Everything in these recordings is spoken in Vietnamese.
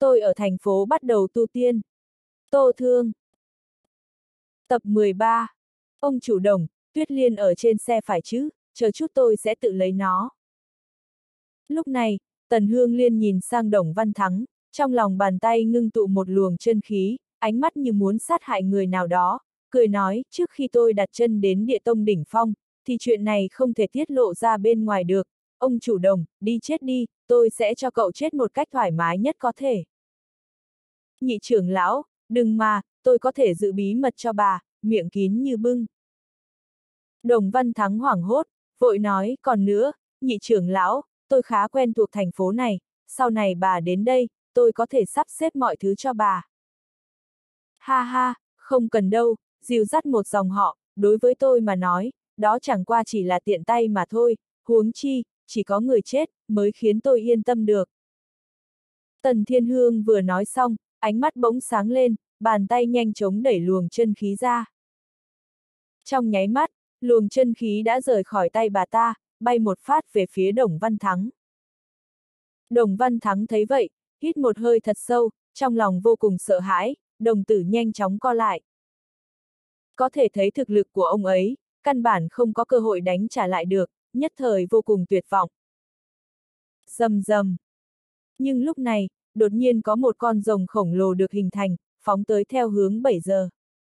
tôi ở thành phố bắt đầu tu tiên. Tô Thương. Tập 13. Ông chủ Đồng, Tuyết Liên ở trên xe phải chứ, chờ chút tôi sẽ tự lấy nó. Lúc này, Tần Hương Liên nhìn sang Đồng Văn Thắng, trong lòng bàn tay ngưng tụ một luồng chân khí, ánh mắt như muốn sát hại người nào đó, cười nói, trước khi tôi đặt chân đến Địa Tông đỉnh phong, thì chuyện này không thể tiết lộ ra bên ngoài được. Ông chủ Đồng, đi chết đi, tôi sẽ cho cậu chết một cách thoải mái nhất có thể. Nhị trưởng lão, đừng mà, tôi có thể giữ bí mật cho bà, miệng kín như bưng. Đồng Văn Thắng hoảng hốt, vội nói, còn nữa, nhị trưởng lão, tôi khá quen thuộc thành phố này, sau này bà đến đây, tôi có thể sắp xếp mọi thứ cho bà. Ha ha, không cần đâu, dìu dắt một dòng họ, đối với tôi mà nói, đó chẳng qua chỉ là tiện tay mà thôi, huống chi, chỉ có người chết, mới khiến tôi yên tâm được. Tần Thiên Hương vừa nói xong, ánh mắt bỗng sáng lên, bàn tay nhanh chóng đẩy luồng chân khí ra. Trong nháy mắt, luồng chân khí đã rời khỏi tay bà ta, bay một phát về phía Đồng Văn Thắng. Đồng Văn Thắng thấy vậy, hít một hơi thật sâu, trong lòng vô cùng sợ hãi, đồng tử nhanh chóng co lại. Có thể thấy thực lực của ông ấy, căn bản không có cơ hội đánh trả lại được, nhất thời vô cùng tuyệt vọng. Rầm rầm. Nhưng lúc này, đột nhiên có một con rồng khổng lồ được hình thành, phóng tới theo hướng 7 giờ.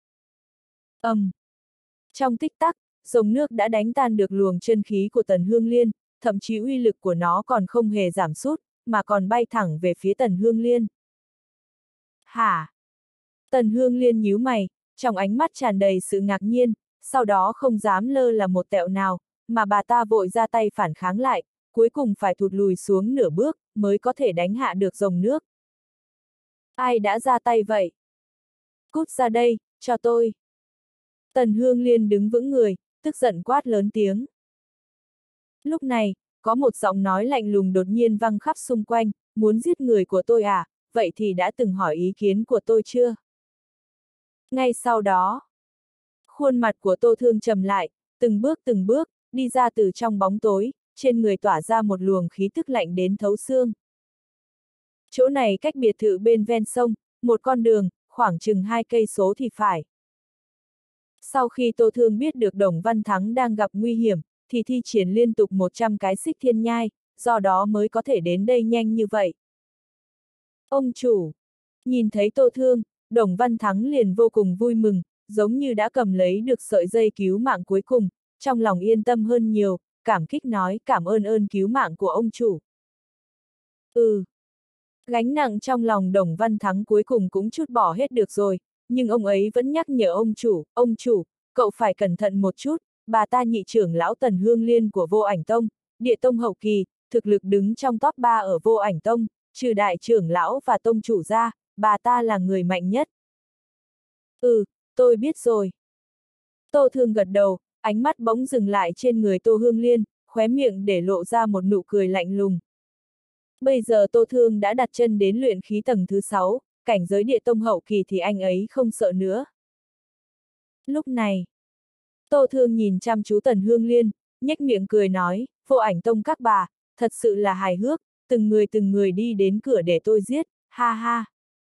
Trong tích tắc, dòng nước đã đánh tan được luồng chân khí của Tần Hương Liên, thậm chí uy lực của nó còn không hề giảm sút, mà còn bay thẳng về phía Tần Hương Liên. Hả? Tần Hương Liên nhíu mày, trong ánh mắt tràn đầy sự ngạc nhiên, sau đó không dám lơ là một tẹo nào, mà bà ta vội ra tay phản kháng lại, cuối cùng phải thụt lùi xuống nửa bước, mới có thể đánh hạ được dòng nước. Ai đã ra tay vậy? Cút ra đây, cho tôi. Tần Hương Liên đứng vững người, tức giận quát lớn tiếng. Lúc này, có một giọng nói lạnh lùng đột nhiên vang khắp xung quanh, muốn giết người của tôi à, vậy thì đã từng hỏi ý kiến của tôi chưa? Ngay sau đó, khuôn mặt của Tô Thương trầm lại, từng bước, đi ra từ trong bóng tối, trên người tỏa ra một luồng khí tức lạnh đến thấu xương. Chỗ này cách biệt thự bên ven sông, một con đường, khoảng chừng 2 cây số thì phải. Sau khi Tô Thương biết được Đồng Văn Thắng đang gặp nguy hiểm, thì thi triển liên tục 100 cái xích thiên nhai, do đó mới có thể đến đây nhanh như vậy. Ông chủ, nhìn thấy Tô Thương, Đồng Văn Thắng liền vô cùng vui mừng, giống như đã cầm lấy được sợi dây cứu mạng cuối cùng, trong lòng yên tâm hơn nhiều, cảm kích nói cảm ơn cứu mạng của ông chủ. Gánh nặng trong lòng Đồng Văn Thắng cuối cùng cũng chút bỏ hết được rồi, nhưng ông ấy vẫn nhắc nhở ông chủ, cậu phải cẩn thận một chút, bà ta nhị trưởng lão Tần Hương Liên của Vô Ảnh Tông, Địa Tông hậu kỳ, thực lực đứng trong top 3 ở Vô Ảnh Tông, trừ đại trưởng lão và tông chủ ra, bà ta là người mạnh nhất. Tôi biết rồi. Tô Thương gật đầu, ánh mắt bỗng dừng lại trên người Tô Hương Liên, khóe miệng để lộ ra một nụ cười lạnh lùng. Bây giờ Tô Thương đã đặt chân đến luyện khí tầng thứ 6, cảnh giới Địa Tông hậu kỳ thì anh ấy không sợ nữa. Lúc này, Tô Thương nhìn chăm chú Tần Hương Liên, nhếch miệng cười nói, Vô Ảnh Tông các bà, thật sự là hài hước, từng người đi đến cửa để tôi giết, ha ha.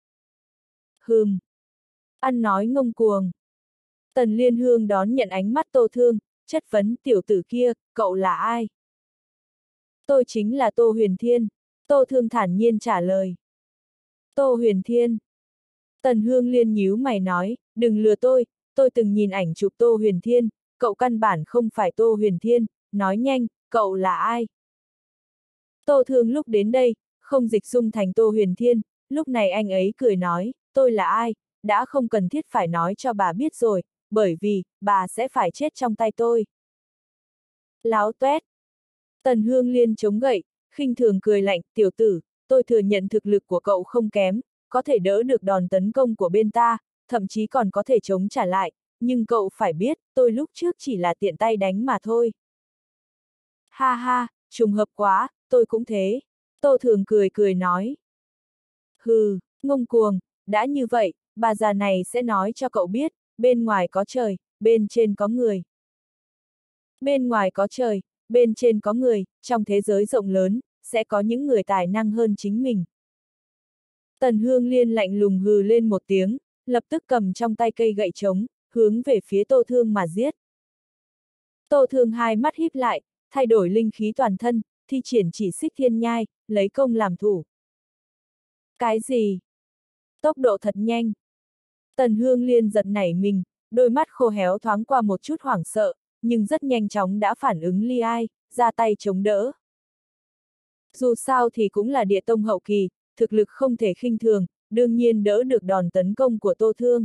Ăn nói ngông cuồng. Tần Liên Hương đón nhận ánh mắt Tô Thương, chất vấn tiểu tử kia, cậu là ai? Tôi chính là Tô Huyền Thiên. Tô Thương thản nhiên trả lời. Tô Huyền Thiên. Tần Hương Liên nhíu mày nói, đừng lừa tôi từng nhìn ảnh chụp Tô Huyền Thiên, cậu căn bản không phải Tô Huyền Thiên, nói nhanh, cậu là ai? Tô Thương lúc đến đây, không dịch dung thành Tô Huyền Thiên, lúc này anh ấy cười nói, tôi là ai, đã không cần thiết phải nói cho bà biết rồi, bởi vì, bà sẽ phải chết trong tay tôi. Láo toét. Tần Hương Liên chống gậy, khinh thường cười lạnh, tiểu tử, tôi thừa nhận thực lực của cậu không kém, có thể đỡ được đòn tấn công của bên ta, thậm chí còn có thể chống trả lại, nhưng cậu phải biết, tôi lúc trước chỉ là tiện tay đánh mà thôi. Ha ha, trùng hợp quá, tôi cũng thế. Tô Thường cười nói. Ngông cuồng, đã như vậy, bà già này sẽ nói cho cậu biết, bên ngoài có trời, bên trên có người. Bên ngoài có trời, bên trên có người, trong thế giới rộng lớn, sẽ có những người tài năng hơn chính mình. Tần Hương Liên lạnh lùng hừ lên một tiếng, lập tức cầm trong tay cây gậy trống, hướng về phía Tô Thương mà giết. Tô Thương hai mắt híp lại, thay đổi linh khí toàn thân, thi triển chỉ xích thiên nhai, lấy công làm thủ. Cái gì? Tốc độ thật nhanh. Tần Hương Liên giật nảy mình, đôi mắt khô héo thoáng qua một chút hoảng sợ, nhưng rất nhanh chóng đã phản ứng li ai, ra tay chống đỡ. Dù sao thì cũng là địa tông hậu kỳ, thực lực không thể khinh thường, đương nhiên đỡ được đòn tấn công của Tô Thương.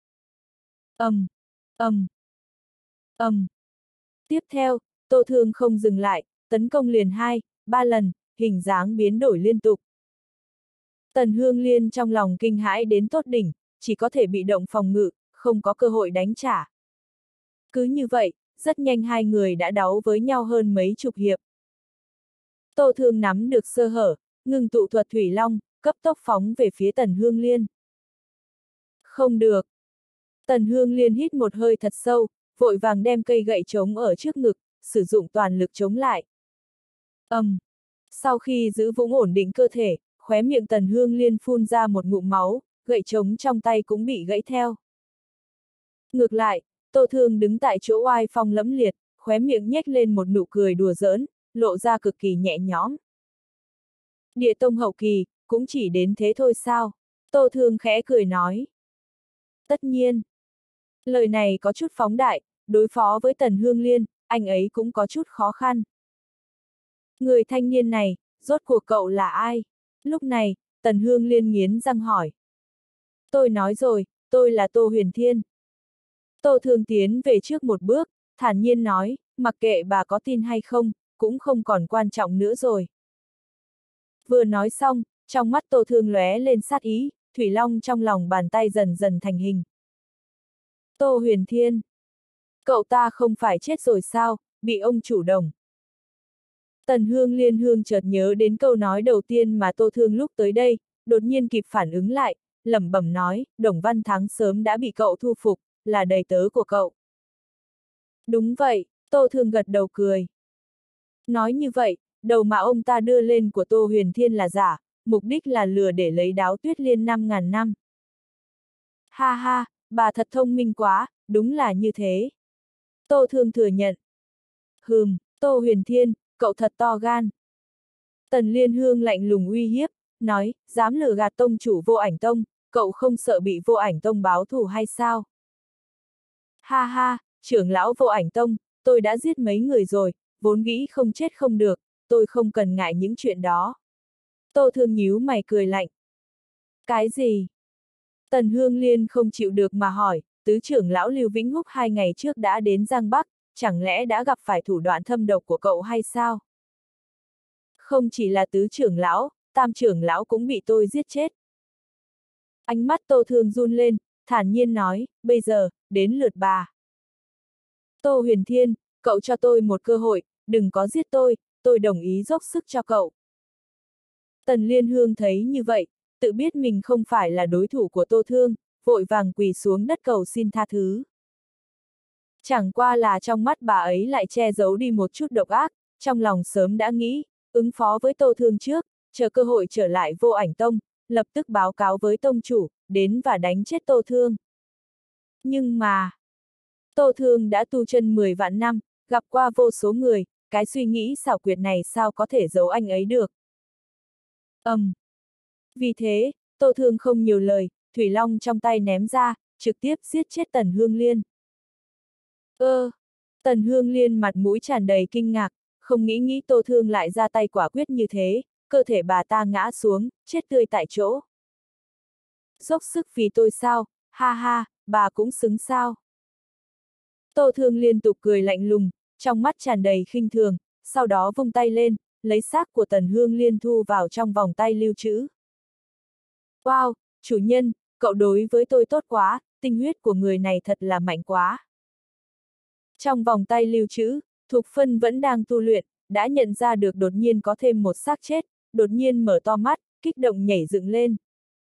ầm, ầm. Tiếp theo, Tô Thương không dừng lại, tấn công liền 2, 3 lần, hình dáng biến đổi liên tục. Tần Hương Liên trong lòng kinh hãi đến tột đỉnh, chỉ có thể bị động phòng ngự, không có cơ hội đánh trả. Cứ như vậy, rất nhanh hai người đã đấu với nhau hơn mấy chục hiệp. Tô Thương nắm được sơ hở, ngừng tụ thuật Thủy Long, cấp tốc phóng về phía Tần Hương Liên. Không được. Tần Hương Liên hít một hơi thật sâu, vội vàng đem cây gậy trống ở trước ngực, sử dụng toàn lực chống lại. Sau khi giữ vững ổn định cơ thể, khóe miệng Tần Hương Liên phun ra một ngụm máu, gậy trống trong tay cũng bị gãy theo. Ngược lại, Tô Thương đứng tại chỗ oai phong lẫm liệt, khóe miệng nhếch lên một nụ cười đùa giỡn, lộ ra cực kỳ nhẹ nhõm. Địa tông hậu kỳ, cũng chỉ đến thế thôi sao? Tô Thương khẽ cười nói. Tất nhiên. Lời này có chút phóng đại, đối phó với Tần Hương Liên, anh ấy cũng có chút khó khăn. Người thanh niên này, rốt cuộc cậu là ai? Lúc này, Tần Hương Liên nghiến răng hỏi. Tôi nói rồi, tôi là Tô Huyền Thiên. Tô Thương tiến về trước một bước, thản nhiên nói, mặc kệ bà có tin hay không, cũng không còn quan trọng nữa rồi. Vừa nói xong, trong mắt Tô Thương lóe lên sát ý, Thủy Long trong lòng bàn tay dần dần thành hình. Tô Huyền Thiên. Cậu ta không phải chết rồi sao, bị ông chủ Đồng. Tần Hương Liên chợt nhớ đến câu nói đầu tiên mà Tô Thương lúc tới đây, đột nhiên kịp phản ứng lại, lẩm bẩm nói, Đồng Văn Thắng sớm đã bị cậu thu phục, là đầy tớ của cậu. Đúng vậy, Tô Thương gật đầu cười. Nói như vậy, đầu mà ông ta đưa lên của Tô Huyền Thiên là giả, mục đích là lừa để lấy đáo Tuyết Liên 5.000 năm. Ha ha, bà thật thông minh quá, đúng là như thế. Tô Thương thừa nhận. Tô Huyền Thiên, cậu thật to gan. Tần Liên Hương lạnh lùng uy hiếp, nói, dám lừa gạt tông chủ Vô Ảnh Tông, cậu không sợ bị Vô Ảnh Tông báo thù hay sao? Ha ha, trưởng lão Vô Ảnh Tông, tôi đã giết mấy người rồi, vốn nghĩ không chết không được, tôi không cần ngại những chuyện đó. Tô Thương nhíu mày cười lạnh. Cái gì? Tần Hương Liên không chịu được mà hỏi, tứ trưởng lão Lưu Vĩnh Húc 2 ngày trước đã đến Giang Bắc, chẳng lẽ đã gặp phải thủ đoạn thâm độc của cậu hay sao? Không chỉ là tứ trưởng lão, tam trưởng lão cũng bị tôi giết chết. Ánh mắt Tô Thương run lên, thản nhiên nói, bây giờ, đến lượt bà. Tô Huyền Thiên, cậu cho tôi một cơ hội, đừng có giết tôi đồng ý dốc sức cho cậu. Tần Liên Hương thấy như vậy, tự biết mình không phải là đối thủ của Tô Thương, vội vàng quỳ xuống đất cầu xin tha thứ. Chẳng qua là trong mắt bà ấy lại che giấu đi một chút độc ác, trong lòng sớm đã nghĩ, ứng phó với Tô Thương trước, chờ cơ hội trở lại Vô Ảnh Tông, lập tức báo cáo với tông chủ, đến và đánh chết Tô Thương. Nhưng mà, Tô Thương đã tu chân 10 vạn năm, gặp qua vô số người, cái suy nghĩ xảo quyệt này sao có thể giấu anh ấy được. Vì thế, Tô Thương không nhiều lời, Thủy Long trong tay ném ra, trực tiếp giết chết Tần Hương Liên. Tần Hương Liên mặt mũi tràn đầy kinh ngạc, không nghĩ Tô Thương lại ra tay quả quyết như thế, cơ thể bà ta ngã xuống, chết tươi tại chỗ. Dốc sức vì tôi sao, ha ha, bà cũng xứng sao. Tô Thương liên tục cười lạnh lùng, trong mắt tràn đầy khinh thường, sau đó vung tay lên, lấy xác của Tần Hương Liên thu vào trong vòng tay lưu trữ. Wow, chủ nhân, cậu đối với tôi tốt quá, tinh huyết của người này thật là mạnh quá. Trong vòng tay lưu trữ, Thục Phân vẫn đang tu luyện, đã nhận ra được đột nhiên có thêm một xác chết, đột nhiên mở to mắt, kích động nhảy dựng lên.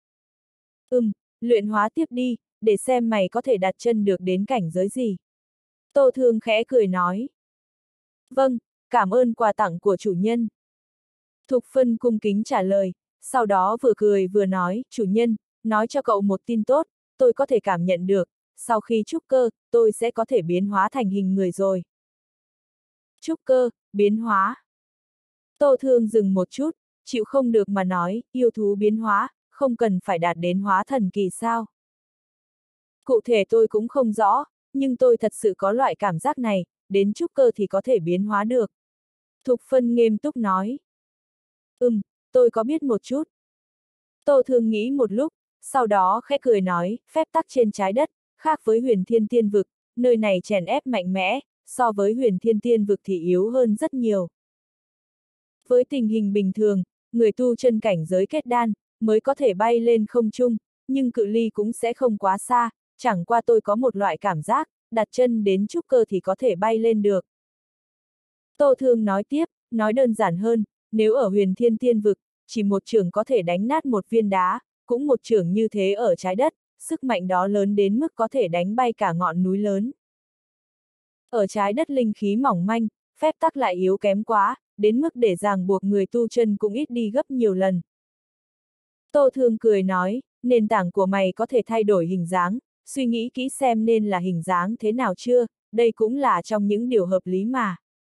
Luyện hóa tiếp đi, để xem mày có thể đặt chân được đến cảnh giới gì. Tô Thương khẽ cười nói. Vâng, cảm ơn quà tặng của chủ nhân. Thục Phân cung kính trả lời, sau đó vừa cười vừa nói, chủ nhân, nói cho cậu một tin tốt, tôi có thể cảm nhận được, sau khi trúc cơ, tôi sẽ có thể biến hóa thành hình người rồi. Trúc cơ, biến hóa. Tô Thương dừng một chút, chịu không được mà nói, yêu thú biến hóa, không cần phải đạt đến hóa thần kỳ sao. Cụ thể tôi cũng không rõ, nhưng tôi thật sự có loại cảm giác này, đến trúc cơ thì có thể biến hóa được. Thục Phân nghiêm túc nói. Tôi có biết một chút. Tô Thương nghĩ một lúc, sau đó khẽ cười nói, phép tắc trên trái đất, khác với Huyền Thiên Tiên Vực, nơi này chèn ép mạnh mẽ, so với Huyền Thiên Tiên Vực thì yếu hơn rất nhiều. Với tình hình bình thường, người tu chân cảnh giới kết đan, mới có thể bay lên không trung, nhưng cự ly cũng sẽ không quá xa, chẳng qua tôi có một loại cảm giác, đặt chân đến trúc cơ thì có thể bay lên được. Tô Thương nói tiếp, nói đơn giản hơn, nếu ở Huyền Thiên Tiên Vực, chỉ một chưởng có thể đánh nát một viên đá, cũng một chưởng như thế ở trái đất, sức mạnh đó lớn đến mức có thể đánh bay cả ngọn núi lớn. Ở trái đất linh khí mỏng manh, phép tắc lại yếu kém quá, đến mức để ràng buộc người tu chân cũng ít đi gấp nhiều lần. Tô Thương cười nói, nền tảng của mày có thể thay đổi hình dáng, suy nghĩ kỹ xem nên là hình dáng thế nào chưa, đây cũng là trong những điều hợp lý mà.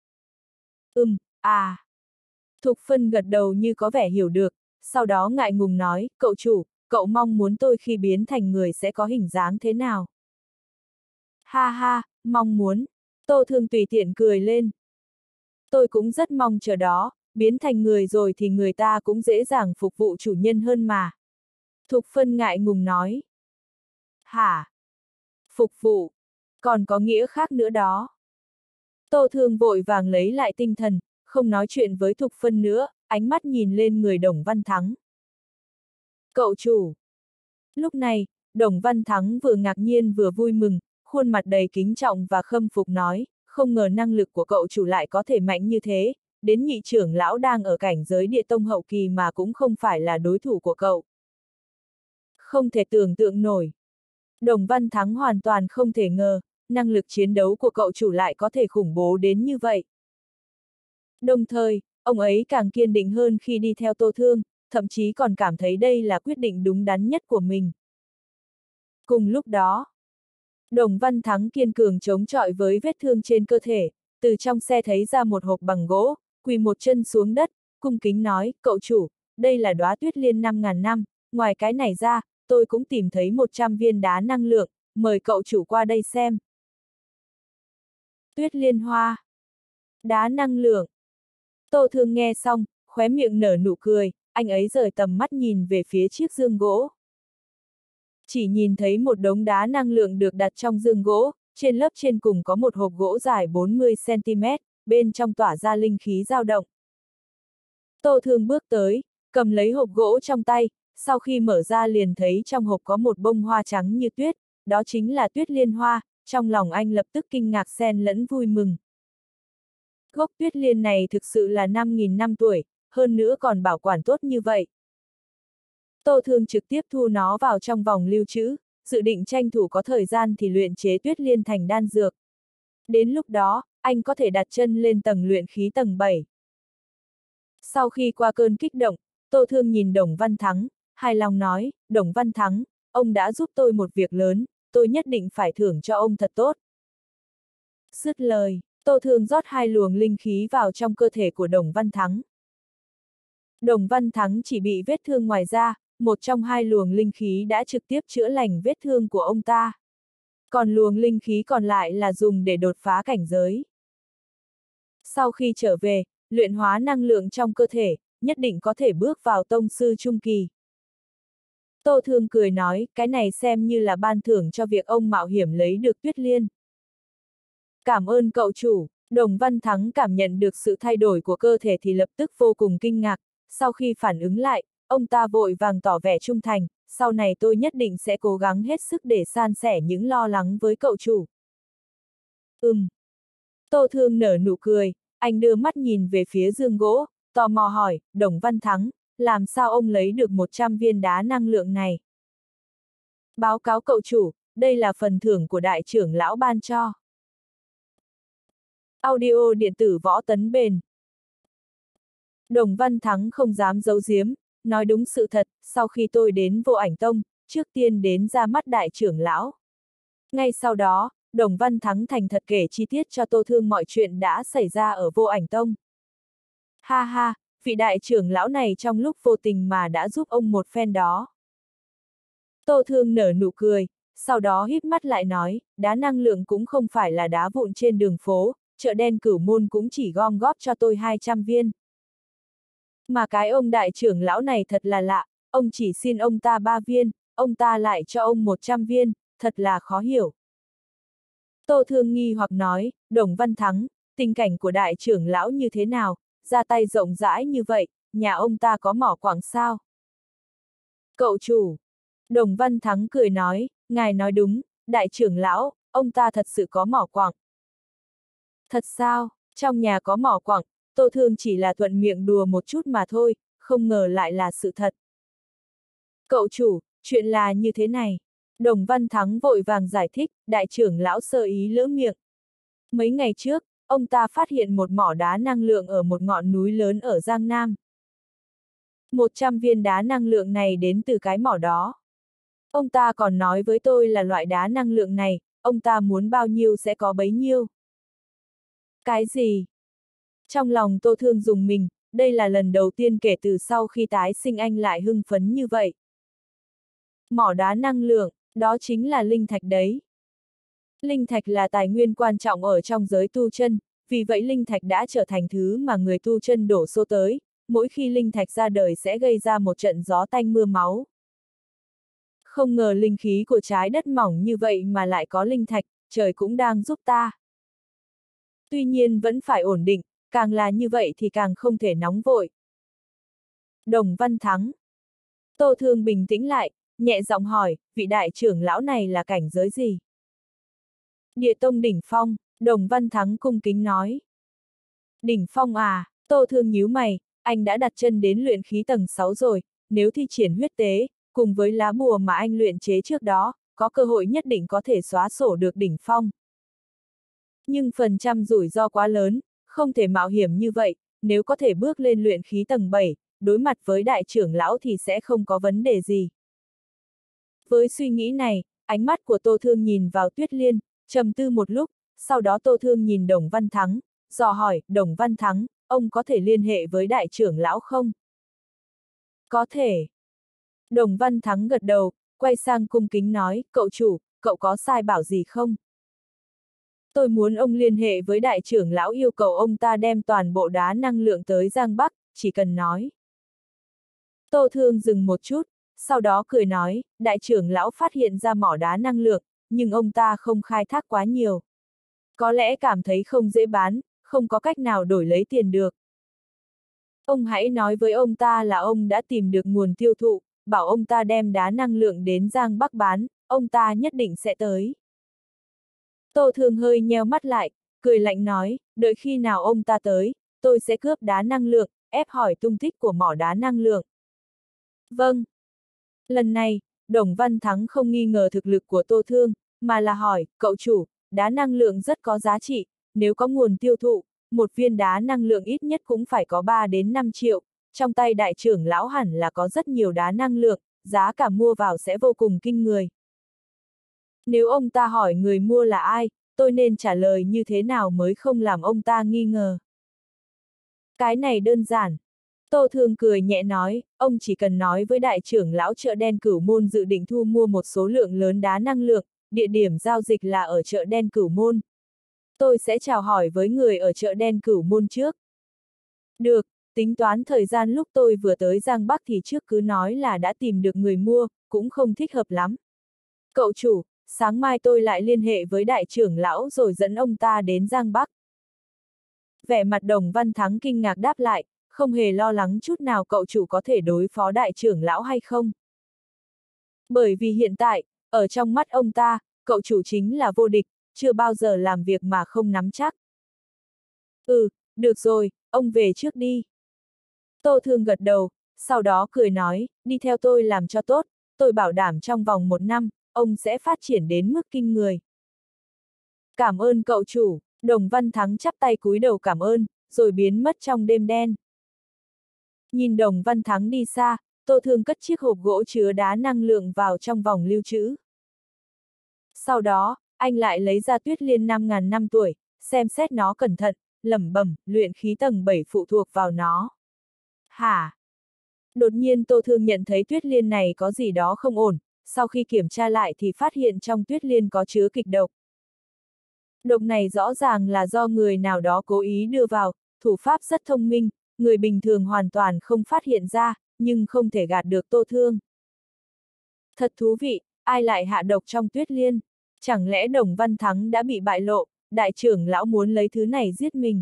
Thục Phân gật đầu như có vẻ hiểu được, sau đó ngại ngùng nói, cậu chủ, cậu mong muốn tôi khi biến thành người sẽ có hình dáng thế nào? Ha ha, mong muốn. Tô Thương tùy tiện cười lên. Tôi cũng rất mong chờ đó, biến thành người rồi thì người ta cũng dễ dàng phục vụ chủ nhân hơn mà. Thục Phân ngại ngùng nói. Hả? Phục vụ? Còn có nghĩa khác nữa đó. Tô Thương vội vàng lấy lại tinh thần, không nói chuyện với Thục Phân nữa, ánh mắt nhìn lên người Đồng Văn Thắng. Cậu chủ! Lúc này, Đồng Văn Thắng vừa ngạc nhiên vừa vui mừng, khuôn mặt đầy kính trọng và khâm phục nói, không ngờ năng lực của cậu chủ lại có thể mạnh như thế, đến nhị trưởng lão đang ở cảnh giới địa tông hậu kỳ mà cũng không phải là đối thủ của cậu. Không thể tưởng tượng nổi. Đồng Văn Thắng hoàn toàn không thể ngờ, năng lực chiến đấu của cậu chủ lại có thể khủng bố đến như vậy. Đồng thời, ông ấy càng kiên định hơn khi đi theo Tô Thương, thậm chí còn cảm thấy đây là quyết định đúng đắn nhất của mình. Cùng lúc đó, Đồng Văn Thắng kiên cường chống chọi với vết thương trên cơ thể, từ trong xe thấy ra một hộp bằng gỗ, quỳ một chân xuống đất, cung kính nói, cậu chủ, đây là đóa tuyết liên 5.000 năm, ngoài cái này ra, tôi cũng tìm thấy 100 viên đá năng lượng, mời cậu chủ qua đây xem. Tuyết liên hoa. Đá năng lượng. Tô Thương nghe xong, khóe miệng nở nụ cười, anh ấy rời tầm mắt nhìn về phía chiếc giường gỗ. Chỉ nhìn thấy một đống đá năng lượng được đặt trong giường gỗ, trên lớp trên cùng có một hộp gỗ dài 40 cm, bên trong tỏa ra linh khí dao động. Tô Thương bước tới, cầm lấy hộp gỗ trong tay, sau khi mở ra liền thấy trong hộp có một bông hoa trắng như tuyết, đó chính là tuyết liên hoa, trong lòng anh lập tức kinh ngạc xen lẫn vui mừng. Gốc tuyết liên này thực sự là 5.000 năm tuổi, hơn nữa còn bảo quản tốt như vậy. Tô Thương trực tiếp thu nó vào trong vòng lưu trữ, dự định tranh thủ có thời gian thì luyện chế tuyết liên thành đan dược. Đến lúc đó, anh có thể đặt chân lên tầng luyện khí tầng 7. Sau khi qua cơn kích động, Tô Thương nhìn Đồng Văn Thắng, hài lòng nói, Đồng Văn Thắng, ông đã giúp tôi một việc lớn, tôi nhất định phải thưởng cho ông thật tốt. Dứt lời, Tô Thương rót 2 luồng linh khí vào trong cơ thể của Đồng Văn Thắng. Đồng Văn Thắng chỉ bị vết thương ngoài da, một trong 2 luồng linh khí đã trực tiếp chữa lành vết thương của ông ta. Còn luồng linh khí còn lại là dùng để đột phá cảnh giới. Sau khi trở về, luyện hóa năng lượng trong cơ thể, nhất định có thể bước vào tông sư trung kỳ. Tô Thương cười nói, cái này xem như là ban thưởng cho việc ông mạo hiểm lấy được tuyết liên. Cảm ơn cậu chủ. Đồng Văn Thắng cảm nhận được sự thay đổi của cơ thể thì lập tức vô cùng kinh ngạc, sau khi phản ứng lại, ông ta vội vàng tỏ vẻ trung thành, sau này tôi nhất định sẽ cố gắng hết sức để san sẻ những lo lắng với cậu chủ. Tô Thương nở nụ cười, anh đưa mắt nhìn về phía giường gỗ, tò mò hỏi, Đồng Văn Thắng, làm sao ông lấy được 100 viên đá năng lượng này? Báo cáo cậu chủ, đây là phần thưởng của đại trưởng lão ban cho. Audio điện tử Võ Tấn Bền. Đồng Văn Thắng không dám giấu giếm, nói đúng sự thật, sau khi tôi đến Vô Ảnh Tông, trước tiên đến ra mắt đại trưởng lão. Ngay sau đó, Đồng Văn Thắng thành thật kể chi tiết cho Tô Thương mọi chuyện đã xảy ra ở Vô Ảnh Tông. Ha ha, vị đại trưởng lão này trong lúc vô tình mà đã giúp ông một phen đó. Tô Thương nở nụ cười, sau đó híp mắt lại nói, đá năng lượng cũng không phải là đá vụn trên đường phố, chợ đen Cửu Môn cũng chỉ gom góp cho tôi 200 viên. Mà cái ông đại trưởng lão này thật là lạ, ông chỉ xin ông ta 3 viên, ông ta lại cho ông 100 viên, thật là khó hiểu. Tô Thương nghi hoặc nói, Đồng Văn Thắng, tình cảnh của đại trưởng lão như thế nào, ra tay rộng rãi như vậy, nhà ông ta có mỏ quặng sao? Cậu chủ. Đồng Văn Thắng cười nói, ngài nói đúng, đại trưởng lão, ông ta thật sự có mỏ quặng. Thật sao, trong nhà có mỏ quặng, Tô Thương chỉ là thuận miệng đùa một chút mà thôi, không ngờ lại là sự thật. Cậu chủ, chuyện là như thế này. Đồng Văn Thắng vội vàng giải thích, đại trưởng lão sơ ý lỡ miệng. Mấy ngày trước, ông ta phát hiện một mỏ đá năng lượng ở một ngọn núi lớn ở Giang Nam. 100 viên đá năng lượng này đến từ cái mỏ đó. Ông ta còn nói với tôi là loại đá năng lượng này, ông ta muốn bao nhiêu sẽ có bấy nhiêu. Cái gì? Trong lòng Tô Thương rùng mình, đây là lần đầu tiên kể từ sau khi tái sinh anh lại hưng phấn như vậy. Mỏ đá năng lượng, đó chính là linh thạch đấy. Linh thạch là tài nguyên quan trọng ở trong giới tu chân, vì vậy linh thạch đã trở thành thứ mà người tu chân đổ xô tới, mỗi khi linh thạch ra đời sẽ gây ra một trận gió tanh mưa máu. Không ngờ linh khí của trái đất mỏng như vậy mà lại có linh thạch, trời cũng đang giúp ta. Tuy nhiên vẫn phải ổn định, càng là như vậy thì càng không thể nóng vội. Đồng Văn Thắng. Tô Thương bình tĩnh lại, nhẹ giọng hỏi, vị đại trưởng lão này là cảnh giới gì? Địa tông đỉnh phong, Đồng Văn Thắng cung kính nói. Đỉnh phong à, Tô Thương nhíu mày, anh đã đặt chân đến luyện khí tầng 6 rồi, nếu thi triển huyết tế, cùng với lá bùa mà anh luyện chế trước đó, có cơ hội nhất định có thể xóa sổ được đỉnh phong. Nhưng phần trăm rủi ro quá lớn, không thể mạo hiểm như vậy, nếu có thể bước lên luyện khí tầng 7, đối mặt với đại trưởng lão thì sẽ không có vấn đề gì. Với suy nghĩ này, ánh mắt của Tô Thương nhìn vào Tuyết Liên, trầm tư một lúc, sau đó Tô Thương nhìn Đồng Văn Thắng, dò hỏi, Đồng Văn Thắng, ông có thể liên hệ với đại trưởng lão không? Có thể. Đồng Văn Thắng gật đầu, quay sang cung kính nói, cậu chủ, cậu có sai bảo gì không? Tôi muốn ông liên hệ với đại trưởng lão yêu cầu ông ta đem toàn bộ đá năng lượng tới Giang Bắc, chỉ cần nói. Tô Thương dừng một chút, sau đó cười nói, đại trưởng lão phát hiện ra mỏ đá năng lượng, nhưng ông ta không khai thác quá nhiều. Có lẽ cảm thấy không dễ bán, không có cách nào đổi lấy tiền được. Ông hãy nói với ông ta là ông đã tìm được nguồn tiêu thụ, bảo ông ta đem đá năng lượng đến Giang Bắc bán, ông ta nhất định sẽ tới. Tô Thương hơi nheo mắt lại, cười lạnh nói, đợi khi nào ông ta tới, tôi sẽ cướp đá năng lượng, ép hỏi tung tích của mỏ đá năng lượng. Vâng. Lần này, Đồng Văn Thắng không nghi ngờ thực lực của Tô Thương, mà là hỏi, cậu chủ, đá năng lượng rất có giá trị, nếu có nguồn tiêu thụ, một viên đá năng lượng ít nhất cũng phải có 3 đến 5 triệu, trong tay đại trưởng lão hẳn là có rất nhiều đá năng lượng, giá cả mua vào sẽ vô cùng kinh người. Nếu ông ta hỏi người mua là ai, tôi nên trả lời như thế nào mới không làm ông ta nghi ngờ. Cái này đơn giản. Tô Thương cười nhẹ nói, ông chỉ cần nói với đại trưởng lão chợ đen Cửu Môn dự định thu mua một số lượng lớn đá năng lượng, địa điểm giao dịch là ở chợ đen Cửu Môn. Tôi sẽ chào hỏi với người ở chợ đen Cửu Môn trước. Được, tính toán thời gian lúc tôi vừa tới Giang Bắc thì trước cứ nói là đã tìm được người mua, cũng không thích hợp lắm. Cậu chủ, sáng mai tôi lại liên hệ với đại trưởng lão rồi dẫn ông ta đến Giang Bắc. Vẻ mặt Đồng Văn Thắng kinh ngạc đáp lại, không hề lo lắng chút nào cậu chủ có thể đối phó đại trưởng lão hay không. Bởi vì hiện tại, ở trong mắt ông ta, cậu chủ chính là vô địch, chưa bao giờ làm việc mà không nắm chắc. Ừ, được rồi, ông về trước đi. Tô Thương gật đầu, sau đó cười nói, đi theo tôi làm cho tốt, tôi bảo đảm trong vòng 1 năm, ông sẽ phát triển đến mức kinh người. Cảm ơn cậu chủ, Đồng Văn Thắng chắp tay cúi đầu cảm ơn, rồi biến mất trong đêm đen. Nhìn Đồng Văn Thắng đi xa, Tô Thương cất chiếc hộp gỗ chứa đá năng lượng vào trong vòng lưu trữ. Sau đó, anh lại lấy ra Tuyết Liên 5.000 năm tuổi, xem xét nó cẩn thận, lẩm bẩm, luyện khí tầng 7 phụ thuộc vào nó. Hả? Đột nhiên Tô Thương nhận thấy Tuyết Liên này có gì đó không ổn, sau khi kiểm tra lại thì phát hiện trong Tuyết Liên có chứa kịch độc. Độc này rõ ràng là do người nào đó cố ý đưa vào, thủ pháp rất thông minh, người bình thường hoàn toàn không phát hiện ra, nhưng không thể gạt được Tô Thương. Thật thú vị, ai lại hạ độc trong Tuyết Liên? Chẳng lẽ Đồng Văn Thắng đã bị bại lộ, đại trưởng lão muốn lấy thứ này giết mình?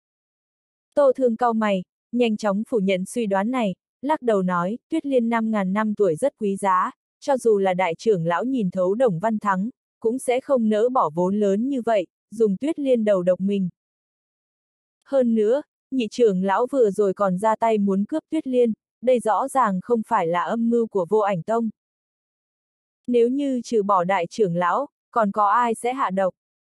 Tô Thương cau mày, nhanh chóng phủ nhận suy đoán này, lắc đầu nói, Tuyết Liên 5.000 năm tuổi rất quý giá, cho dù là đại trưởng lão nhìn thấu Đồng Văn Thắng, cũng sẽ không nỡ bỏ vốn lớn như vậy, dùng Tuyết Liên đầu độc mình. Hơn nữa, nhị trưởng lão vừa rồi còn ra tay muốn cướp Tuyết Liên, đây rõ ràng không phải là âm mưu của Vô Ảnh Tông. Nếu như trừ bỏ đại trưởng lão, còn có ai sẽ hạ độc?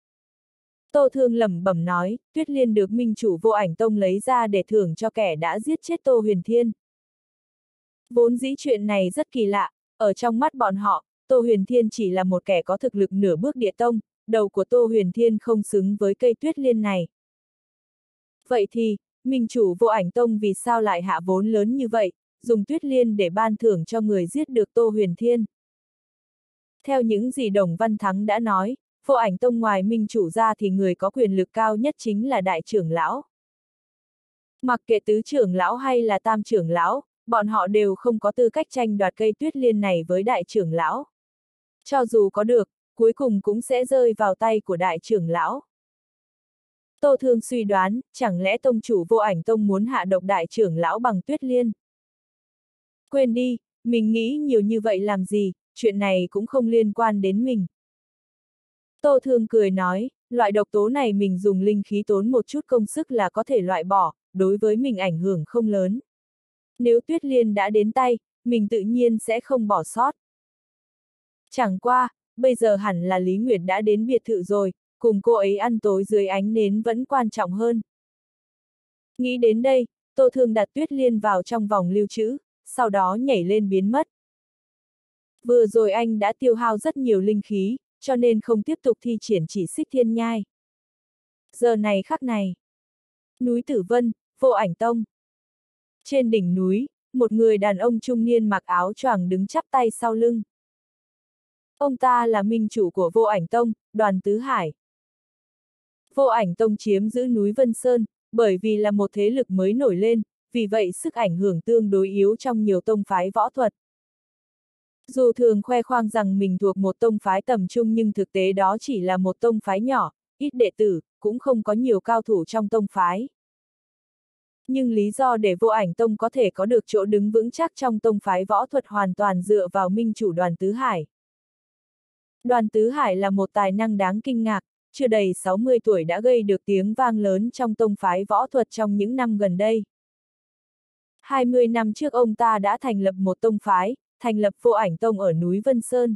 Tô Thương lẩm bẩm nói, Tuyết Liên được minh chủ Vô Ảnh Tông lấy ra để thưởng cho kẻ đã giết chết Tô Huyền Thiên. Vốn dĩ chuyện này rất kỳ lạ, ở trong mắt bọn họ, Tô Huyền Thiên chỉ là một kẻ có thực lực nửa bước địa tông, đầu của Tô Huyền Thiên không xứng với cây Tuyết Liên này. Vậy thì, minh chủ Vô Ảnh Tông vì sao lại hạ vốn lớn như vậy, dùng Tuyết Liên để ban thưởng cho người giết được Tô Huyền Thiên? Theo những gì Đồng Văn Thắng đã nói, Vô Ảnh Tông ngoài minh chủ ra thì người có quyền lực cao nhất chính là đại trưởng lão. Mặc kệ tứ trưởng lão hay là tam trưởng lão, bọn họ đều không có tư cách tranh đoạt cây Tuyết Liên này với đại trưởng lão. Cho dù có được, cuối cùng cũng sẽ rơi vào tay của đại trưởng lão. Tô Thương suy đoán, chẳng lẽ tông chủ Vô Ảnh Tông muốn hạ độc đại trưởng lão bằng Tuyết Liên? Quên đi, mình nghĩ nhiều như vậy làm gì, chuyện này cũng không liên quan đến mình. Tô Thương cười nói, loại độc tố này mình dùng linh khí tốn một chút công sức là có thể loại bỏ, đối với mình ảnh hưởng không lớn. Nếu Tuyết Liên đã đến tay, mình tự nhiên sẽ không bỏ sót. Chẳng qua, bây giờ hẳn là Lý Nguyệt đã đến biệt thự rồi, cùng cô ấy ăn tối dưới ánh nến vẫn quan trọng hơn. Nghĩ đến đây, Tô Thương đặt Tuyết Liên vào trong vòng lưu trữ, sau đó nhảy lên biến mất. Vừa rồi anh đã tiêu hao rất nhiều linh khí, cho nên không tiếp tục thi triển chỉ xích thiên nhai. Giờ này khắc này, núi Tử Vân, Vô Ảnh Tông. Trên đỉnh núi, một người đàn ông trung niên mặc áo choàng đứng chắp tay sau lưng. Ông ta là minh chủ của Vô Ảnh Tông, Đoàn Tứ Hải. Vô Ảnh Tông chiếm giữ núi Vân Sơn, bởi vì là một thế lực mới nổi lên, vì vậy sức ảnh hưởng tương đối yếu trong nhiều tông phái võ thuật. Dù thường khoe khoang rằng mình thuộc một tông phái tầm trung nhưng thực tế đó chỉ là một tông phái nhỏ, ít đệ tử, cũng không có nhiều cao thủ trong tông phái. Nhưng lý do để Vô Ảnh Tông có thể có được chỗ đứng vững chắc trong tông phái võ thuật hoàn toàn dựa vào minh chủ Đoàn Tứ Hải. Đoàn Tứ Hải là một tài năng đáng kinh ngạc, chưa đầy 60 tuổi đã gây được tiếng vang lớn trong tông phái võ thuật trong những năm gần đây. 20 năm trước ông ta đã thành lập một tông phái, thành lập Vô Ảnh Tông ở núi Vân Sơn.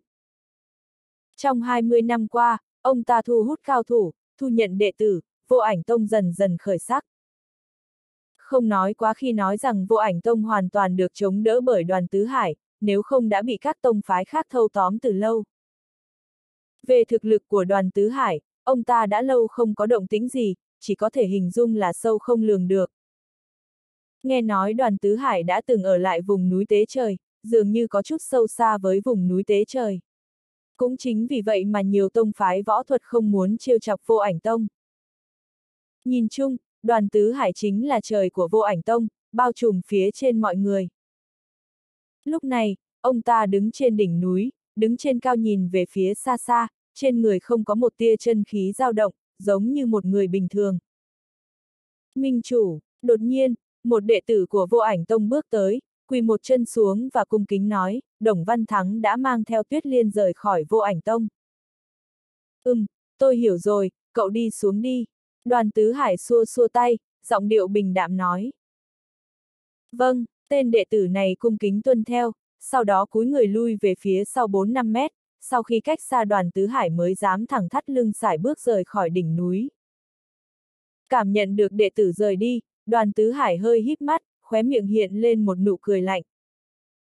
Trong 20 năm qua, ông ta thu hút cao thủ, thu nhận đệ tử, Vô Ảnh Tông dần dần khởi sắc. Không nói quá khi nói rằng Vô Ảnh Tông hoàn toàn được chống đỡ bởi Đoàn Tứ Hải, nếu không đã bị các tông phái khác thâu tóm từ lâu. Về thực lực của Đoàn Tứ Hải, ông ta đã lâu không có động tĩnh gì, chỉ có thể hình dung là sâu không lường được. Nghe nói Đoàn Tứ Hải đã từng ở lại vùng núi Tế Trời, dường như có chút sâu xa với vùng núi Tế Trời. Cũng chính vì vậy mà nhiều tông phái võ thuật không muốn trêu chọc Vô Ảnh Tông. Nhìn chung, Đoàn Tứ Hải chính là trời của Vô Ảnh Tông, bao trùm phía trên mọi người. Lúc này, ông ta đứng trên đỉnh núi, đứng trên cao nhìn về phía xa xa, trên người không có một tia chân khí dao động, giống như một người bình thường. Minh chủ, đột nhiên, một đệ tử của Vô Ảnh Tông bước tới, quỳ một chân xuống và cung kính nói, Đồng Văn Thắng đã mang theo Tuyết Liên rời khỏi Vô Ảnh Tông. Tôi hiểu rồi, cậu đi xuống đi. Đoàn Tứ Hải xua xua tay, giọng điệu bình đạm nói. Vâng, tên đệ tử này cung kính tuân theo, sau đó cúi người lui về phía sau 4-5 mét, sau khi cách xa Đoàn Tứ Hải mới dám thẳng thắt lưng sải bước rời khỏi đỉnh núi. Cảm nhận được đệ tử rời đi, Đoàn Tứ Hải hơi híp mắt, khóe miệng hiện lên một nụ cười lạnh.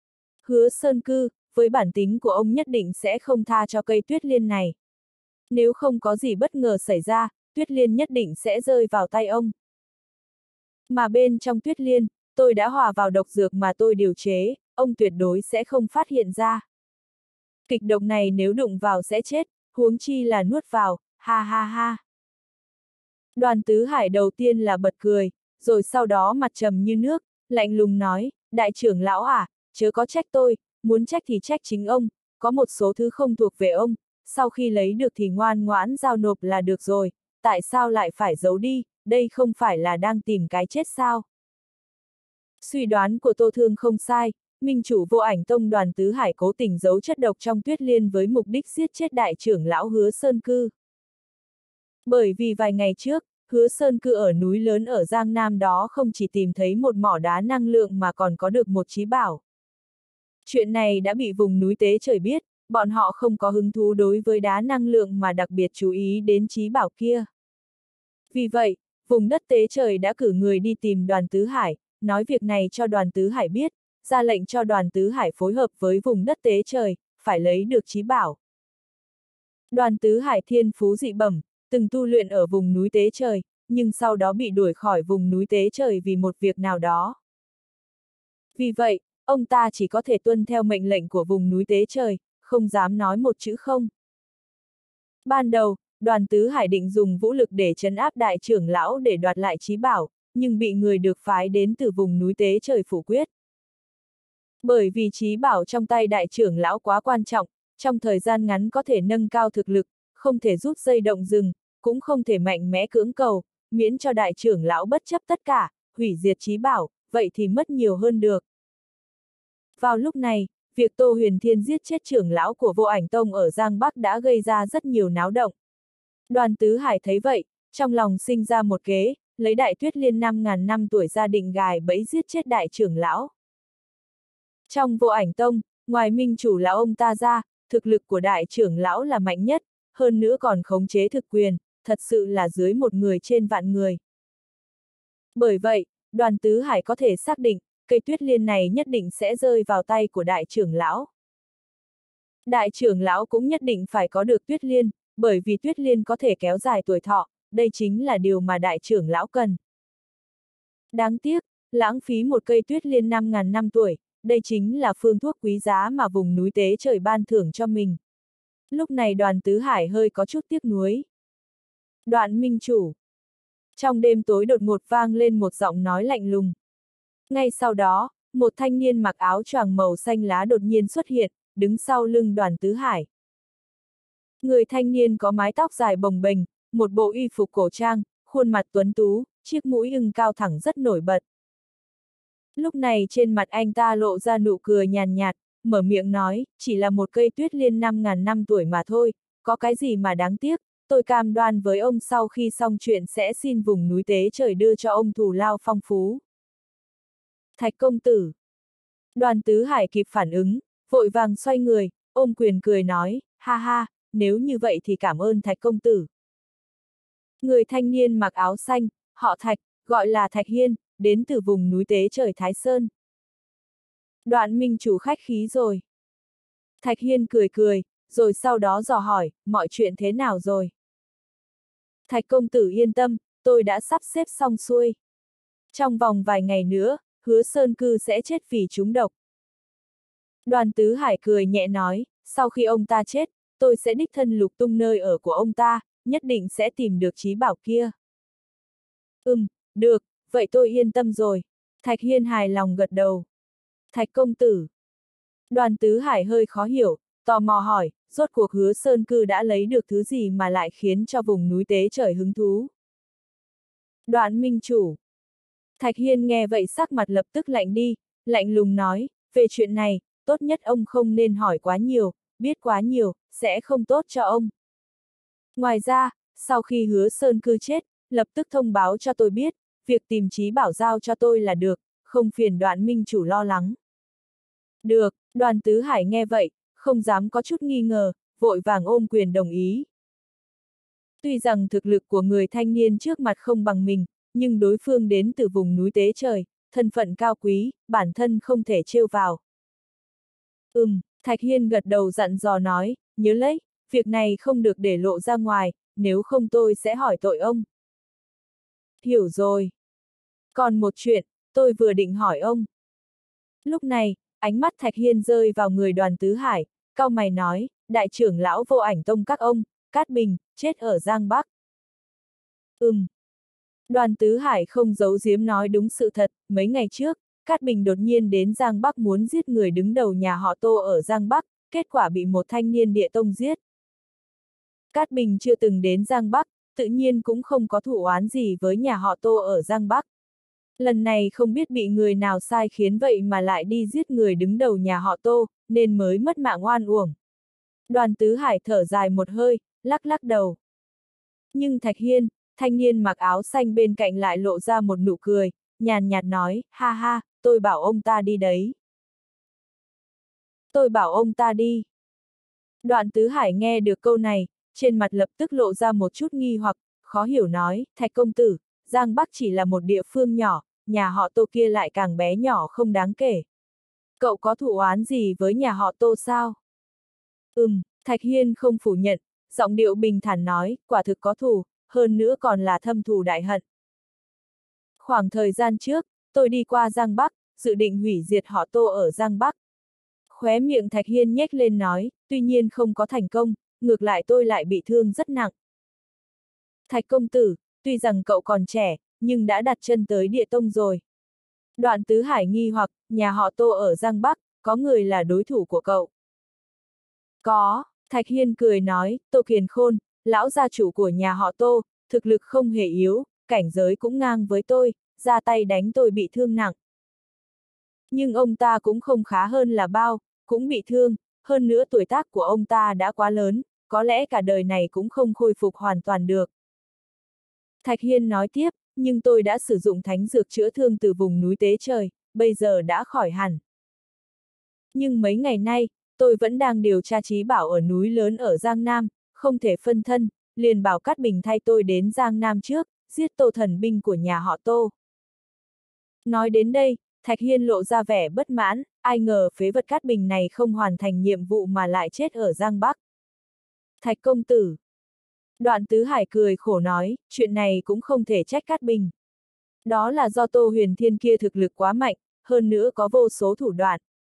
Hứa Sơn Cư, với bản tính của ông nhất định sẽ không tha cho cây tuyết liên này. Nếu không có gì bất ngờ xảy ra, tuyết liên nhất định sẽ rơi vào tay ông. Mà bên trong tuyết liên, tôi đã hòa vào độc dược mà tôi điều chế, ông tuyệt đối sẽ không phát hiện ra. Kịch độc này nếu đụng vào sẽ chết, huống chi là nuốt vào, ha ha ha. Đoàn Tứ Hải đầu tiên là bật cười, rồi sau đó mặt trầm như nước, lạnh lùng nói, đại trưởng lão à, chớ có trách tôi, muốn trách thì trách chính ông, có một số thứ không thuộc về ông, sau khi lấy được thì ngoan ngoãn giao nộp là được rồi, tại sao lại phải giấu đi, đây không phải là đang tìm cái chết sao? Suy đoán của Tô Thương không sai, minh chủ Vô Ảnh Tông Đoàn Tứ Hải cố tình giấu chất độc trong tuyết liên với mục đích giết chết đại trưởng lão Hứa Sơn Cư. Bởi vì vài ngày trước, Hứa Sơn Cư ở núi lớn ở Giang Nam đó không chỉ tìm thấy một mỏ đá năng lượng mà còn có được một chí bảo. Chuyện này đã bị vùng núi Tế Trời biết, bọn họ không có hứng thú đối với đá năng lượng mà đặc biệt chú ý đến chí bảo kia. Vì vậy, vùng đất Tế Trời đã cử người đi tìm Đoàn Tứ Hải, nói việc này cho Đoàn Tứ Hải biết, ra lệnh cho Đoàn Tứ Hải phối hợp với vùng đất Tế Trời, phải lấy được chí bảo. Đoàn Tứ Hải thiên phú dị bẩm, từng tu luyện ở vùng núi Tế Trời, nhưng sau đó bị đuổi khỏi vùng núi Tế Trời vì một việc nào đó. Vì vậy, ông ta chỉ có thể tuân theo mệnh lệnh của vùng núi Tế Trời, không dám nói một chữ không. Ban đầu, Đoàn Tứ Hải định dùng vũ lực để trấn áp đại trưởng lão để đoạt lại chí bảo, nhưng bị người được phái đến từ vùng núi Tế Trời phủ quyết. Bởi vì chí bảo trong tay đại trưởng lão quá quan trọng, trong thời gian ngắn có thể nâng cao thực lực, không thể rút dây động rừng, cũng không thể mạnh mẽ cưỡng cầu, miễn cho đại trưởng lão bất chấp tất cả, hủy diệt chí bảo, vậy thì mất nhiều hơn được. Vào lúc này, việc Tô Huyền Thiên giết chết trưởng lão của Vô Ảnh Tông ở Giang Bắc đã gây ra rất nhiều náo động. Đoàn Tứ Hải thấy vậy, trong lòng sinh ra một kế, lấy đại tuyết liên 5.000 năm tuổi ra định gài bẫy giết chết đại trưởng lão. Trong Vô Ảnh Tông, ngoài minh chủ là ông ta ra, thực lực của đại trưởng lão là mạnh nhất, hơn nữa còn khống chế thực quyền, thật sự là dưới một người trên vạn người. Bởi vậy, Đoàn Tứ Hải có thể xác định, cây tuyết liên này nhất định sẽ rơi vào tay của đại trưởng lão. Đại trưởng lão cũng nhất định phải có được tuyết liên, bởi vì tuyết liên có thể kéo dài tuổi thọ, đây chính là điều mà đại trưởng lão cần. Đáng tiếc, lãng phí một cây tuyết liên 5.000 năm tuổi, đây chính là phương thuốc quý giá mà vùng núi Tế Trời ban thưởng cho mình. Lúc này Đoàn Tứ Hải hơi có chút tiếc nuối. Đoạn minh chủ. Trong đêm tối đột ngột vang lên một giọng nói lạnh lùng. Ngay sau đó, một thanh niên mặc áo choàng màu xanh lá đột nhiên xuất hiện, đứng sau lưng Đoàn Tứ Hải. Người thanh niên có mái tóc dài bồng bềnh, một bộ y phục cổ trang, khuôn mặt tuấn tú, chiếc mũi ưng cao thẳng rất nổi bật. Lúc này trên mặt anh ta lộ ra nụ cười nhàn nhạt, mở miệng nói, chỉ là một cây tuyết liên 5.000 năm tuổi mà thôi, có cái gì mà đáng tiếc, tôi cam đoan với ông sau khi xong chuyện sẽ xin vùng núi Tế Trời đưa cho ông thù lao phong phú. Thạch công tử. Đoàn Tứ Hải kịp phản ứng, vội vàng xoay người, ôm quyền cười nói, ha ha, nếu như vậy thì cảm ơn Thạch công tử. Người thanh niên mặc áo xanh, họ Thạch, gọi là Thạch Hiên, đến từ vùng núi Tế Trời Thái Sơn. Đoạn minh chủ khách khí rồi. Thạch Hiên cười cười, rồi sau đó dò hỏi, mọi chuyện thế nào rồi? Thạch công tử yên tâm, tôi đã sắp xếp xong xuôi. Trong vòng vài ngày nữa, Hứa Sơn Cư sẽ chết vì trúng độc. Đoàn Tứ Hải cười nhẹ nói, sau khi ông ta chết, tôi sẽ đích thân lục tung nơi ở của ông ta, nhất định sẽ tìm được chí bảo kia. Được, vậy tôi yên tâm rồi. Thạch Hiên hài lòng gật đầu. Thạch công tử. Đoàn Tứ Hải hơi khó hiểu, tò mò hỏi, rốt cuộc Hứa Sơn Cư đã lấy được thứ gì mà lại khiến cho vùng núi Tế Trời hứng thú. Đoạn minh chủ. Thạch Hiên nghe vậy sắc mặt lập tức lạnh đi, lạnh lùng nói, về chuyện này, tốt nhất ông không nên hỏi quá nhiều, biết quá nhiều, sẽ không tốt cho ông. Ngoài ra, sau khi Hứa Sơn Cư chết, lập tức thông báo cho tôi biết, việc tìm chí bảo giao cho tôi là được, không phiền Đoạn minh chủ lo lắng. Được, Đoàn Tứ Hải nghe vậy, không dám có chút nghi ngờ, vội vàng ôm quyền đồng ý. Tuy rằng thực lực của người thanh niên trước mặt không bằng mình, nhưng đối phương đến từ vùng núi Tế Trời, thân phận cao quý, bản thân không thể trêu vào. Thạch Hiên gật đầu dặn dò nói, nhớ lấy, việc này không được để lộ ra ngoài, nếu không tôi sẽ hỏi tội ông. Hiểu rồi. Còn một chuyện, tôi vừa định hỏi ông. Lúc này, ánh mắt Thạch Hiên rơi vào người Đoàn Tứ Hải, cau mày nói, đại trưởng lão Vô Ảnh Tông các ông, Cát Bình, chết ở Giang Bắc. Đoàn Tứ Hải không giấu giếm nói đúng sự thật, mấy ngày trước, Cát Bình đột nhiên đến Giang Bắc muốn giết người đứng đầu nhà họ Tô ở Giang Bắc, kết quả bị một thanh niên địa tông giết. Cát Bình chưa từng đến Giang Bắc, tự nhiên cũng không có thù oán gì với nhà họ Tô ở Giang Bắc. Lần này không biết bị người nào sai khiến vậy mà lại đi giết người đứng đầu nhà họ Tô, nên mới mất mạng oan uổng. Đoàn Tứ Hải thở dài một hơi, lắc lắc đầu. Nhưng Thạch Hiên, thanh niên mặc áo xanh bên cạnh lại lộ ra một nụ cười, nhàn nhạt nói, ha ha, tôi bảo ông ta đi đấy. Tôi bảo ông ta đi. Đoàn Tứ Hải nghe được câu này, trên mặt lập tức lộ ra một chút nghi hoặc, khó hiểu nói, Thạch công tử, Giang Bắc chỉ là một địa phương nhỏ, nhà họ Tô kia lại càng bé nhỏ không đáng kể. Cậu có thù oán gì với nhà họ Tô sao? Thạch Hiên không phủ nhận, giọng điệu bình thản nói, quả thực có thù, hơn nữa còn là thâm thù đại hận. Khoảng thời gian trước, tôi đi qua Giang Bắc, dự định hủy diệt họ Tô ở Giang Bắc. Khóe miệng Thạch Hiên nhếch lên nói, tuy nhiên không có thành công, ngược lại tôi lại bị thương rất nặng. Thạch công tử, tuy rằng cậu còn trẻ, nhưng đã đặt chân tới địa tông rồi. Đoạn Tứ Hải nghi hoặc, nhà họ Tô ở Giang Bắc, có người là đối thủ của cậu. Có, Thạch Hiên cười nói, Tô Kiền Khôn, lão gia chủ của nhà họ Tô, thực lực không hề yếu, cảnh giới cũng ngang với tôi, ra tay đánh tôi bị thương nặng. Nhưng ông ta cũng không khá hơn là bao, cũng bị thương, hơn nữa tuổi tác của ông ta đã quá lớn, có lẽ cả đời này cũng không khôi phục hoàn toàn được. Thạch Hiên nói tiếp, nhưng tôi đã sử dụng thánh dược chữa thương từ vùng núi Tế Trời, bây giờ đã khỏi hẳn. Nhưng mấy ngày nay, tôi vẫn đang điều tra trí bảo ở núi lớn ở Giang Nam, không thể phân thân, liền bảo Cát Bình thay tôi đến Giang Nam trước, giết Tô thần binh của nhà họ Tô. Nói đến đây, Thạch Hiên lộ ra vẻ bất mãn, ai ngờ phế vật Cát Bình này không hoàn thành nhiệm vụ mà lại chết ở Giang Bắc. Thạch công tử. Đoạn Tứ Hải cười khổ nói, chuyện này cũng không thể trách Cát Bình. Đó là do Tô Huyền Thiên kia thực lực quá mạnh, hơn nữa có vô số thủ đoạn.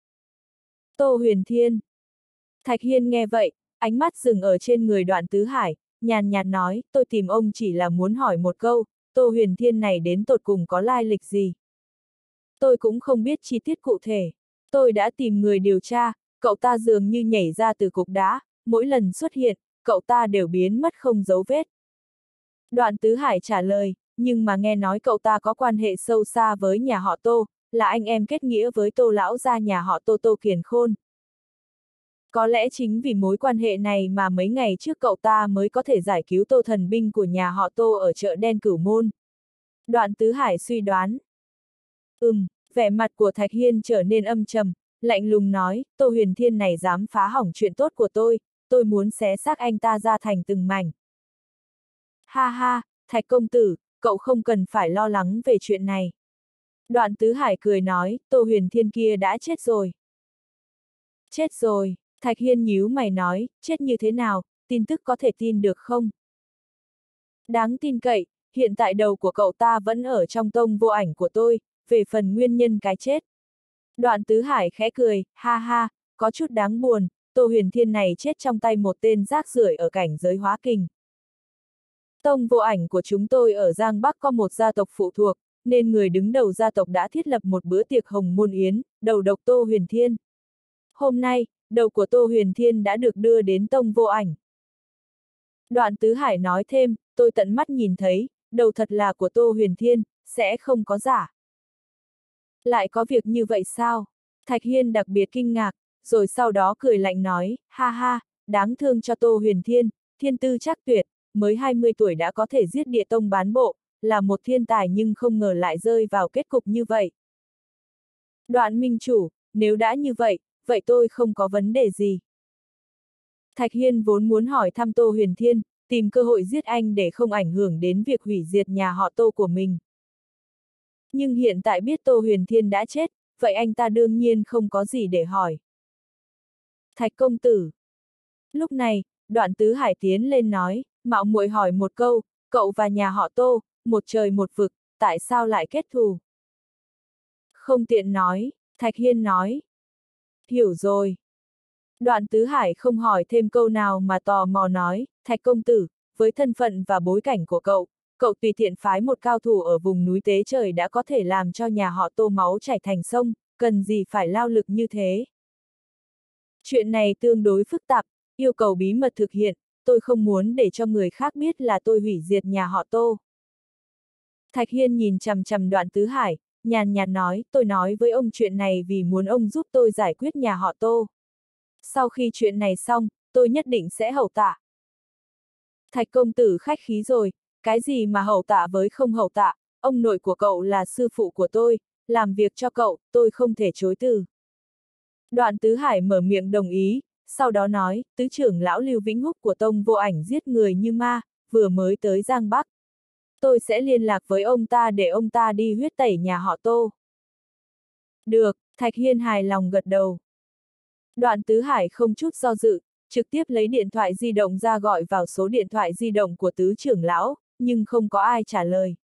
Tô Huyền Thiên. Thạch Hiên nghe vậy, ánh mắt dừng ở trên người Đoạn Tứ Hải, nhàn nhạt nói, tôi tìm ông chỉ là muốn hỏi một câu, Tô Huyền Thiên này đến tột cùng có lai lịch gì? Tôi cũng không biết chi tiết cụ thể. Tôi đã tìm người điều tra, cậu ta dường như nhảy ra từ cục đá, mỗi lần xuất hiện, cậu ta đều biến mất không dấu vết. Đoạn Tứ Hải trả lời, nhưng mà nghe nói cậu ta có quan hệ sâu xa với nhà họ Tô, là anh em kết nghĩa với Tô lão gia nhà họ Tô Tô Kiền Khôn. Có lẽ chính vì mối quan hệ này mà mấy ngày trước cậu ta mới có thể giải cứu Tô thần binh của nhà họ Tô ở chợ đen Cửu Môn. Đoạn Tứ Hải suy đoán. Vẻ mặt của Thạch Hiên trở nên âm trầm, lạnh lùng nói, Tô Huyền Thiên này dám phá hỏng chuyện tốt của tôi muốn xé xác anh ta ra thành từng mảnh. Ha ha, Thạch công tử, cậu không cần phải lo lắng về chuyện này. Đoạn Tứ Hải cười nói, Tô Huyền Thiên kia đã chết rồi. Chết rồi, Thạch Hiên nhíu mày nói, chết như thế nào, tin tức có thể tin được không? Đáng tin cậy, hiện tại đầu của cậu ta vẫn ở trong tông vô ảnh của tôi, về phần nguyên nhân cái chết. Đoạn Tứ Hải khẽ cười, ha ha, có chút đáng buồn, Tô Huyền Thiên này chết trong tay một tên rác rưởi ở cảnh giới hóa kình. Tông vô ảnh của chúng tôi ở Giang Bắc có một gia tộc phụ thuộc, nên người đứng đầu gia tộc đã thiết lập một bữa tiệc hồng môn yến, đầu độc Tô Huyền Thiên. Hôm nay, đầu của Tô Huyền Thiên đã được đưa đến tông vô ảnh. Đoạn Tứ Hải nói thêm, tôi tận mắt nhìn thấy, đầu thật là của Tô Huyền Thiên, sẽ không có giả. Lại có việc như vậy sao? Thạch Hiên đặc biệt kinh ngạc, rồi sau đó cười lạnh nói, ha ha, đáng thương cho Tô Huyền Thiên, thiên tư chắc tuyệt, mới 20 tuổi đã có thể giết địa tông bán bộ, là một thiên tài nhưng không ngờ lại rơi vào kết cục như vậy. Đoạn minh chủ, nếu đã như vậy, vậy tôi không có vấn đề gì. Thạch Hiên vốn muốn hỏi thăm Tô Huyền Thiên, tìm cơ hội giết anh để không ảnh hưởng đến việc hủy diệt nhà họ Tô của mình. Nhưng hiện tại biết Tô Huyền Thiên đã chết, vậy anh ta đương nhiên không có gì để hỏi. Thạch công tử. Lúc này, Đoạn Tứ Hải tiến lên nói, mạo muội hỏi một câu, cậu và nhà họ Tô, một trời một vực, tại sao lại kết thù? Không tiện nói, Thạch Hiên nói. Hiểu rồi. Đoạn Tứ Hải không hỏi thêm câu nào mà tò mò nói, Thạch công tử, với thân phận và bối cảnh của cậu, cậu tùy tiện phái một cao thủ ở vùng núi Tế Trời đã có thể làm cho nhà họ Tô máu chảy thành sông, cần gì phải lao lực như thế? Chuyện này tương đối phức tạp, yêu cầu bí mật thực hiện, tôi không muốn để cho người khác biết là tôi hủy diệt nhà họ Tô. Thạch Hiên nhìn chằm chằm Đoạn Tứ Hải, nhàn nhạt nói, tôi nói với ông chuyện này vì muốn ông giúp tôi giải quyết nhà họ Tô. Sau khi chuyện này xong, tôi nhất định sẽ hậu tạ. Thạch công tử khách khí rồi, cái gì mà hậu tạ với không hậu tạ, ông nội của cậu là sư phụ của tôi, làm việc cho cậu, tôi không thể chối từ. Đoạn Tứ Hải mở miệng đồng ý, sau đó nói, tứ trưởng lão Lưu Vĩnh Húc của Tông Vô Ảnh giết người như ma, vừa mới tới Giang Bắc. Tôi sẽ liên lạc với ông ta để ông ta đi huyết tẩy nhà họ Tô. Được, Thạch Hiên hài lòng gật đầu. Đoạn Tứ Hải không chút do dự, trực tiếp lấy điện thoại di động ra gọi vào số điện thoại di động của tứ trưởng lão, nhưng không có ai trả lời.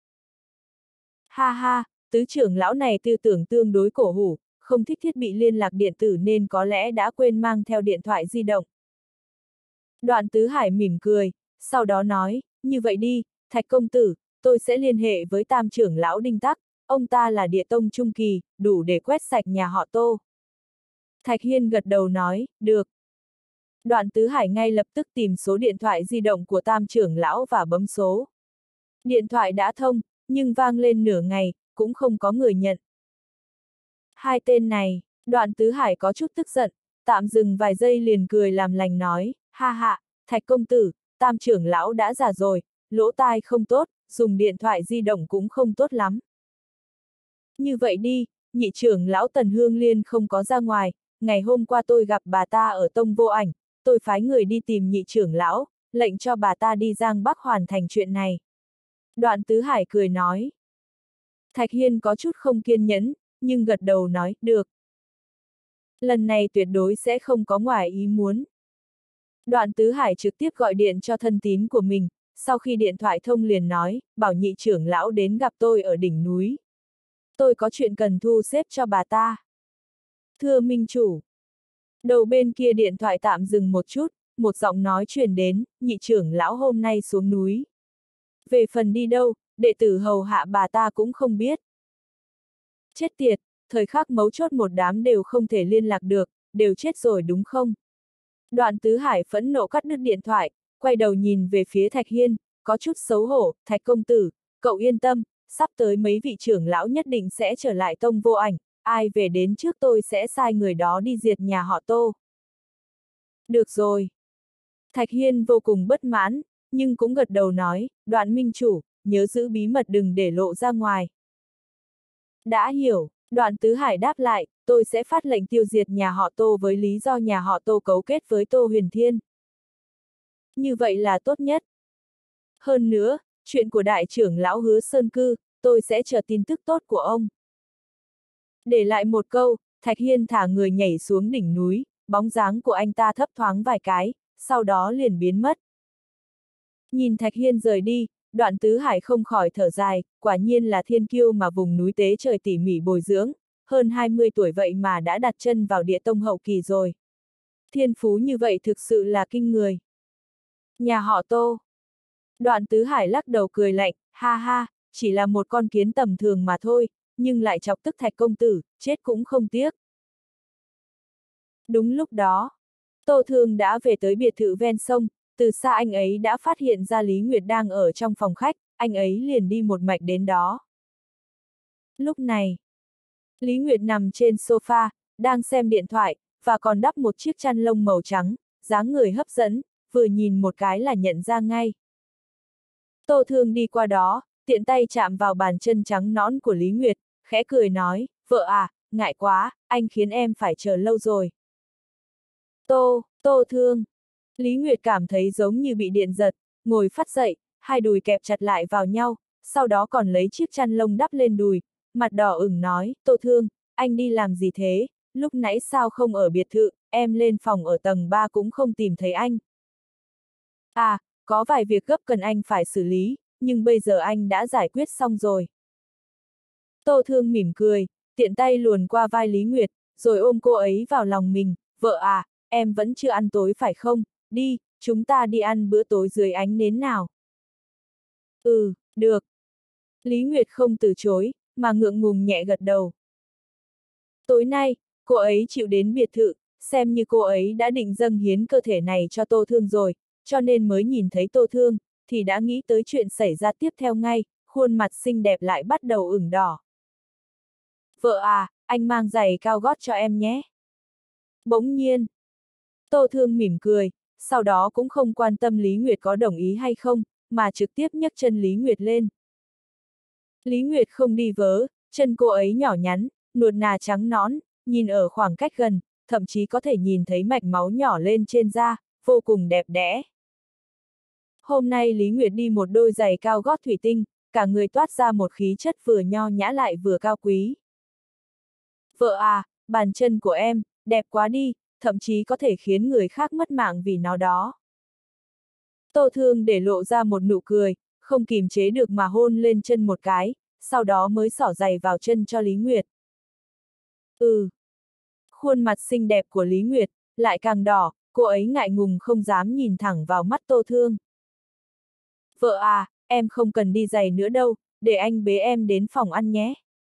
Ha ha, tứ trưởng lão này tư tưởng tương đối cổ hủ, không thích thiết bị liên lạc điện tử nên có lẽ đã quên mang theo điện thoại di động. Đoạn Tứ Hải mỉm cười, sau đó nói, như vậy đi, Thạch công tử, tôi sẽ liên hệ với tam trưởng lão Đinh Tắc, ông ta là địa tông trung kỳ, đủ để quét sạch nhà họ Tô. Thạch Hiên gật đầu nói, được. Đoạn Tứ Hải ngay lập tức tìm số điện thoại di động của tam trưởng lão và bấm số. Điện thoại đã thông, nhưng vang lên nửa ngày, cũng không có người nhận. Hai tên này, Đoạn Tứ Hải có chút tức giận, tạm dừng vài giây liền cười làm lành nói, ha ha, Thạch công tử, tam trưởng lão đã già rồi, lỗ tai không tốt, dùng điện thoại di động cũng không tốt lắm. Như vậy đi, nhị trưởng lão Tần Hương Liên không có ra ngoài, ngày hôm qua tôi gặp bà ta ở Tông Vô Ảnh, tôi phái người đi tìm nhị trưởng lão, lệnh cho bà ta đi Giang Bắc hoàn thành chuyện này. Đoạn Tứ Hải cười nói. Thạch Hiên có chút không kiên nhẫn, nhưng gật đầu nói, được. Lần này tuyệt đối sẽ không có ngoài ý muốn. Đoạn Tứ Hải trực tiếp gọi điện cho thân tín của mình, sau khi điện thoại thông liền nói, bảo nhị trưởng lão đến gặp tôi ở đỉnh núi. Tôi có chuyện cần thu xếp cho bà ta. Thưa minh chủ. Đầu bên kia điện thoại tạm dừng một chút, một giọng nói truyền đến, nhị trưởng lão hôm nay xuống núi. Về phần đi đâu, đệ tử hầu hạ bà ta cũng không biết. Chết tiệt, thời khắc mấu chốt một đám đều không thể liên lạc được, đều chết rồi đúng không? Đoạn Tứ Hải phẫn nộ cắt đứt điện thoại, quay đầu nhìn về phía Thạch Hiên, có chút xấu hổ, Thạch công tử, cậu yên tâm, sắp tới mấy vị trưởng lão nhất định sẽ trở lại Tông Vô Ảnh, ai về đến trước tôi sẽ sai người đó đi diệt nhà họ Tô. Được rồi. Thạch Hiên vô cùng bất mãn, nhưng cũng gật đầu nói, Đoạn minh chủ, nhớ giữ bí mật đừng để lộ ra ngoài. Đã hiểu, Đoạn Tứ Hải đáp lại, tôi sẽ phát lệnh tiêu diệt nhà họ Tô với lý do nhà họ Tô cấu kết với Tô Huyền Thiên. Như vậy là tốt nhất. Hơn nữa, chuyện của đại trưởng lão Hứa Sơn Cư, tôi sẽ chờ tin tức tốt của ông. Để lại một câu, Thạch Hiên thả người nhảy xuống đỉnh núi, bóng dáng của anh ta thấp thoáng vài cái, sau đó liền biến mất. Nhìn Thạch Hiên rời đi, Đoạn Tứ Hải không khỏi thở dài, quả nhiên là thiên kiêu mà vùng núi Tế Trời tỉ mỉ bồi dưỡng, hơn 20 tuổi vậy mà đã đặt chân vào địa tông hậu kỳ rồi. Thiên phú như vậy thực sự là kinh người. Nhà họ Tô. Đoạn Tứ Hải lắc đầu cười lạnh, ha ha, chỉ là một con kiến tầm thường mà thôi, nhưng lại chọc tức Thạch công tử, chết cũng không tiếc. Đúng lúc đó, Tô Thương đã về tới biệt thự ven sông, từ xa anh ấy đã phát hiện ra Lý Nguyệt đang ở trong phòng khách, anh ấy liền đi một mạch đến đó. Lúc này, Lý Nguyệt nằm trên sofa, đang xem điện thoại, và còn đắp một chiếc chăn lông màu trắng, dáng người hấp dẫn, vừa nhìn một cái là nhận ra ngay. Tô Thương đi qua đó, tiện tay chạm vào bàn chân trắng nõn của Lý Nguyệt, khẽ cười nói, vợ à, ngại quá, anh khiến em phải chờ lâu rồi. Tô Thương. Lý Nguyệt cảm thấy giống như bị điện giật, ngồi phắt dậy, hai đùi kẹp chặt lại vào nhau, sau đó còn lấy chiếc chăn lông đắp lên đùi, mặt đỏ ửng nói, Tô Thương, anh đi làm gì thế, lúc nãy sao không ở biệt thự, em lên phòng ở tầng 3 cũng không tìm thấy anh. À, có vài việc gấp cần anh phải xử lý, nhưng bây giờ anh đã giải quyết xong rồi. Tô Thương mỉm cười, tiện tay luồn qua vai Lý Nguyệt, rồi ôm cô ấy vào lòng mình, vợ à, em vẫn chưa ăn tối phải không, đi, chúng ta đi ăn bữa tối dưới ánh nến nào. Ừ, được. Lý Nguyệt không từ chối, mà ngượng ngùng nhẹ gật đầu. Tối nay, cô ấy chịu đến biệt thự, xem như cô ấy đã định dâng hiến cơ thể này cho Tô Thương rồi, cho nên mới nhìn thấy Tô Thương, thì đã nghĩ tới chuyện xảy ra tiếp theo ngay, khuôn mặt xinh đẹp lại bắt đầu ửng đỏ. Vợ à, anh mang giày cao gót cho em nhé. Bỗng nhiên, Tô Thương mỉm cười, sau đó cũng không quan tâm Lý Nguyệt có đồng ý hay không, mà trực tiếp nhấc chân Lý Nguyệt lên. Lý Nguyệt không đi vớ, chân cô ấy nhỏ nhắn, nuột nà trắng nõn, nhìn ở khoảng cách gần, thậm chí có thể nhìn thấy mạch máu nhỏ lên trên da, vô cùng đẹp đẽ. Hôm nay Lý Nguyệt đi một đôi giày cao gót thủy tinh, cả người toát ra một khí chất vừa nho nhã lại vừa cao quý. Vợ à, bàn chân của em, đẹp quá đi, thậm chí có thể khiến người khác mất mạng vì nó đó. Tô Thương để lộ ra một nụ cười, không kìm chế được mà hôn lên chân một cái, sau đó mới xỏ giày vào chân cho Lý Nguyệt. Ừ. Khuôn mặt xinh đẹp của Lý Nguyệt, lại càng đỏ, cô ấy ngại ngùng không dám nhìn thẳng vào mắt Tô Thương. Vợ à, em không cần đi giày nữa đâu, để anh bế em đến phòng ăn nhé.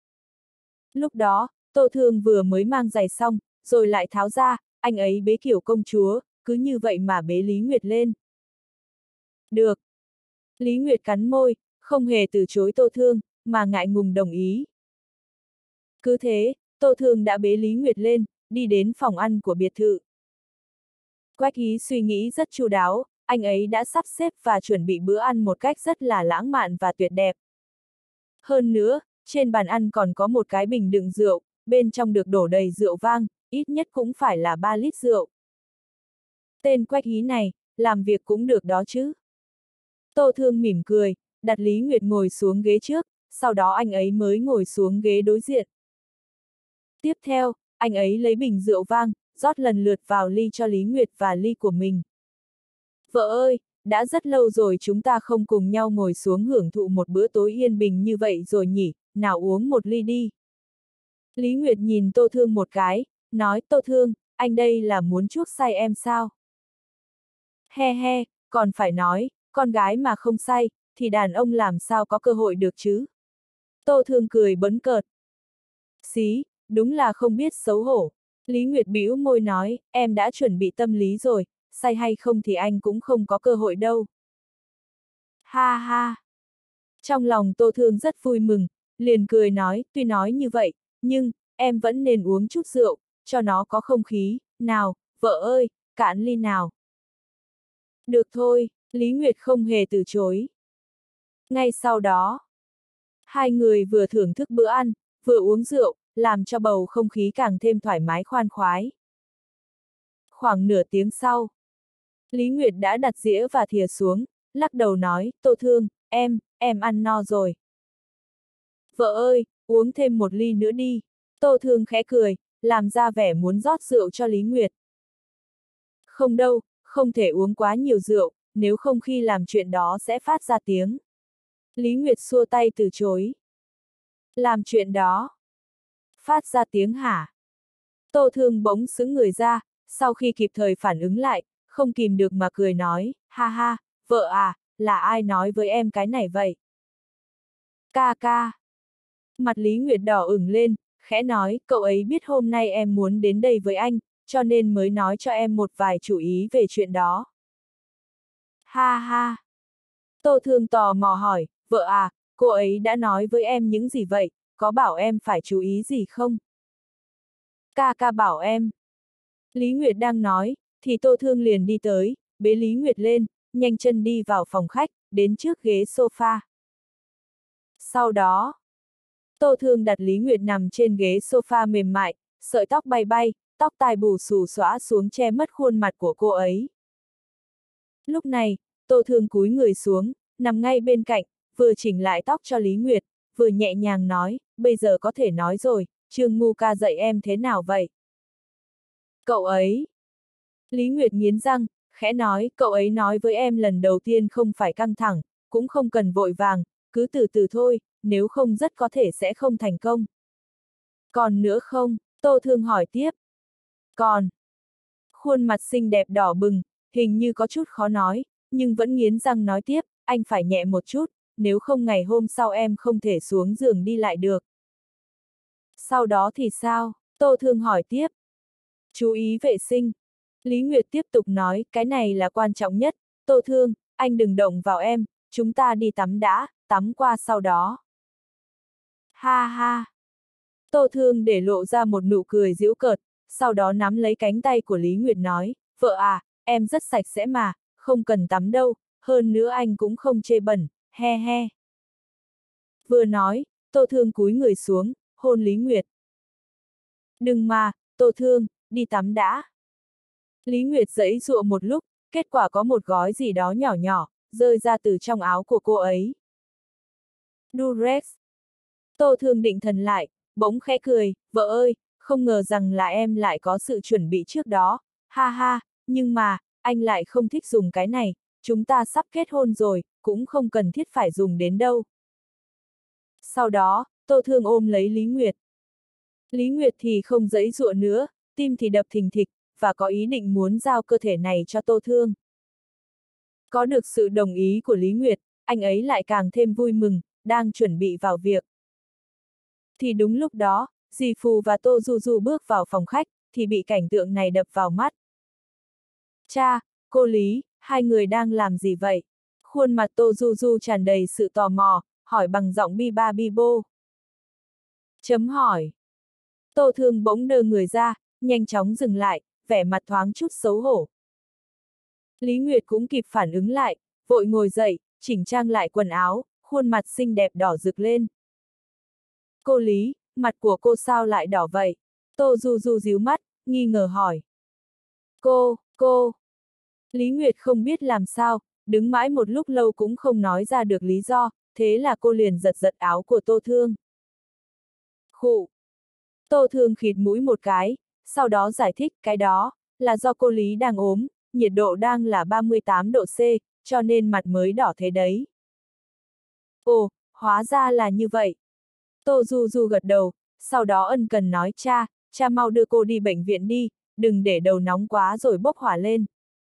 Lúc đó, Tô Thương vừa mới mang giày xong, rồi lại tháo ra, anh ấy bế kiểu công chúa, cứ như vậy mà bế Lý Nguyệt lên. Được. Lý Nguyệt cắn môi, không hề từ chối Tô Thương, mà ngại ngùng đồng ý. Cứ thế, Tô Thương đã bế Lý Nguyệt lên, đi đến phòng ăn của biệt thự. Quách Ý suy nghĩ rất chu đáo, anh ấy đã sắp xếp và chuẩn bị bữa ăn một cách rất là lãng mạn và tuyệt đẹp. Hơn nữa, trên bàn ăn còn có một cái bình đựng rượu, bên trong được đổ đầy rượu vang, ít nhất cũng phải là 3 lít rượu. Tên Quách Ý này, làm việc cũng được đó chứ. Tô Thương mỉm cười, đặt Lý Nguyệt ngồi xuống ghế trước, sau đó anh ấy mới ngồi xuống ghế đối diện. Tiếp theo, anh ấy lấy bình rượu vang, rót lần lượt vào ly cho Lý Nguyệt và ly của mình. Vợ ơi, đã rất lâu rồi chúng ta không cùng nhau ngồi xuống hưởng thụ một bữa tối yên bình như vậy rồi nhỉ, nào uống một ly đi. Lý Nguyệt nhìn Tô Thương một cái, nói Tô Thương, anh đây là muốn chuốc say em sao? He he, còn phải nói, con gái mà không say, thì đàn ông làm sao có cơ hội được chứ? Tô Thương cười bấn cợt. Xí, đúng là không biết xấu hổ. Lý Nguyệt bĩu môi nói, em đã chuẩn bị tâm lý rồi, say hay không thì anh cũng không có cơ hội đâu. Ha ha. Trong lòng Tô Thương rất vui mừng, liền cười nói, tuy nói như vậy, nhưng, em vẫn nên uống chút rượu, cho nó có không khí, nào, vợ ơi, cạn ly nào. Được thôi, Lý Nguyệt không hề từ chối. Ngay sau đó, hai người vừa thưởng thức bữa ăn, vừa uống rượu, làm cho bầu không khí càng thêm thoải mái khoan khoái. Khoảng nửa tiếng sau, Lý Nguyệt đã đặt dĩa và thìa xuống, lắc đầu nói, Tô Thương, em ăn no rồi. Vợ ơi, uống thêm một ly nữa đi. Tô Thương khẽ cười, làm ra vẻ muốn rót rượu cho Lý Nguyệt. Không đâu, không thể uống quá nhiều rượu, nếu không khi làm chuyện đó sẽ phát ra tiếng. Lý Nguyệt xua tay từ chối. Làm chuyện đó. Phát ra tiếng hả? Tô Thương bỗng sững người ra, sau khi kịp thời phản ứng lại, không kìm được mà cười nói, ha ha, vợ à, là ai nói với em cái này vậy? Ca ca. Mặt Lý Nguyệt đỏ ửng lên, khẽ nói, cậu ấy biết hôm nay em muốn đến đây với anh, cho nên mới nói cho em một vài chủ ý về chuyện đó. Ha ha. Tô Thương tò mò hỏi, vợ à, cô ấy đã nói với em những gì vậy, có bảo em phải chú ý gì không? Ca ca bảo em. Lý Nguyệt đang nói, thì Tô Thương liền đi tới, bế Lý Nguyệt lên, nhanh chân đi vào phòng khách, đến trước ghế sofa. Sau đó, Tô Thương đặt Lý Nguyệt nằm trên ghế sofa mềm mại, sợi tóc bay bay, tóc tai bù xù xõa xuống che mất khuôn mặt của cô ấy. Lúc này, Tô Thương cúi người xuống, nằm ngay bên cạnh, vừa chỉnh lại tóc cho Lý Nguyệt, vừa nhẹ nhàng nói, bây giờ có thể nói rồi, Trương Ngu ca dạy em thế nào vậy? Cậu ấy. Lý Nguyệt nghiến răng, khẽ nói, cậu ấy nói với em lần đầu tiên không phải căng thẳng, cũng không cần vội vàng, cứ từ từ thôi, nếu không rất có thể sẽ không thành công. Còn nữa không? Tô Thương hỏi tiếp. Còn. Khuôn mặt xinh đẹp đỏ bừng, hình như có chút khó nói, nhưng vẫn nghiến răng nói tiếp, anh phải nhẹ một chút, nếu không ngày hôm sau em không thể xuống giường đi lại được. Sau đó thì sao? Tô Thương hỏi tiếp. Chú ý vệ sinh. Lý Nguyệt tiếp tục nói, cái này là quan trọng nhất, Tô Thương, anh đừng động vào em, chúng ta đi tắm đã, tắm qua sau đó. Ha ha. Tô Thương để lộ ra một nụ cười giễu cợt, sau đó nắm lấy cánh tay của Lý Nguyệt nói, vợ à, em rất sạch sẽ mà, không cần tắm đâu, hơn nữa anh cũng không chê bẩn, he he. Vừa nói, Tô Thương cúi người xuống, hôn Lý Nguyệt. Đừng mà, Tô Thương, đi tắm đã. Lý Nguyệt giãy giụa một lúc, kết quả có một gói gì đó nhỏ nhỏ, rơi ra từ trong áo của cô ấy. Durex. Tô Thương định thần lại, bỗng khẽ cười, vợ ơi, không ngờ rằng là em lại có sự chuẩn bị trước đó, ha ha, nhưng mà, anh lại không thích dùng cái này, chúng ta sắp kết hôn rồi, cũng không cần thiết phải dùng đến đâu. Sau đó, Tô Thương ôm lấy Lý Nguyệt. Lý Nguyệt thì không giãy giụa nữa, tim thì đập thình thịch, và có ý định muốn giao cơ thể này cho Tô Thương. Có được sự đồng ý của Lý Nguyệt, anh ấy lại càng thêm vui mừng, đang chuẩn bị vào việc. Thì đúng lúc đó, dì Phù và Tô Du Du bước vào phòng khách, thì bị cảnh tượng này đập vào mắt. Cha, cô Lý, hai người đang làm gì vậy? Khuôn mặt Tô Du Du tràn đầy sự tò mò, hỏi bằng giọng bi ba bi bô. Chấm hỏi. Tô Thương bỗng đơ người ra, nhanh chóng dừng lại, vẻ mặt thoáng chút xấu hổ. Lý Nguyệt cũng kịp phản ứng lại, vội ngồi dậy, chỉnh trang lại quần áo, khuôn mặt xinh đẹp đỏ rực lên. Cô Lý, mặt của cô sao lại đỏ vậy? Tô Du Du díu mắt, nghi ngờ hỏi. Cô. Lý Nguyệt không biết làm sao, đứng mãi một lúc lâu cũng không nói ra được lý do, thế là cô liền giật giật áo của Tô Thương. Khụ. Tô Thương khịt mũi một cái, sau đó giải thích cái đó, là do cô Lý đang ốm, nhiệt độ đang là 38 độ C, cho nên mặt mới đỏ thế đấy. Ồ, hóa ra là như vậy. Tô Du Du gật đầu, sau đó ân cần nói cha mau đưa cô đi bệnh viện đi, đừng để đầu nóng quá rồi bốc hỏa lên.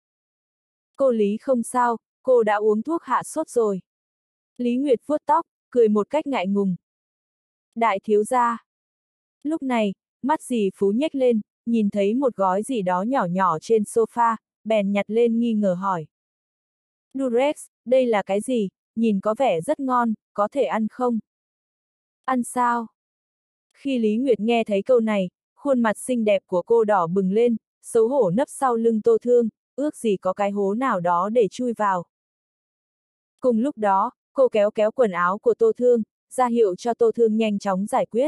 Cô Lý không sao, cô đã uống thuốc hạ sốt rồi. Lý Nguyệt vuốt tóc, cười một cách ngại ngùng. Đại thiếu gia. Lúc này, mắt dì Phú nhếch lên, nhìn thấy một gói gì đó nhỏ nhỏ trên sofa, bèn nhặt lên nghi ngờ hỏi. Durex, đây là cái gì, nhìn có vẻ rất ngon, có thể ăn không? Ăn sao? Khi Lý Nguyệt nghe thấy câu này, khuôn mặt xinh đẹp của cô đỏ bừng lên, xấu hổ nấp sau lưng Tô Thương, ước gì có cái hố nào đó để chui vào. Cùng lúc đó, cô kéo kéo quần áo của Tô Thương, ra hiệu cho Tô Thương nhanh chóng giải quyết.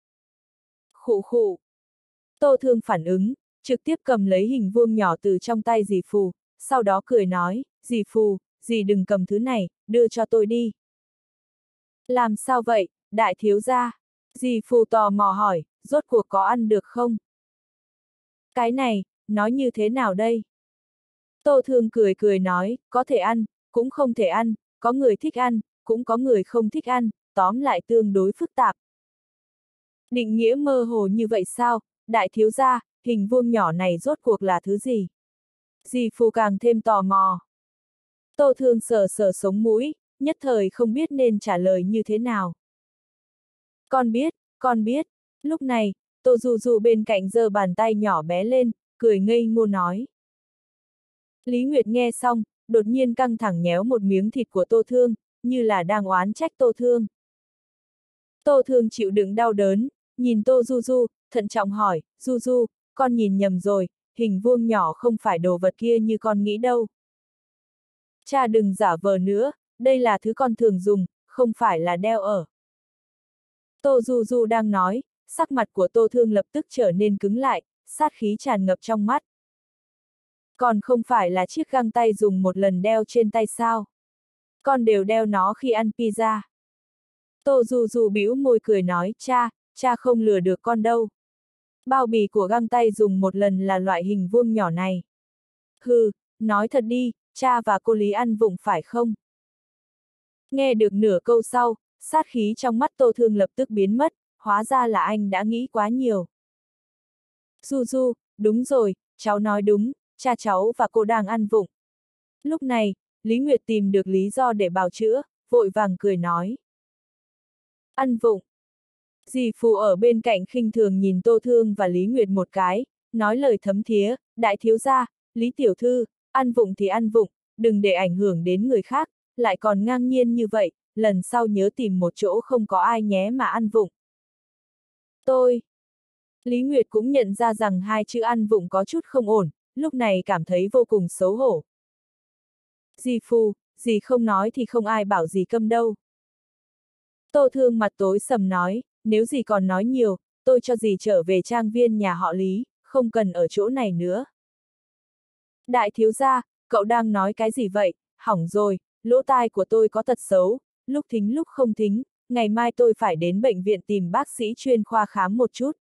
Khụ khụ. Tô Thương phản ứng, trực tiếp cầm lấy hình vuông nhỏ từ trong tay dì Phù, sau đó cười nói, dì Phù, dì đừng cầm thứ này, đưa cho tôi đi. Làm sao vậy, đại thiếu gia? Dì Phù tò mò hỏi, rốt cuộc có ăn được không? Cái này, nói như thế nào đây? Tô Thương cười cười nói, có thể ăn, cũng không thể ăn, có người thích ăn, cũng có người không thích ăn, tóm lại tương đối phức tạp. Định nghĩa mơ hồ như vậy sao, đại thiếu gia, hình vuông nhỏ này rốt cuộc là thứ gì? Dì Phù càng thêm tò mò. Tô Thương sờ sờ sống mũi, nhất thời không biết nên trả lời như thế nào. Con biết. Lúc này, Tô Du Du bên cạnh giơ bàn tay nhỏ bé lên, cười ngây ngô nói. Lý Nguyệt nghe xong, đột nhiên căng thẳng nhéo một miếng thịt của Tô Thương, như là đang oán trách Tô Thương. Tô Thương chịu đựng đau đớn, nhìn Tô Du Du, thận trọng hỏi, Du Du, con nhìn nhầm rồi, hình vuông nhỏ không phải đồ vật kia như con nghĩ đâu. Cha đừng giả vờ nữa, đây là thứ con thường dùng, không phải là đeo ở. Tô Du Du đang nói, sắc mặt của Tô Thương lập tức trở nên cứng lại, sát khí tràn ngập trong mắt. Còn không phải là chiếc găng tay dùng một lần đeo trên tay sao? Con đều đeo nó khi ăn pizza. Tô Du Du bĩu môi cười nói, cha không lừa được con đâu. Bao bì của găng tay dùng một lần là loại hình vuông nhỏ này. Hừ, nói thật đi, cha và cô Lý ăn vụng phải không? Nghe được nửa câu sau, sát khí trong mắt Tô Thương lập tức biến mất, hóa ra là anh đã nghĩ quá nhiều. Du Du, đúng rồi, cháu nói đúng, cha cháu và cô đang ăn vụng. Lúc này, Lý Nguyệt tìm được lý do để bào chữa, vội vàng cười nói. Ăn vụng. Dì Phù ở bên cạnh khinh thường nhìn Tô Thương và Lý Nguyệt một cái, nói lời thấm thía, đại thiếu gia, Lý tiểu thư, ăn vụng thì ăn vụng, đừng để ảnh hưởng đến người khác, lại còn ngang nhiên như vậy, lần sau nhớ tìm một chỗ không có ai nhé mà ăn vụng. Tôi. Lý Nguyệt cũng nhận ra rằng hai chữ ăn vụng có chút không ổn, lúc này cảm thấy vô cùng xấu hổ. Dì Phù, dì không nói thì không ai bảo dì câm đâu. Tô Thương mặt tối sầm nói, nếu dì còn nói nhiều, tôi cho dì trở về trang viên nhà họ Lý, không cần ở chỗ này nữa. Đại thiếu gia, cậu đang nói cái gì vậy, hỏng rồi, lỗ tai của tôi có tật xấu, lúc thính lúc không thính, ngày mai tôi phải đến bệnh viện tìm bác sĩ chuyên khoa khám một chút.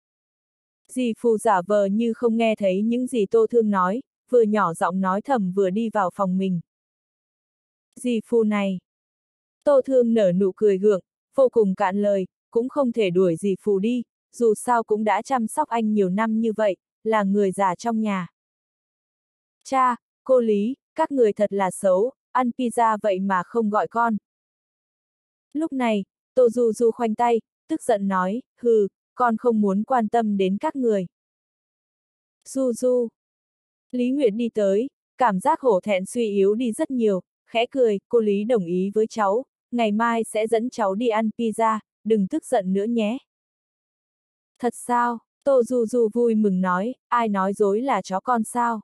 Dì Phù giả vờ như không nghe thấy những gì Tô Thương nói, vừa nhỏ giọng nói thầm vừa đi vào phòng mình. Dì Phù này. Tô Thương nở nụ cười gượng, vô cùng cạn lời, cũng không thể đuổi dì Phù đi, dù sao cũng đã chăm sóc anh nhiều năm như vậy, là người già trong nhà. Cha, cô Lý, các người thật là xấu, ăn pizza vậy mà không gọi con. Lúc này, Tô Du Du khoanh tay, tức giận nói, hừ, con không muốn quan tâm đến các người. Du Du. Lý Nguyệt đi tới, cảm giác hổ thẹn suy yếu đi rất nhiều, khẽ cười, cô Lý đồng ý với cháu, ngày mai sẽ dẫn cháu đi ăn pizza, đừng tức giận nữa nhé. Thật sao? Tô Du Du vui mừng nói, ai nói dối là chó con sao?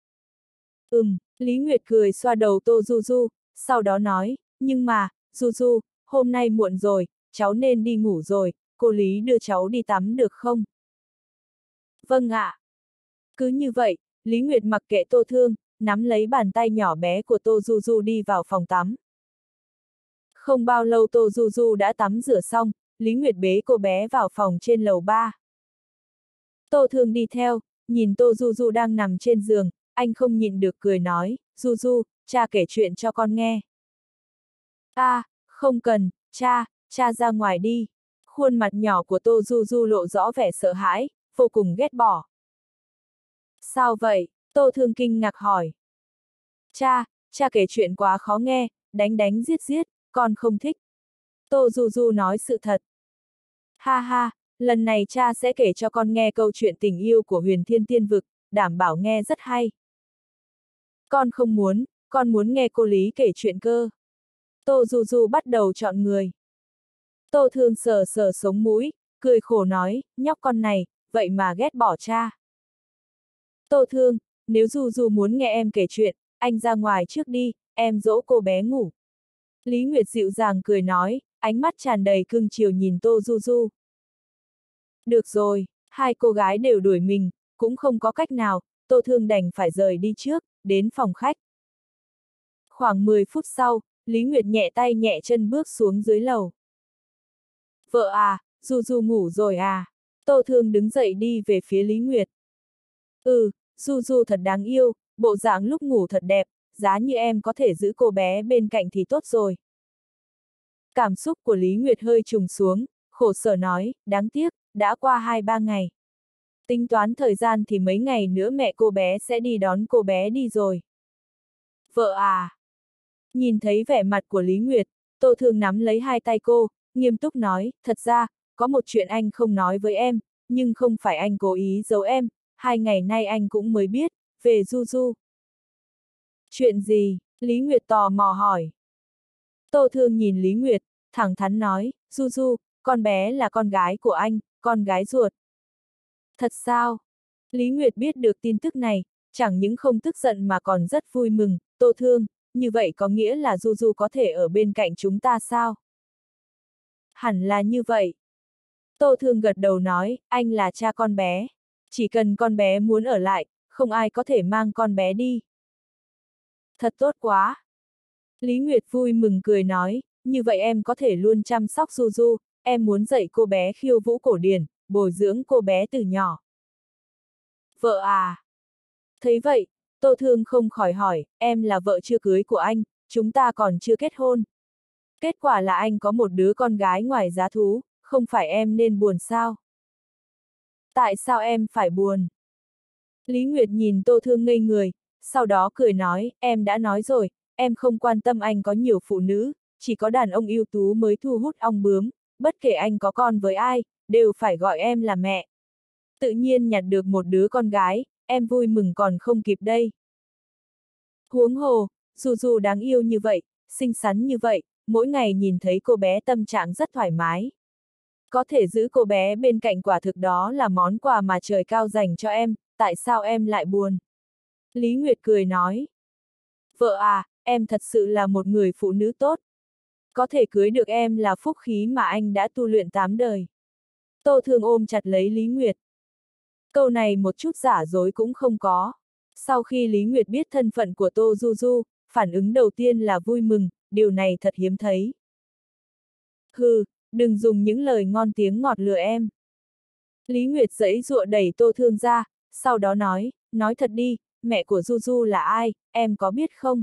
Lý Nguyệt cười xoa đầu Tô Du Du, sau đó nói, nhưng mà, Du Du, hôm nay muộn rồi, cháu nên đi ngủ rồi, cô Lý đưa cháu đi tắm được không? Vâng ạ. Cứ như vậy, Lý Nguyệt mặc kệ Tô Thương, nắm lấy bàn tay nhỏ bé của Tô Du Du đi vào phòng tắm. Không bao lâu Tô Du Du đã tắm rửa xong, Lý Nguyệt bế cô bé vào phòng trên lầu 3. Tô Thương đi theo, nhìn Tô Du Du đang nằm trên giường, anh không nhịn được cười nói, Du Du, cha kể chuyện cho con nghe. Không cần, cha ra ngoài đi. Khuôn mặt nhỏ của Tô Du Du lộ rõ vẻ sợ hãi, vô cùng ghét bỏ. Sao vậy? Tô Thương kinh ngạc hỏi. Cha kể chuyện quá khó nghe, đánh giết, con không thích. Tô Du Du nói sự thật. Ha ha, lần này cha sẽ kể cho con nghe câu chuyện tình yêu của Huyền Thiên Tiên Vực, đảm bảo nghe rất hay. Con không muốn, con muốn nghe cô Lý kể chuyện cơ. Tô Du Du bắt đầu chọn người. Tô Thương sờ sờ sống mũi, cười khổ nói, nhóc con này, vậy mà ghét bỏ cha. Tô Thương, nếu Du Du muốn nghe em kể chuyện, anh ra ngoài trước đi, em dỗ cô bé ngủ. Lý Nguyệt dịu dàng cười nói, ánh mắt tràn đầy cưng chiều nhìn Tô Du Du. Được rồi, hai cô gái đều đuổi mình, cũng không có cách nào, Tô Thương đành phải rời đi trước, đến phòng khách. Khoảng 10 phút sau, Lý Nguyệt nhẹ tay nhẹ chân bước xuống dưới lầu. Vợ à, Du Du ngủ rồi à? Tô Thương đứng dậy đi về phía Lý Nguyệt. Du Du thật đáng yêu, bộ dạng lúc ngủ thật đẹp, giá như em có thể giữ cô bé bên cạnh thì tốt rồi. Cảm xúc của Lý Nguyệt hơi trùng xuống, khổ sở nói, đáng tiếc, đã qua 2-3 ngày. Tính toán thời gian thì mấy ngày nữa mẹ cô bé sẽ đi đón cô bé đi rồi. Vợ à! Nhìn thấy vẻ mặt của Lý Nguyệt, Tô Thương nắm lấy hai tay cô, nghiêm túc nói, thật ra, có một chuyện anh không nói với em, nhưng không phải anh cố ý giấu em, 2 ngày nay anh cũng mới biết, về Du Du. Chuyện gì? Lý Nguyệt tò mò hỏi. Tô Thương nhìn Lý Nguyệt, thẳng thắn nói, Du Du, con bé là con gái của anh, con gái ruột. Thật sao? Lý Nguyệt biết được tin tức này, chẳng những không tức giận mà còn rất vui mừng, Tô Thương, như vậy có nghĩa là Du Du có thể ở bên cạnh chúng ta sao? Hẳn là như vậy. Tô Thương gật đầu nói, anh là cha con bé. Chỉ cần con bé muốn ở lại, không ai có thể mang con bé đi. Thật tốt quá. Lý Nguyệt vui mừng cười nói, như vậy em có thể luôn chăm sóc Du Du, em muốn dạy cô bé khiêu vũ cổ điển, bồi dưỡng cô bé từ nhỏ. Vợ à? Thấy vậy, Tô Thương không khỏi hỏi, em là vợ chưa cưới của anh, chúng ta còn chưa kết hôn. Kết quả là anh có một đứa con gái ngoài giá thú, không phải em nên buồn sao? Tại sao em phải buồn? Lý Nguyệt nhìn Tô Thương ngây người, sau đó cười nói, em đã nói rồi, em không quan tâm anh có nhiều phụ nữ, chỉ có đàn ông ưu tú mới thu hút ong bướm, bất kể anh có con với ai, đều phải gọi em là mẹ. Tự nhiên nhặt được một đứa con gái, em vui mừng còn không kịp đây. Huống hồ, dù đáng yêu như vậy, xinh xắn như vậy, mỗi ngày nhìn thấy cô bé tâm trạng rất thoải mái. Có thể giữ cô bé bên cạnh quả thực đó là món quà mà trời cao dành cho em, tại sao em lại buồn? Lý Nguyệt cười nói. Vợ à, em thật sự là một người phụ nữ tốt. Có thể cưới được em là phúc khí mà anh đã tu luyện 8 đời. Tô Thương ôm chặt lấy Lý Nguyệt. Câu này một chút giả dối cũng không có. Sau khi Lý Nguyệt biết thân phận của Tô Du Du, phản ứng đầu tiên là vui mừng, điều này thật hiếm thấy. Hừ, đừng dùng những lời ngon tiếng ngọt lừa em. Lý Nguyệt giãy giụa đẩy Tô Thương ra, sau đó nói thật đi, mẹ của Du Du là ai, em có biết không?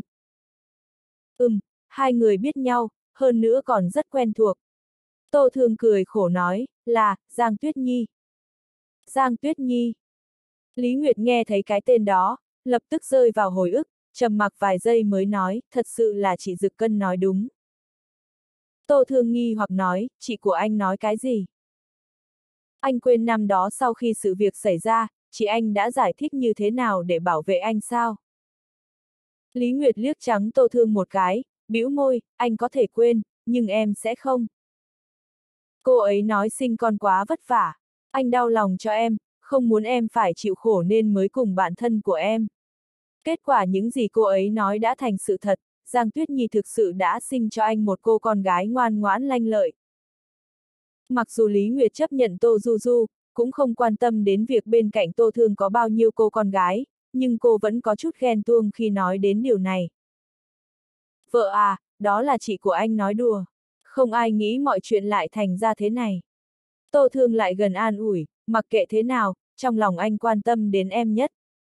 Hai người biết nhau, hơn nữa còn rất quen thuộc. Tô Thương cười khổ nói, là, Giang Tuyết Nhi. Giang Tuyết Nhi. Lý Nguyệt nghe thấy cái tên đó, lập tức rơi vào hồi ức, trầm mặc vài giây mới nói, thật sự là chị Dực Cân nói đúng. Tô Thương nghi hoặc nói, chị của anh nói cái gì? Anh quên năm đó sau khi sự việc xảy ra, chị anh đã giải thích như thế nào để bảo vệ anh sao? Lý Nguyệt liếc trắng Tô Thương một cái, bĩu môi, anh có thể quên, nhưng em sẽ không. Cô ấy nói sinh con quá vất vả, anh đau lòng cho em, không muốn em phải chịu khổ nên mới cùng bạn thân của em. Kết quả những gì cô ấy nói đã thành sự thật, Giang Tuyết Nhi thực sự đã sinh cho anh một cô con gái ngoan ngoãn lanh lợi. Mặc dù Lý Nguyệt chấp nhận Tô Du Du, cũng không quan tâm đến việc bên cạnh Tô Thương có bao nhiêu cô con gái, nhưng cô vẫn có chút ghen tuông khi nói đến điều này. Vợ à, đó là chị của anh nói đùa. Không ai nghĩ mọi chuyện lại thành ra thế này. Tô Thương lại gần an ủi, mặc kệ thế nào, trong lòng anh quan tâm đến em nhất.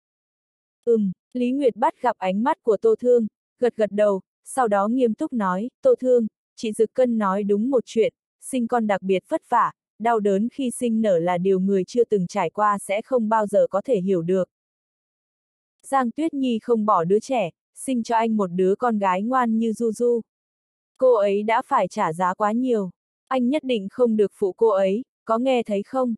Lý Nguyệt bắt gặp ánh mắt của Tô Thương, gật gật đầu, sau đó nghiêm túc nói, Tô Thương, chị Dực Cân nói đúng một chuyện, sinh con đặc biệt vất vả, đau đớn khi sinh nở là điều người chưa từng trải qua sẽ không bao giờ có thể hiểu được. Giang Tuyết Nhi không bỏ đứa trẻ, sinh cho anh một đứa con gái ngoan như Du Du. Cô ấy đã phải trả giá quá nhiều, anh nhất định không được phụ cô ấy, có nghe thấy không?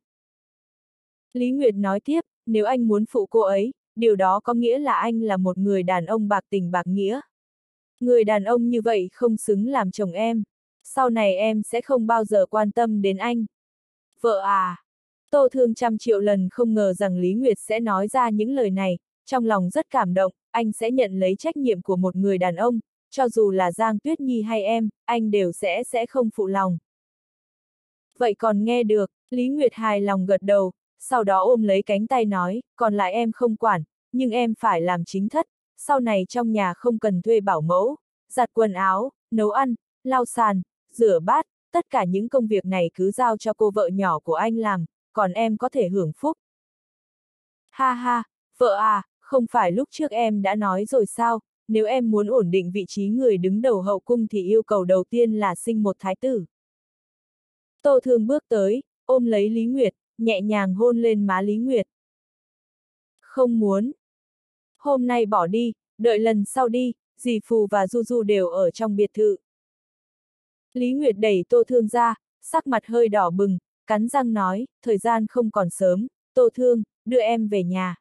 Lý Nguyệt nói tiếp, nếu anh muốn phụ cô ấy, điều đó có nghĩa là anh là một người đàn ông bạc tình bạc nghĩa. Người đàn ông như vậy không xứng làm chồng em. Sau này em sẽ không bao giờ quan tâm đến anh. Vợ à! Tô Thương trăm triệu lần không ngờ rằng Lý Nguyệt sẽ nói ra những lời này, trong lòng rất cảm động, anh sẽ nhận lấy trách nhiệm của một người đàn ông, cho dù là Giang Tuyết Nhi hay em, anh đều sẽ không phụ lòng. Vậy còn nghe được, Lý Nguyệt hài lòng gật đầu, sau đó ôm lấy cánh tay nói, còn lại em không quản, nhưng em phải làm chính thất, sau này trong nhà không cần thuê bảo mẫu, giặt quần áo, nấu ăn, lau sàn, rửa bát, tất cả những công việc này cứ giao cho cô vợ nhỏ của anh làm, còn em có thể hưởng phúc. Ha ha, vợ à, không phải lúc trước em đã nói rồi sao, nếu em muốn ổn định vị trí người đứng đầu hậu cung thì yêu cầu đầu tiên là sinh một thái tử. Tô Thương bước tới, ôm lấy Lý Nguyệt, nhẹ nhàng hôn lên má Lý Nguyệt. Không muốn. Hôm nay bỏ đi, đợi lần sau đi, dì Phù và Du Du đều ở trong biệt thự. Lý Nguyệt đẩy Tô Thương ra, sắc mặt hơi đỏ bừng, cắn răng nói, thời gian không còn sớm, Tô Thương, đưa em về nhà.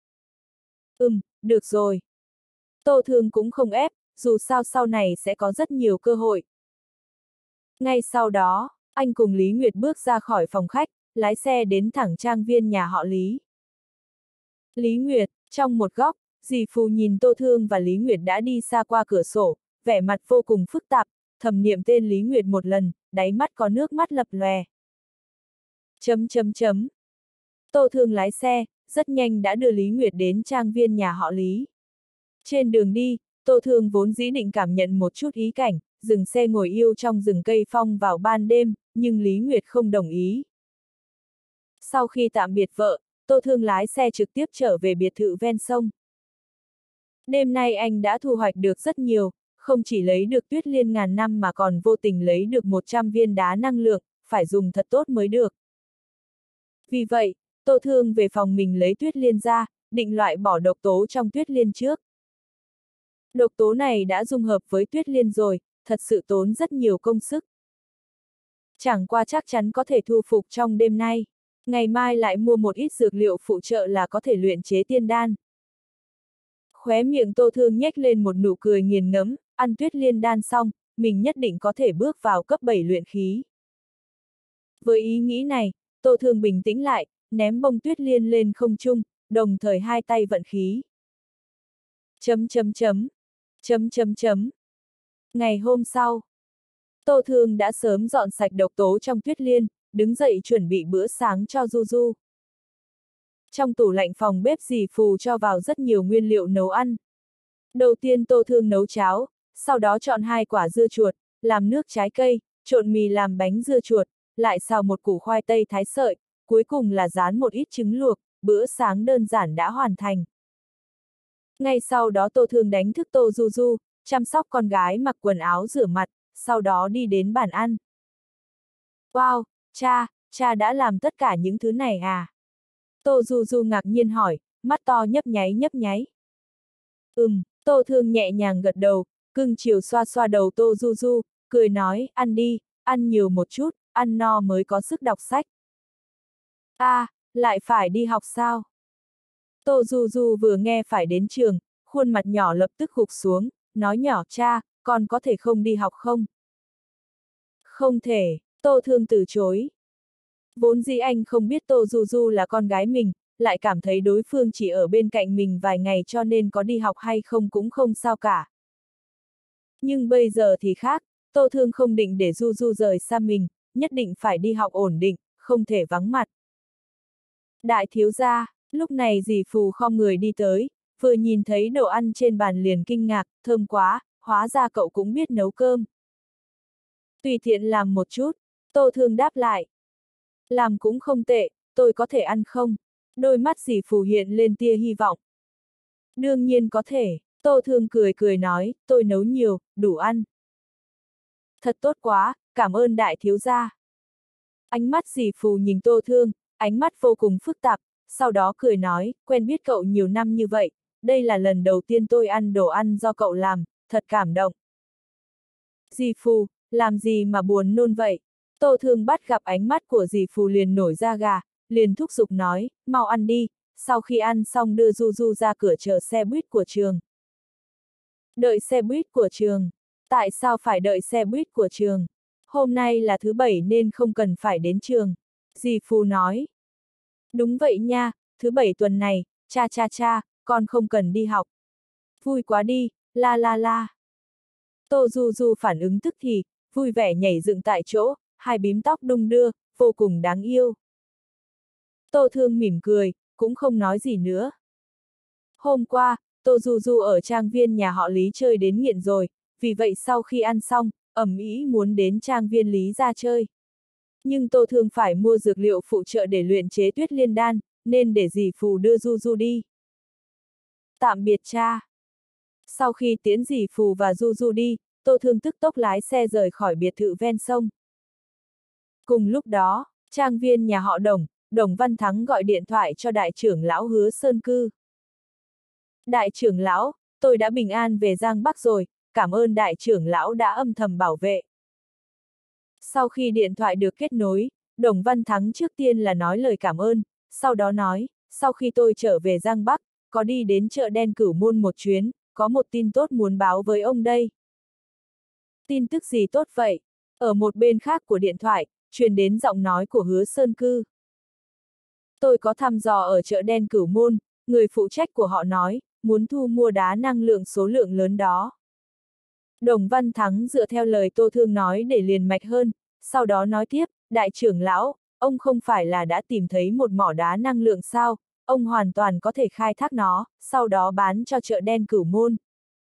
Được rồi. Tô Thương cũng không ép, dù sao sau này sẽ có rất nhiều cơ hội. Ngay sau đó, anh cùng Lý Nguyệt bước ra khỏi phòng khách, lái xe đến thẳng trang viên nhà họ Lý. Lý Nguyệt, trong một góc, dì Phù nhìn Tô Thương và Lý Nguyệt đã đi xa qua cửa sổ, vẻ mặt vô cùng phức tạp, thầm niệm tên Lý Nguyệt một lần, đáy mắt có nước mắt lập lòe. Tô Thương lái xe, rất nhanh đã đưa Lý Nguyệt đến trang viên nhà họ Lý. Trên đường đi, Tô Thương vốn dĩ định cảm nhận một chút ý cảnh, dừng xe ngồi yêu trong rừng cây phong vào ban đêm, nhưng Lý Nguyệt không đồng ý. Sau khi tạm biệt vợ, Tô Thương lái xe trực tiếp trở về biệt thự ven sông. Đêm nay anh đã thu hoạch được rất nhiều, không chỉ lấy được tuyết liên ngàn năm mà còn vô tình lấy được 100 viên đá năng lượng, phải dùng thật tốt mới được. Vì vậy, Tô Thương về phòng mình lấy tuyết liên ra, định loại bỏ độc tố trong tuyết liên trước. Độc tố này đã dung hợp với tuyết liên rồi, thật sự tốn rất nhiều công sức. Chẳng qua chắc chắn có thể thu phục trong đêm nay. Ngày mai lại mua một ít dược liệu phụ trợ là có thể luyện chế tiên đan. Khóe miệng Tô Thương nhếch lên một nụ cười nghiền ngẫm, ăn tuyết liên đan xong, mình nhất định có thể bước vào cấp 7 luyện khí. Với ý nghĩ này, Tô Thương bình tĩnh lại, ném bông tuyết liên lên không trung, đồng thời hai tay vận khí. Chấm chấm chấm. Chấm chấm chấm. Ngày hôm sau, Tô Thương đã sớm dọn sạch độc tố trong tuyết liên, đứng dậy chuẩn bị bữa sáng cho Du Du. Trong tủ lạnh phòng bếp dì Phù cho vào rất nhiều nguyên liệu nấu ăn. Đầu tiên Tô Thương nấu cháo, sau đó chọn 2 quả dưa chuột, làm nước trái cây, trộn mì làm bánh dưa chuột, lại xào một củ khoai tây thái sợi, cuối cùng là rán một ít trứng luộc, bữa sáng đơn giản đã hoàn thành. Ngay sau đó Tô Thương đánh thức Tô Du Du, chăm sóc con gái mặc quần áo rửa mặt, sau đó đi đến bàn ăn. Wow, cha đã làm tất cả những thứ này à? Tô Du Du ngạc nhiên hỏi, mắt to nhấp nháy. Tô Thương nhẹ nhàng gật đầu, cưng chiều xoa xoa đầu Tô Du Du, cười nói, ăn đi, ăn nhiều một chút, ăn no mới có sức đọc sách. Lại phải đi học sao? Tô Du Du vừa nghe phải đến trường, khuôn mặt nhỏ lập tức gục xuống, nói nhỏ, cha, con có thể không đi học không? Không thể, Tô Thương từ chối. Vốn dĩ anh không biết Tô Du Du là con gái mình, lại cảm thấy đối phương chỉ ở bên cạnh mình vài ngày cho nên có đi học hay không cũng không sao cả. Nhưng bây giờ thì khác, Tô Thương không định để Du Du rời xa mình, nhất định phải đi học ổn định, không thể vắng mặt. Đại thiếu gia, lúc này dì Phù khom người đi tới, vừa nhìn thấy đồ ăn trên bàn liền kinh ngạc, thơm quá, hóa ra cậu cũng biết nấu cơm. Tùy tiện làm một chút, Tô Thương đáp lại. Làm cũng không tệ, tôi có thể ăn không? Đôi mắt dì Phù hiện lên tia hy vọng. Đương nhiên có thể, Tô Thương cười nói, tôi nấu nhiều, đủ ăn. Thật tốt quá, cảm ơn đại thiếu gia. Ánh mắt dì Phù nhìn Tô Thương, ánh mắt vô cùng phức tạp, sau đó cười nói, quen biết cậu nhiều năm như vậy, đây là lần đầu tiên tôi ăn đồ ăn do cậu làm, thật cảm động. Dì Phù, làm gì mà buồn nôn vậy? Tô Thương bắt gặp ánh mắt của dì Phù liền nổi da gà, liền thúc giục nói, mau ăn đi, sau khi ăn xong đưa Du Du ra cửa chờ xe buýt của trường. Đợi xe buýt của trường? Tại sao phải đợi xe buýt của trường? Hôm nay là thứ Bảy nên không cần phải đến trường. Dì Phù nói. Đúng vậy nha, thứ Bảy tuần này, cha, con không cần đi học. Vui quá đi, la. Tô Du Du phản ứng tức thì, vui vẻ nhảy dựng tại chỗ, hai bím tóc đung đưa, vô cùng đáng yêu. Tô Thương mỉm cười, cũng không nói gì nữa. Hôm qua, Tô Du Du ở trang viên nhà họ Lý chơi đến nghiện rồi, vì vậy sau khi ăn xong, ầm ĩ muốn đến trang viên Lý ra chơi. Nhưng Tô Thương phải mua dược liệu phụ trợ để luyện chế tuyết liên đan, nên để dì Phù đưa Du Du đi. Tạm biệt cha. Sau khi tiễn dì Phù và Du Du đi, Tô Thương tức tốc lái xe rời khỏi biệt thự ven sông. Cùng lúc đó, trang viên nhà họ Đồng Văn Thắng gọi điện thoại cho đại trưởng lão Hứa Sơn Cư. Đại trưởng lão, tôi đã bình an về Giang Bắc rồi, cảm ơn đại trưởng lão đã âm thầm bảo vệ. Sau khi điện thoại được kết nối, Đồng Văn Thắng trước tiên là nói lời cảm ơn, sau đó nói, sau khi tôi trở về Giang Bắc, có đi đến chợ đen Cửu Môn một chuyến, có một tin tốt muốn báo với ông đây. Tin tức gì tốt vậy? Ở một bên khác của điện thoại, truyền đến giọng nói của Hứa Sơn Cư. Tôi có thăm dò ở chợ đen Cửu Môn, người phụ trách của họ nói, muốn thu mua đá năng lượng số lượng lớn đó. Đồng Văn Thắng dựa theo lời Tô Thương nói để liền mạch hơn, sau đó nói tiếp, đại trưởng lão, ông không phải là đã tìm thấy một mỏ đá năng lượng sao, ông hoàn toàn có thể khai thác nó, sau đó bán cho chợ đen Cửu Môn.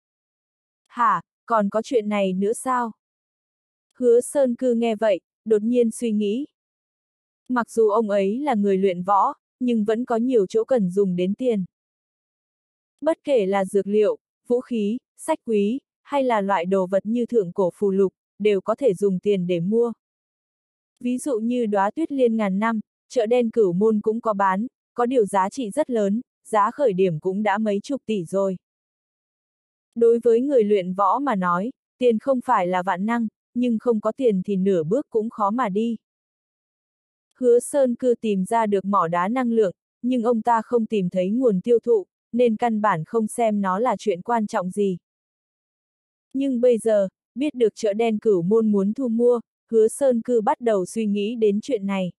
Hả, còn có chuyện này nữa sao? Hứa Sơn Cư nghe vậy, đột nhiên suy nghĩ. Mặc dù ông ấy là người luyện võ, nhưng vẫn có nhiều chỗ cần dùng đến tiền. Bất kể là dược liệu, vũ khí, sách quý, hay là loại đồ vật như thượng cổ phù lục, đều có thể dùng tiền để mua. Ví dụ như đóa tuyết liên ngàn năm, chợ đen Cửu Môn cũng có bán, có điều giá trị rất lớn, giá khởi điểm cũng đã mấy chục tỷ rồi. Đối với người luyện võ mà nói, tiền không phải là vạn năng, nhưng không có tiền thì nửa bước cũng khó mà đi. Hứa Sơn Cư tìm ra được mỏ đá năng lượng, nhưng ông ta không tìm thấy nguồn tiêu thụ, nên căn bản không xem nó là chuyện quan trọng gì. Nhưng bây giờ, biết được chợ đen Cửu Môn muốn thu mua, Hứa Sơn Cư bắt đầu suy nghĩ đến chuyện này.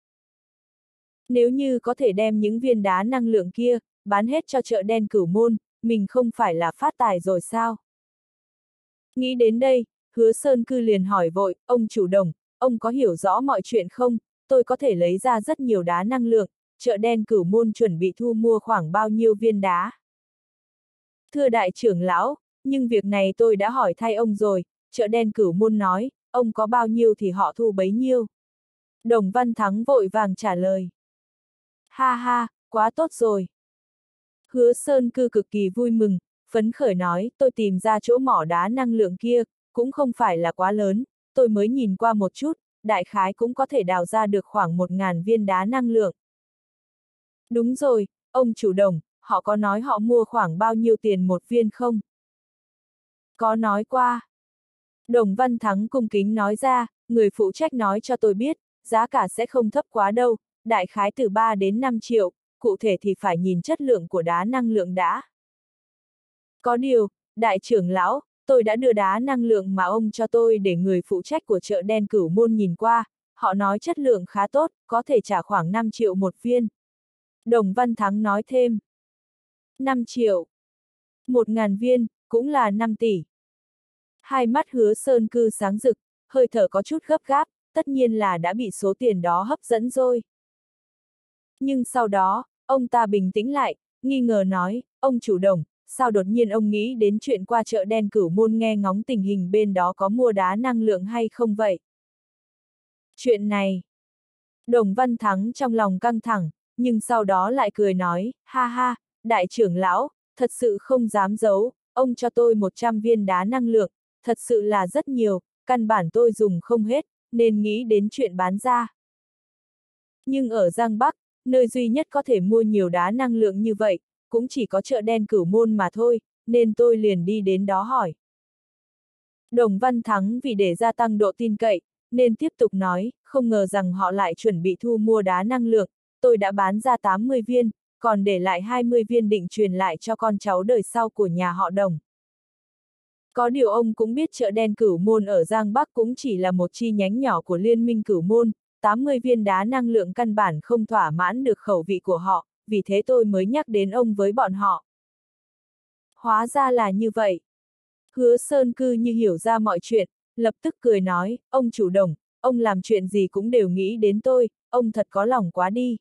Nếu như có thể đem những viên đá năng lượng kia, bán hết cho chợ đen Cửu Môn, mình không phải là phát tài rồi sao? Nghĩ đến đây, Hứa Sơn Cư liền hỏi vội, ông chủ Đồng, ông có hiểu rõ mọi chuyện không? Tôi có thể lấy ra rất nhiều đá năng lượng, chợ đen Cửu Môn chuẩn bị thu mua khoảng bao nhiêu viên đá? Thưa đại trưởng lão, nhưng việc này tôi đã hỏi thay ông rồi, chợ đen Cửu Môn nói, ông có bao nhiêu thì họ thu bấy nhiêu. Đồng Văn Thắng vội vàng trả lời. Ha ha, quá tốt rồi. Hứa Sơn Cư cực kỳ vui mừng, phấn khởi nói, tôi tìm ra chỗ mỏ đá năng lượng kia, cũng không phải là quá lớn, tôi mới nhìn qua một chút, đại khái cũng có thể đào ra được khoảng 1.000 viên đá năng lượng. Đúng rồi, ông chủ Đồng, họ có nói họ mua khoảng bao nhiêu tiền một viên không? Có nói qua. Đồng Văn Thắng cung kính nói ra, người phụ trách nói cho tôi biết, giá cả sẽ không thấp quá đâu, đại khái từ 3 đến 5 triệu, cụ thể thì phải nhìn chất lượng của đá năng lượng đã. Có điều, đại trưởng lão, tôi đã đưa đá năng lượng mà ông cho tôi để người phụ trách của chợ đen Cửu Môn nhìn qua, họ nói chất lượng khá tốt, có thể trả khoảng 5 triệu một viên. Đồng Văn Thắng nói thêm. 5 triệu. 1.000 viên, cũng là 5 tỷ. Hai mắt Hứa Sơn Cư sáng rực, hơi thở có chút gấp gáp, tất nhiên là đã bị số tiền đó hấp dẫn rồi. Nhưng sau đó, ông ta bình tĩnh lại, nghi ngờ nói, ông chủ Đồng, sao đột nhiên ông nghĩ đến chuyện qua chợ đen Cửu Môn nghe ngóng tình hình bên đó có mua đá năng lượng hay không vậy? Chuyện này, Đồng Văn Thắng trong lòng căng thẳng, nhưng sau đó lại cười nói, ha ha, đại trưởng lão, thật sự không dám giấu, ông cho tôi 100 viên đá năng lượng, thật sự là rất nhiều, căn bản tôi dùng không hết, nên nghĩ đến chuyện bán ra. Nhưng ở Giang Bắc, nơi duy nhất có thể mua nhiều đá năng lượng như vậy, cũng chỉ có chợ đen Cửu Môn mà thôi, nên tôi liền đi đến đó hỏi. Đồng Văn Thắng vì để gia tăng độ tin cậy, nên tiếp tục nói, không ngờ rằng họ lại chuẩn bị thu mua đá năng lượng, tôi đã bán ra 80 viên, còn để lại 20 viên định truyền lại cho con cháu đời sau của nhà họ Đồng. Có điều ông cũng biết chợ đen Cửu Môn ở Giang Bắc cũng chỉ là một chi nhánh nhỏ của Liên minh Cửu Môn, 80 viên đá năng lượng căn bản không thỏa mãn được khẩu vị của họ, vì thế tôi mới nhắc đến ông với bọn họ. Hóa ra là như vậy. Hứa Sơn Cư như hiểu ra mọi chuyện, lập tức cười nói, ông chủ Đồng, ông làm chuyện gì cũng đều nghĩ đến tôi, ông thật có lòng quá đi.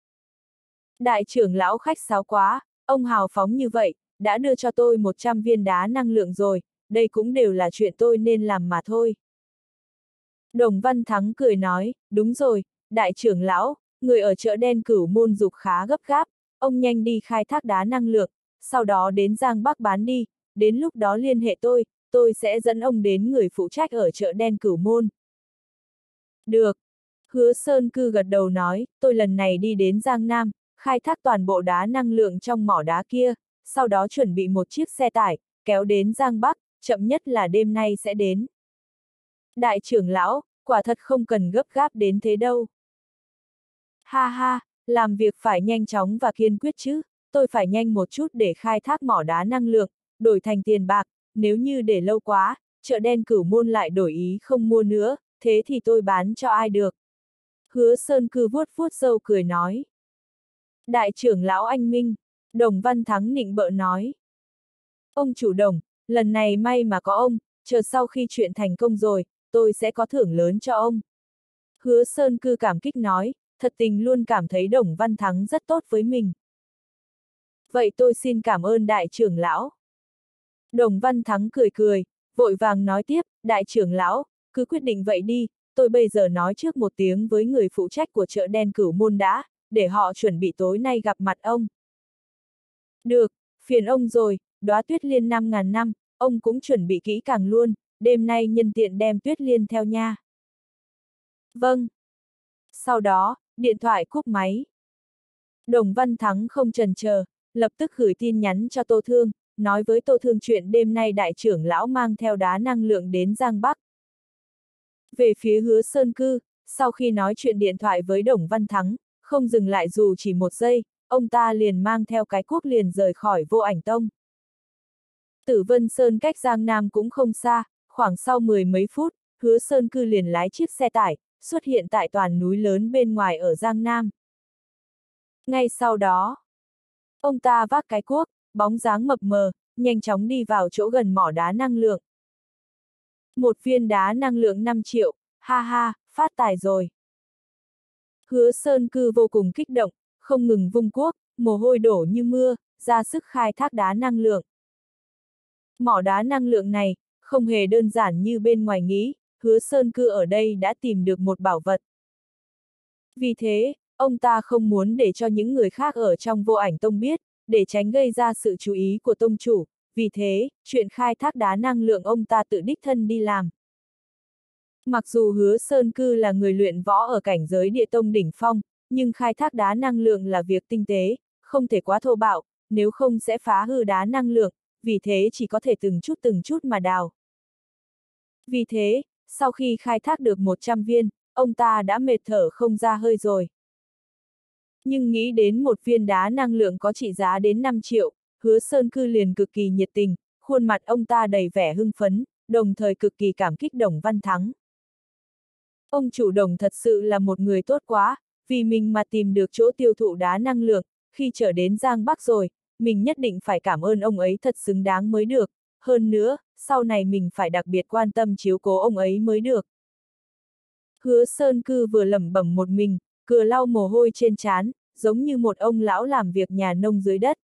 Đại trưởng lão khách sáo quá, ông hào phóng như vậy, đã đưa cho tôi 100 viên đá năng lượng rồi, đây cũng đều là chuyện tôi nên làm mà thôi. Đồng Văn Thắng cười nói, đúng rồi, đại trưởng lão, người ở chợ đen Cửu Môn dục khá gấp gáp, ông nhanh đi khai thác đá năng lượng, sau đó đến Giang Bắc bán đi, đến lúc đó liên hệ tôi sẽ dẫn ông đến người phụ trách ở chợ đen Cửu Môn. Được. Hứa Sơn Cư gật đầu nói, tôi lần này đi đến Giang Nam, khai thác toàn bộ đá năng lượng trong mỏ đá kia, sau đó chuẩn bị một chiếc xe tải, kéo đến Giang Bắc, chậm nhất là đêm nay sẽ đến. Đại trưởng lão, quả thật không cần gấp gáp đến thế đâu. Ha ha, làm việc phải nhanh chóng và kiên quyết chứ, tôi phải nhanh một chút để khai thác mỏ đá năng lượng, đổi thành tiền bạc, nếu như để lâu quá, chợ đen Cửu Môn lại đổi ý không mua nữa, thế thì tôi bán cho ai được. Hứa Sơn Cư vuốt vuốt râu cười nói. Đại trưởng lão anh Minh, Đồng Văn Thắng nịnh bợ nói. Ông chủ Đồng, lần này may mà có ông, chờ sau khi chuyện thành công rồi, tôi sẽ có thưởng lớn cho ông. Hứa Sơn Cư cảm kích nói, thật tình luôn cảm thấy Đồng Văn Thắng rất tốt với mình. Vậy tôi xin cảm ơn đại trưởng lão. Đồng Văn Thắng cười cười, vội vàng nói tiếp, đại trưởng lão, cứ quyết định vậy đi, tôi bây giờ nói trước một tiếng với người phụ trách của chợ đen Cửu Môn đã, để họ chuẩn bị tối nay gặp mặt ông. Được, phiền ông rồi, đóa tuyết liên 5.000 năm, ông cũng chuẩn bị kỹ càng luôn, đêm nay nhân tiện đem tuyết liên theo nha. Vâng. Sau đó, điện thoại cúp máy. Đồng Văn Thắng không chần chờ, lập tức gửi tin nhắn cho Tô Thương, nói với Tô Thương chuyện đêm nay đại trưởng lão mang theo đá năng lượng đến Giang Bắc. Về phía Hứa Sơn Cư, sau khi nói chuyện điện thoại với Đồng Văn Thắng, không dừng lại dù chỉ một giây, ông ta liền mang theo cái cuốc liền rời khỏi Vô Ảnh Tông. Tử Vân Sơn cách Giang Nam cũng không xa, khoảng sau 10 mấy phút, Hứa Sơn Cư liền lái chiếc xe tải, xuất hiện tại toàn núi lớn bên ngoài ở Giang Nam. Ngay sau đó, ông ta vác cái cuốc, bóng dáng mập mờ, nhanh chóng đi vào chỗ gần mỏ đá năng lượng. Một viên đá năng lượng 5 triệu, ha ha, phát tài rồi. Hứa Sơn Cư vô cùng kích động, không ngừng vung cuốc, mồ hôi đổ như mưa, ra sức khai thác đá năng lượng. Mỏ đá năng lượng này, không hề đơn giản như bên ngoài nghĩ, Hứa Sơn Cư ở đây đã tìm được một bảo vật. Vì thế, ông ta không muốn để cho những người khác ở trong Vô Ảnh Tông biết, để tránh gây ra sự chú ý của tông chủ, vì thế, chuyện khai thác đá năng lượng ông ta tự đích thân đi làm. Mặc dù Hứa Sơn Cư là người luyện võ ở cảnh giới địa tông đỉnh phong, nhưng khai thác đá năng lượng là việc tinh tế, không thể quá thô bạo, nếu không sẽ phá hư đá năng lượng, vì thế chỉ có thể từng chút mà đào. Vì thế, sau khi khai thác được 100 viên, ông ta đã mệt thở không ra hơi rồi. Nhưng nghĩ đến một viên đá năng lượng có trị giá đến 5 triệu, Hứa Sơn Cư liền cực kỳ nhiệt tình, khuôn mặt ông ta đầy vẻ hưng phấn, đồng thời cực kỳ cảm kích Đồng Văn Thắng. Ông chủ Đồng thật sự là một người tốt quá, vì mình mà tìm được chỗ tiêu thụ đá năng lượng, khi trở đến Giang Bắc rồi, mình nhất định phải cảm ơn ông ấy thật xứng đáng mới được, hơn nữa, sau này mình phải đặc biệt quan tâm chiếu cố ông ấy mới được. Hứa Sơn Cư vừa lẩm bẩm một mình, vừa lau mồ hôi trên trán, giống như một ông lão làm việc nhà nông dưới đất.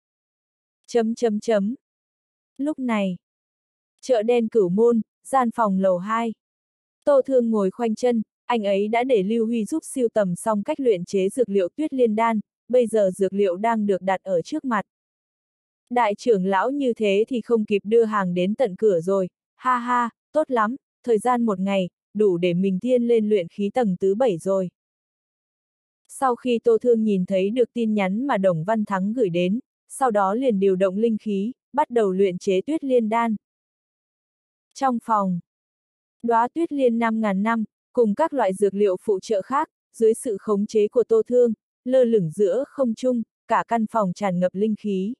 Lúc này, chợ đen Cửu Môn, gian phòng lầu 2. Tô Thương ngồi khoanh chân, anh ấy đã để Lưu Huy giúp sưu tầm xong cách luyện chế dược liệu Tuyết Liên Đan, bây giờ dược liệu đang được đặt ở trước mặt. Đại trưởng lão như thế thì không kịp đưa hàng đến tận cửa rồi, ha ha, tốt lắm, thời gian một ngày, đủ để mình tiên lên luyện khí tầng thứ 7 rồi. Sau khi Tô Thương nhìn thấy được tin nhắn mà Đồng Văn Thắng gửi đến, sau đó liền điều động linh khí, bắt đầu luyện chế Tuyết Liên Đan. Trong phòng, đóa tuyết liên 5.000 năm, cùng các loại dược liệu phụ trợ khác, dưới sự khống chế của Tô Thương, lơ lửng giữa không trung, cả căn phòng tràn ngập linh khí.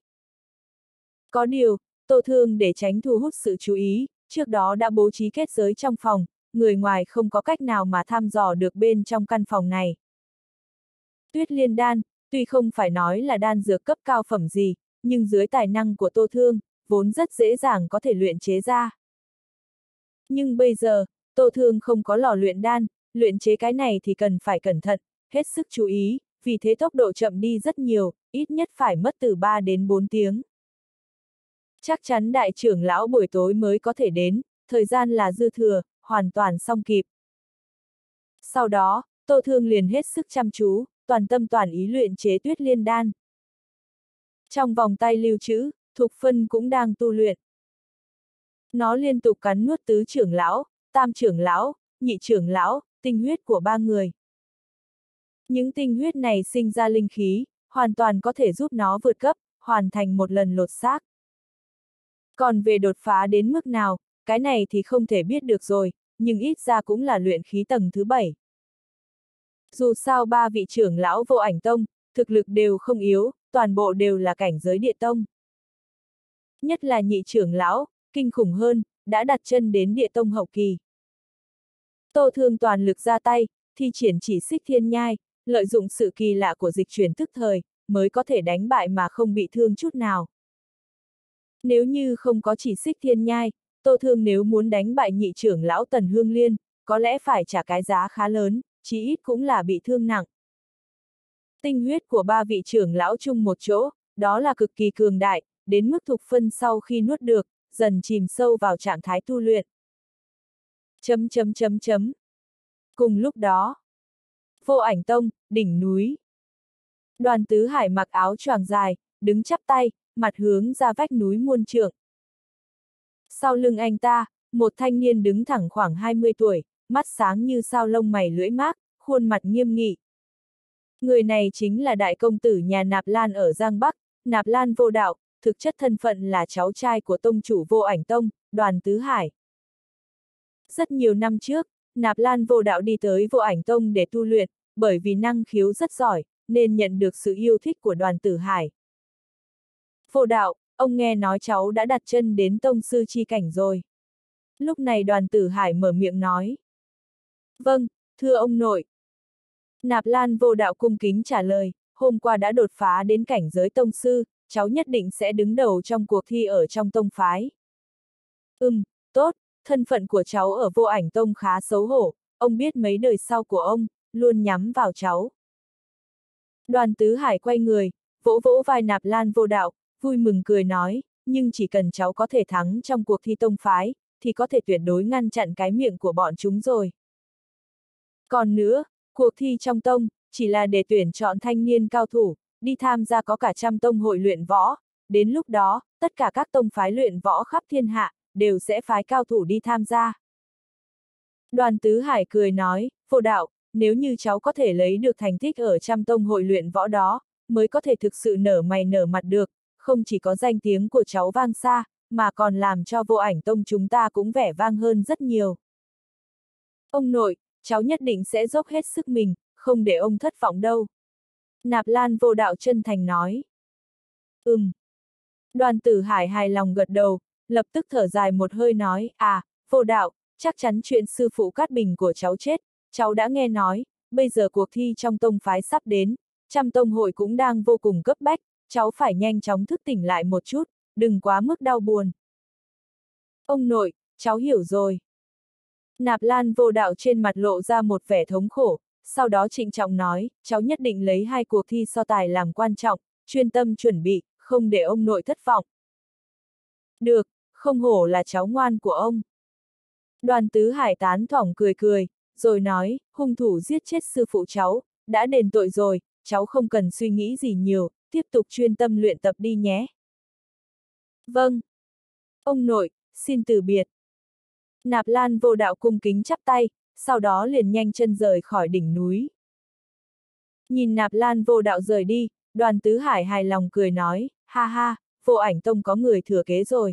Có điều, Tô Thương để tránh thu hút sự chú ý, trước đó đã bố trí kết giới trong phòng, người ngoài không có cách nào mà thăm dò được bên trong căn phòng này. Tuyết Liên Đan, tuy không phải nói là đan dược cấp cao phẩm gì, nhưng dưới tài năng của Tô Thương, vốn rất dễ dàng có thể luyện chế ra. Nhưng bây giờ, Tô Thương không có lò luyện đan, luyện chế cái này thì cần phải cẩn thận, hết sức chú ý, vì thế tốc độ chậm đi rất nhiều, ít nhất phải mất từ 3 đến 4 tiếng. Chắc chắn đại trưởng lão buổi tối mới có thể đến, thời gian là dư thừa, hoàn toàn xong kịp. Sau đó, Tô Thương liền hết sức chăm chú, toàn tâm toàn ý luyện chế Tuyết Liên Đan. Trong vòng tay lưu trữ, Thục Phân cũng đang tu luyện. Nó liên tục cắn nuốt tứ trưởng lão, tam trưởng lão, nhị trưởng lão, tinh huyết của 3 người. Những tinh huyết này sinh ra linh khí, hoàn toàn có thể giúp nó vượt cấp, hoàn thành một lần lột xác. Còn về đột phá đến mức nào, cái này thì không thể biết được rồi, nhưng ít ra cũng là luyện khí tầng thứ 7. Dù sao 3 vị trưởng lão Vô Ảnh Tông, thực lực đều không yếu, toàn bộ đều là cảnh giới địa tông. Nhất là nhị trưởng lão, kinh khủng hơn, đã đặt chân đến địa tông hậu kỳ. Tô Thương toàn lực ra tay, thi triển chỉ xích thiên nhai, lợi dụng sự kỳ lạ của dịch chuyển tức thời, mới có thể đánh bại mà không bị thương chút nào. Nếu như không có chỉ xích thiên nhai, Tô Thương nếu muốn đánh bại nhị trưởng lão Tần Hương Liên, có lẽ phải trả cái giá khá lớn, chí ít cũng là bị thương nặng. Tinh huyết của 3 vị trưởng lão chung một chỗ, đó là cực kỳ cường đại, đến mức Thục Phân sau khi nuốt được, dần chìm sâu vào trạng thái tu luyện. Cùng lúc đó, Vô Ảnh Tông, đỉnh núi. Đoàn Tứ Hải mặc áo choàng dài, đứng chắp tay, mặt hướng ra vách núi muôn trượng. Sau lưng anh ta, một thanh niên đứng thẳng khoảng 20 tuổi, mắt sáng như sao lông mày lưỡi mác, khuôn mặt nghiêm nghị. Người này chính là đại công tử nhà Nạp Lan ở Giang Bắc, Nạp Lan Vô Đạo, thực chất thân phận là cháu trai của tông chủ Vô Ảnh Tông, Đoàn Tứ Hải. Rất nhiều năm trước, Nạp Lan Vô Đạo đi tới Vô Ảnh Tông để tu luyện, bởi vì năng khiếu rất giỏi, nên nhận được sự yêu thích của Đoàn Tử Hải. Vô Đạo, ông nghe nói cháu đã đặt chân đến tông sư chi cảnh rồi. Lúc này Đoàn Tử Hải mở miệng nói. Vâng, thưa ông nội. Nạp Lan Vô Đạo cung kính trả lời, hôm qua đã đột phá đến cảnh giới tông sư, cháu nhất định sẽ đứng đầu trong cuộc thi ở trong tông phái. Tốt, thân phận của cháu ở Vô Ảnh Tông khá xấu hổ, ông biết mấy đời sau của ông, luôn nhắm vào cháu. Đoàn Tứ Hải quay người, vỗ vỗ vai Nạp Lan Vô Đạo, vui mừng cười nói, nhưng chỉ cần cháu có thể thắng trong cuộc thi tông phái, thì có thể tuyệt đối ngăn chặn cái miệng của bọn chúng rồi. Còn nữa, cuộc thi trong tông, chỉ là để tuyển chọn thanh niên cao thủ, đi tham gia có cả 100 tông hội luyện võ, đến lúc đó, tất cả các tông phái luyện võ khắp thiên hạ, đều sẽ phái cao thủ đi tham gia. Đoàn Tứ Hải cười nói, Vô Đạo, nếu như cháu có thể lấy được thành tích ở 100 tông hội luyện võ đó, mới có thể thực sự nở mày nở mặt được, không chỉ có danh tiếng của cháu vang xa, mà còn làm cho Vô Ảnh Tông chúng ta cũng vẻ vang hơn rất nhiều. Ông nội, cháu nhất định sẽ dốc hết sức mình, không để ông thất vọng đâu. Nạp Lan Vô Đạo chân thành nói. Đoàn Tử Hải hài lòng gật đầu, lập tức thở dài một hơi nói, Vô Đạo, chắc chắn chuyện sư phụ Cát Bình của cháu chết, cháu đã nghe nói, bây giờ cuộc thi trong tông phái sắp đến, 100 tông hội cũng đang vô cùng cấp bách, cháu phải nhanh chóng thức tỉnh lại một chút, đừng quá mức đau buồn. Ông nội, cháu hiểu rồi. Nạp Lan Vô Đạo trên mặt lộ ra một vẻ thống khổ, sau đó trịnh trọng nói, cháu nhất định lấy 2 cuộc thi so tài làm quan trọng, chuyên tâm chuẩn bị, không để ông nội thất vọng. Được, không hổ là cháu ngoan của ông. Đoàn Tứ Hải tán thỏng cười cười, rồi nói, hung thủ giết chết sư phụ cháu, đã đền tội rồi, cháu không cần suy nghĩ gì nhiều, tiếp tục chuyên tâm luyện tập đi nhé. Vâng. Ông nội, xin từ biệt. Nạp Lan Vô Đạo cung kính chắp tay, sau đó liền nhanh chân rời khỏi đỉnh núi. Nhìn Nạp Lan Vô Đạo rời đi, Đoàn Tứ Hải hài lòng cười nói, ha ha, Vô Ảnh Tông có người thừa kế rồi.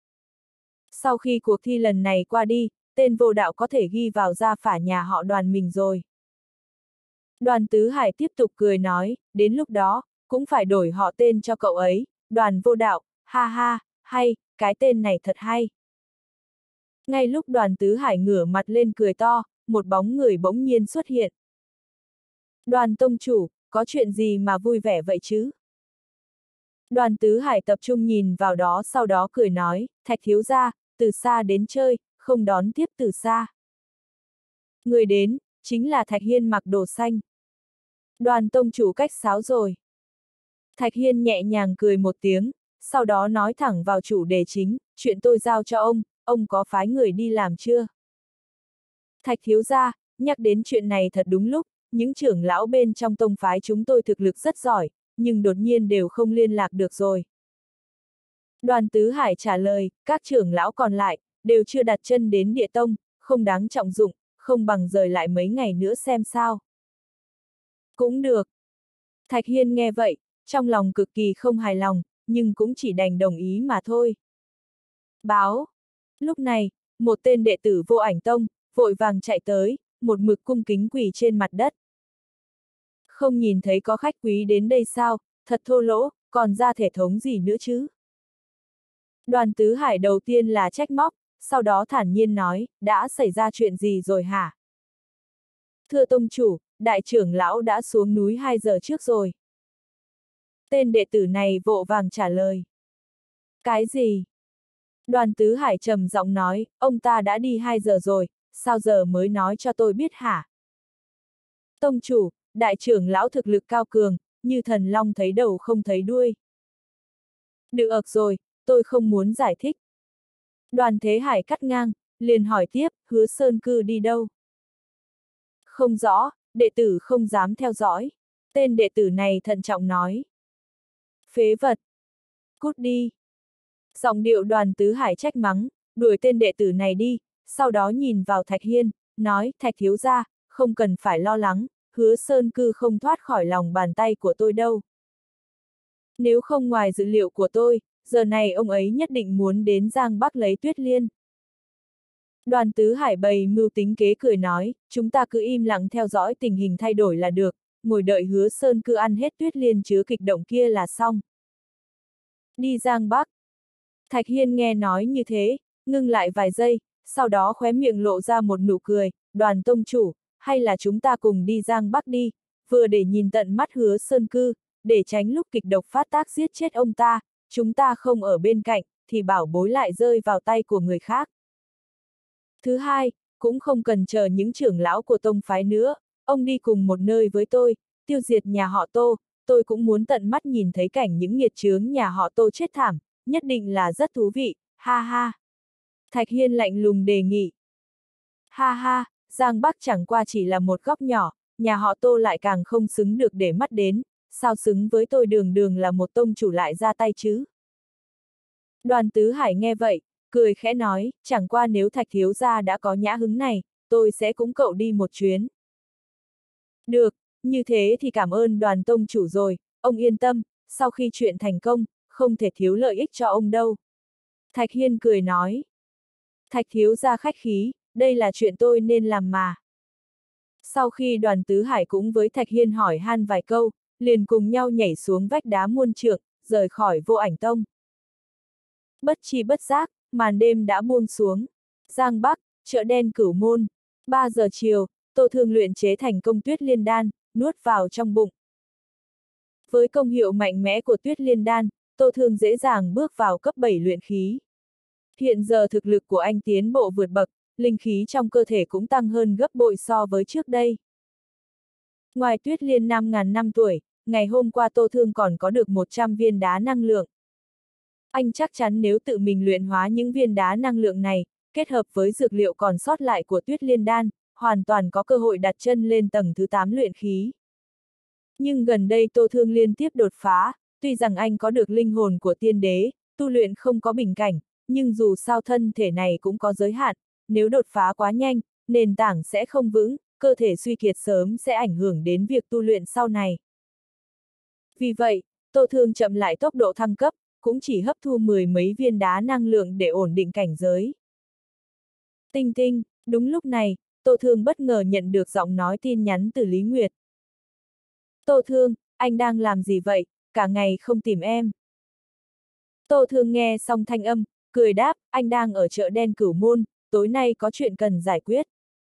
Sau khi cuộc thi lần này qua đi, tên Vô Đạo có thể ghi vào gia phả nhà họ Đoàn mình rồi. Đoàn Tứ Hải tiếp tục cười nói, đến lúc đó, cũng phải đổi họ tên cho cậu ấy, Đoàn Vô Đạo, ha ha, hay, cái tên này thật hay. Ngay lúc Đoàn Tứ Hải ngửa mặt lên cười to, một bóng người bỗng nhiên xuất hiện. Đoàn tông chủ, có chuyện gì mà vui vẻ vậy chứ? Đoàn Tứ Hải tập trung nhìn vào đó, sau đó cười nói, Thạch thiếu gia, từ xa đến chơi, không đón tiếp từ xa. Người đến, chính là Thạch Hiên mặc đồ xanh. Đoàn tông chủ cách sáo rồi. Thạch Hiên nhẹ nhàng cười một tiếng, sau đó nói thẳng vào chủ đề chính, chuyện tôi giao cho ông có phái người đi làm chưa? Thạch thiếu gia, nhắc đến chuyện này thật đúng lúc, những trưởng lão bên trong tông phái chúng tôi thực lực rất giỏi, nhưng đột nhiên đều không liên lạc được rồi. Đoàn Tứ Hải trả lời, các trưởng lão còn lại, đều chưa đặt chân đến địa tông, không đáng trọng dụng, không bằng rời lại mấy ngày nữa xem sao. Cũng được. Thạch Hiên nghe vậy, trong lòng cực kỳ không hài lòng, nhưng cũng chỉ đành đồng ý mà thôi. Báo. Lúc này, một tên đệ tử Vô Ảnh Tông, vội vàng chạy tới, một mực cung kính quỳ trên mặt đất. Không nhìn thấy có khách quý đến đây sao, thật thô lỗ, còn ra thể thống gì nữa chứ? Đoàn Tứ Hải đầu tiên là trách móc, sau đó thản nhiên nói, đã xảy ra chuyện gì rồi hả? Thưa tông chủ, đại trưởng lão đã xuống núi 2 giờ trước rồi. Tên đệ tử này vội vàng trả lời. Cái gì? Đoàn Tứ Hải trầm giọng nói, ông ta đã đi 2 giờ rồi, sao giờ mới nói cho tôi biết hả? Tông chủ, đại trưởng lão thực lực cao cường, như thần long thấy đầu không thấy đuôi. Được rồi, tôi không muốn giải thích. Đoàn Thế Hải cắt ngang, liền hỏi tiếp, Hứa Sơn Cư đi đâu? Không rõ, đệ tử không dám theo dõi. Tên đệ tử này thận trọng nói. Phế vật. Cút đi. Giọng điệu Đoàn Tứ Hải trách mắng, đuổi tên đệ tử này đi, sau đó nhìn vào Thạch Hiên, nói, Thạch thiếu gia, không cần phải lo lắng, Hứa Sơn Cư không thoát khỏi lòng bàn tay của tôi đâu. Nếu không ngoài dự liệu của tôi, giờ này ông ấy nhất định muốn đến Giang Bắc lấy Tuyết Liên. Đoàn Tứ Hải bày mưu tính kế cười nói, chúng ta cứ im lặng theo dõi tình hình thay đổi là được, ngồi đợi Hứa Sơn Cư ăn hết Tuyết Liên chứa kịch động kia là xong. Đi Giang Bắc. Thạch Hiên nghe nói như thế, ngưng lại vài giây, sau đó khóe miệng lộ ra một nụ cười, Đoàn tông chủ, hay là chúng ta cùng đi Giang Bắc đi, vừa để nhìn tận mắt Hứa Sơn Cư, để tránh lúc kịch độc phát tác giết chết ông ta, chúng ta không ở bên cạnh, thì bảo bối lại rơi vào tay của người khác. Thứ hai, cũng không cần chờ những trưởng lão của tông phái nữa, ông đi cùng một nơi với tôi, tiêu diệt nhà họ Tô, tôi cũng muốn tận mắt nhìn thấy cảnh những nghiệt chướng nhà họ Tô chết thảm, nhất định là rất thú vị, ha ha. Thạch Hiên lạnh lùng đề nghị. Ha ha, Giang Bắc chẳng qua chỉ là một góc nhỏ, nhà họ Tô lại càng không xứng được để mắt đến, sao xứng với tôi đường đường là một tông chủ lại ra tay chứ? Đoàn Tứ Hải nghe vậy, cười khẽ nói, chẳng qua nếu Thạch thiếu gia đã có nhã hứng này, tôi sẽ cùng cậu đi một chuyến. Được, như thế thì cảm ơn Đoàn tông chủ rồi, ông yên tâm, sau khi chuyện thành công, không thể thiếu lợi ích cho ông đâu. Thạch Hiên cười nói. Thạch thiếu gia khách khí, đây là chuyện tôi nên làm mà. Sau khi Đoàn Tứ Hải cũng với Thạch Hiên hỏi han vài câu, liền cùng nhau nhảy xuống vách đá muôn trượng, rời khỏi Vô Ảnh Tông. Bất chi bất giác, màn đêm đã buông xuống. Giang Bắc, chợ đen Cửu Môn. 3 giờ chiều, Tô Thương luyện chế thành công Tuyết Liên Đan, nuốt vào trong bụng. Với công hiệu mạnh mẽ của Tuyết Liên Đan, Tô Thương dễ dàng bước vào cấp 7 luyện khí. Hiện giờ thực lực của anh tiến bộ vượt bậc, linh khí trong cơ thể cũng tăng hơn gấp bội so với trước đây. Ngoài Tuyết Liên 5.000 năm tuổi, ngày hôm qua Tô Thương còn có được 100 viên đá năng lượng. Anh chắc chắn nếu tự mình luyện hóa những viên đá năng lượng này, kết hợp với dược liệu còn sót lại của Tuyết Liên Đan, hoàn toàn có cơ hội đặt chân lên tầng thứ 8 luyện khí. Nhưng gần đây Tô Thương liên tiếp đột phá, tuy rằng anh có được linh hồn của tiên đế, tu luyện không có bình cảnh, nhưng dù sao thân thể này cũng có giới hạn, nếu đột phá quá nhanh, nền tảng sẽ không vững, cơ thể suy kiệt sớm sẽ ảnh hưởng đến việc tu luyện sau này. Vì vậy, Tô Thương chậm lại tốc độ thăng cấp, cũng chỉ hấp thu 10 mấy viên đá năng lượng để ổn định cảnh giới. Tinh tinh, đúng lúc này, Tô Thương bất ngờ nhận được giọng nói tin nhắn từ Lý Nguyệt. Tô Thương, anh đang làm gì vậy, cả ngày không tìm em. Tô Thương nghe xong thanh âm, cười đáp, anh đang ở chợ đen Cửu Môn, tối nay có chuyện cần giải quyết.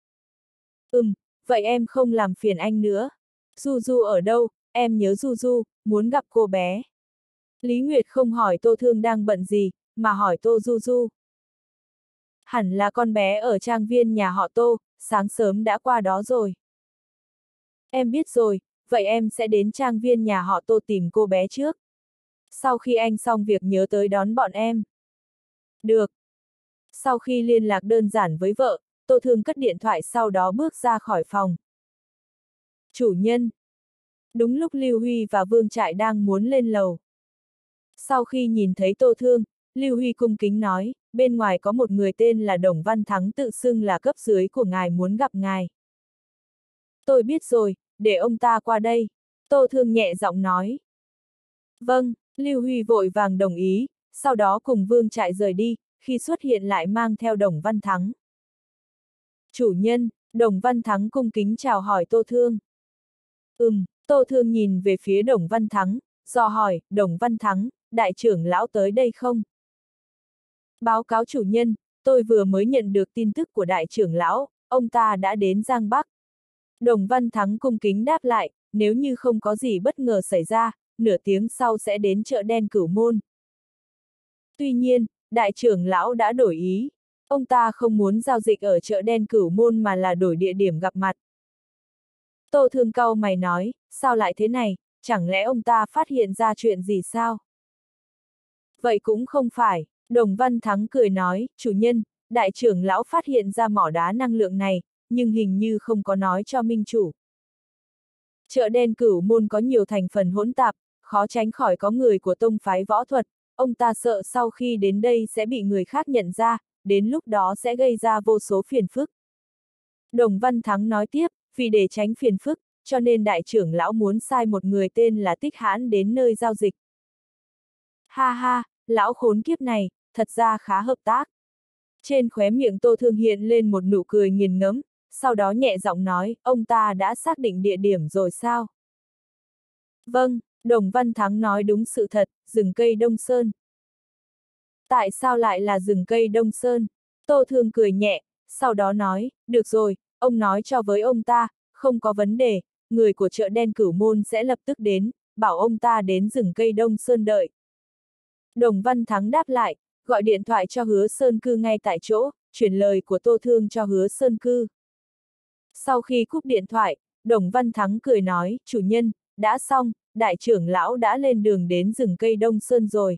Vậy em không làm phiền anh nữa. Du Du ở đâu, em nhớ Du Du, muốn gặp cô bé. Lý Nguyệt không hỏi Tô Thương đang bận gì, mà hỏi Tô Du Du. Hẳn là con bé ở trang viên nhà họ Tô, sáng sớm đã qua đó rồi. Em biết rồi, vậy em sẽ đến trang viên nhà họ Tô tìm cô bé trước. Sau khi anh xong việc nhớ tới đón bọn em. Được. Sau khi liên lạc đơn giản với vợ, Tô Thương cất điện thoại sau đó bước ra khỏi phòng. Chủ nhân. Đúng lúc Lưu Huy và Vương Trại đang muốn lên lầu. Sau khi nhìn thấy Tô Thương, Lưu Huy cung kính nói, bên ngoài có một người tên là Đồng Văn Thắng tự xưng là cấp dưới của ngài muốn gặp ngài. Tôi biết rồi, để ông ta qua đây. Tô Thương nhẹ giọng nói. Vâng, Lưu Huy vội vàng đồng ý, sau đó cùng Vương Trại rời đi, khi xuất hiện lại mang theo Đồng Văn Thắng. Chủ nhân, Đồng Văn Thắng cung kính chào hỏi Tô Thương. Tô Thương nhìn về phía Đồng Văn Thắng, dò hỏi, Đồng Văn Thắng, đại trưởng lão tới đây không? Báo cáo chủ nhân, tôi vừa mới nhận được tin tức của đại trưởng lão, ông ta đã đến Giang Bắc. Đồng Văn Thắng cung kính đáp lại, nếu như không có gì bất ngờ xảy ra, nửa tiếng sau sẽ đến chợ đen Cửu Môn. Tuy nhiên, đại trưởng lão đã đổi ý. Ông ta không muốn giao dịch ở chợ đen Cửu Môn mà là đổi địa điểm gặp mặt. Tô Thương cau mày nói, sao lại thế này, chẳng lẽ ông ta phát hiện ra chuyện gì sao? Vậy cũng không phải, Đồng Văn Thắng cười nói, chủ nhân, đại trưởng lão phát hiện ra mỏ đá năng lượng này, nhưng hình như không có nói cho minh chủ. Chợ đen Cửu Môn có nhiều thành phần hỗn tạp, khó tránh khỏi có người của tông phái võ thuật, ông ta sợ sau khi đến đây sẽ bị người khác nhận ra, đến lúc đó sẽ gây ra vô số phiền phức. Đồng Văn Thắng nói tiếp, vì để tránh phiền phức, cho nên đại trưởng lão muốn sai một người tên là Tích Hãn đến nơi giao dịch. Ha ha, lão khốn kiếp này, thật ra khá hợp tác. Trên khóe miệng Tô Thương hiện lên một nụ cười nghiền ngẫm, sau đó nhẹ giọng nói, ông ta đã xác định địa điểm rồi sao? Vâng, Đồng Văn Thắng nói đúng sự thật, rừng cây Đông Sơn. Tại sao lại là rừng cây Đông Sơn? Tô Thương cười nhẹ, sau đó nói, được rồi, ông nói cho với ông ta, không có vấn đề, người của chợ đen Cửu Môn sẽ lập tức đến, bảo ông ta đến rừng cây Đông Sơn đợi. Đồng Văn Thắng đáp lại, gọi điện thoại cho Hứa Sơn Cư ngay tại chỗ, chuyển lời của Tô Thương cho Hứa Sơn Cư. Sau khi cúp điện thoại, Đồng Văn Thắng cười nói, chủ nhân, đã xong, đại trưởng lão đã lên đường đến rừng cây Đông Sơn rồi.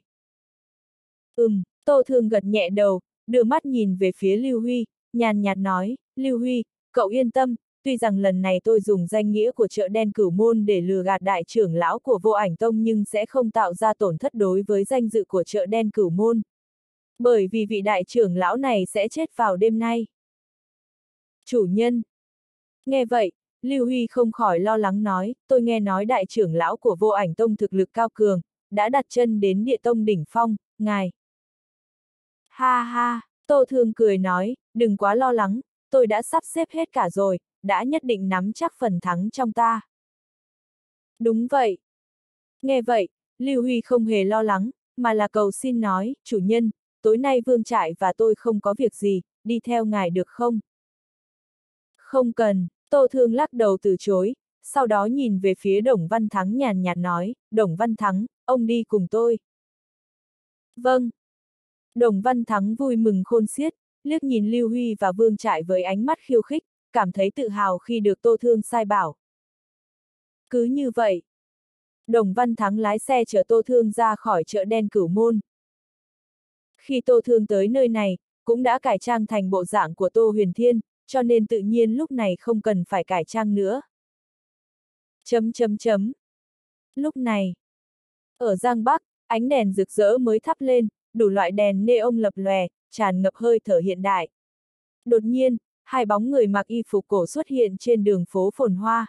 Tô Thương gật nhẹ đầu, đưa mắt nhìn về phía Lưu Huy, nhàn nhạt nói, Lưu Huy, cậu yên tâm, tuy rằng lần này tôi dùng danh nghĩa của chợ đen Cửu Môn để lừa gạt đại trưởng lão của Vô Ảnh Tông nhưng sẽ không tạo ra tổn thất đối với danh dự của chợ đen Cửu Môn. Bởi vì vị đại trưởng lão này sẽ chết vào đêm nay. Chủ nhân. Nghe vậy, Lưu Huy không khỏi lo lắng nói, tôi nghe nói đại trưởng lão của Vô Ảnh Tông thực lực cao cường, đã đặt chân đến Địa Tông đỉnh phong, ngài. Ha ha, Tô Thương cười nói, đừng quá lo lắng, tôi đã sắp xếp hết cả rồi, đã nhất định nắm chắc phần thắng trong ta. Đúng vậy. Nghe vậy, Lưu Huy không hề lo lắng, mà là cầu xin nói, chủ nhân, tối nay Vương Trại và tôi không có việc gì, đi theo ngài được không? Không cần, Tô Thương lắc đầu từ chối, sau đó nhìn về phía Đồng Văn Thắng nhàn nhạt nói, Đồng Văn Thắng, ông đi cùng tôi. Vâng. Đồng Văn Thắng vui mừng khôn xiết, liếc nhìn Lưu Huy và Vương Trại với ánh mắt khiêu khích, cảm thấy tự hào khi được Tô Thương sai bảo. Cứ như vậy, Đồng Văn Thắng lái xe chở Tô Thương ra khỏi chợ đen Cửu Môn. Khi Tô Thương tới nơi này, cũng đã cải trang thành bộ dạng của Tô Huyền Thiên, cho nên tự nhiên lúc này không cần phải cải trang nữa. Lúc này, ở Giang Bắc, ánh đèn rực rỡ mới thắp lên, đủ loại đèn neon lập lòe, tràn ngập hơi thở hiện đại. Đột nhiên, hai bóng người mặc y phục cổ xuất hiện trên đường phố phồn hoa.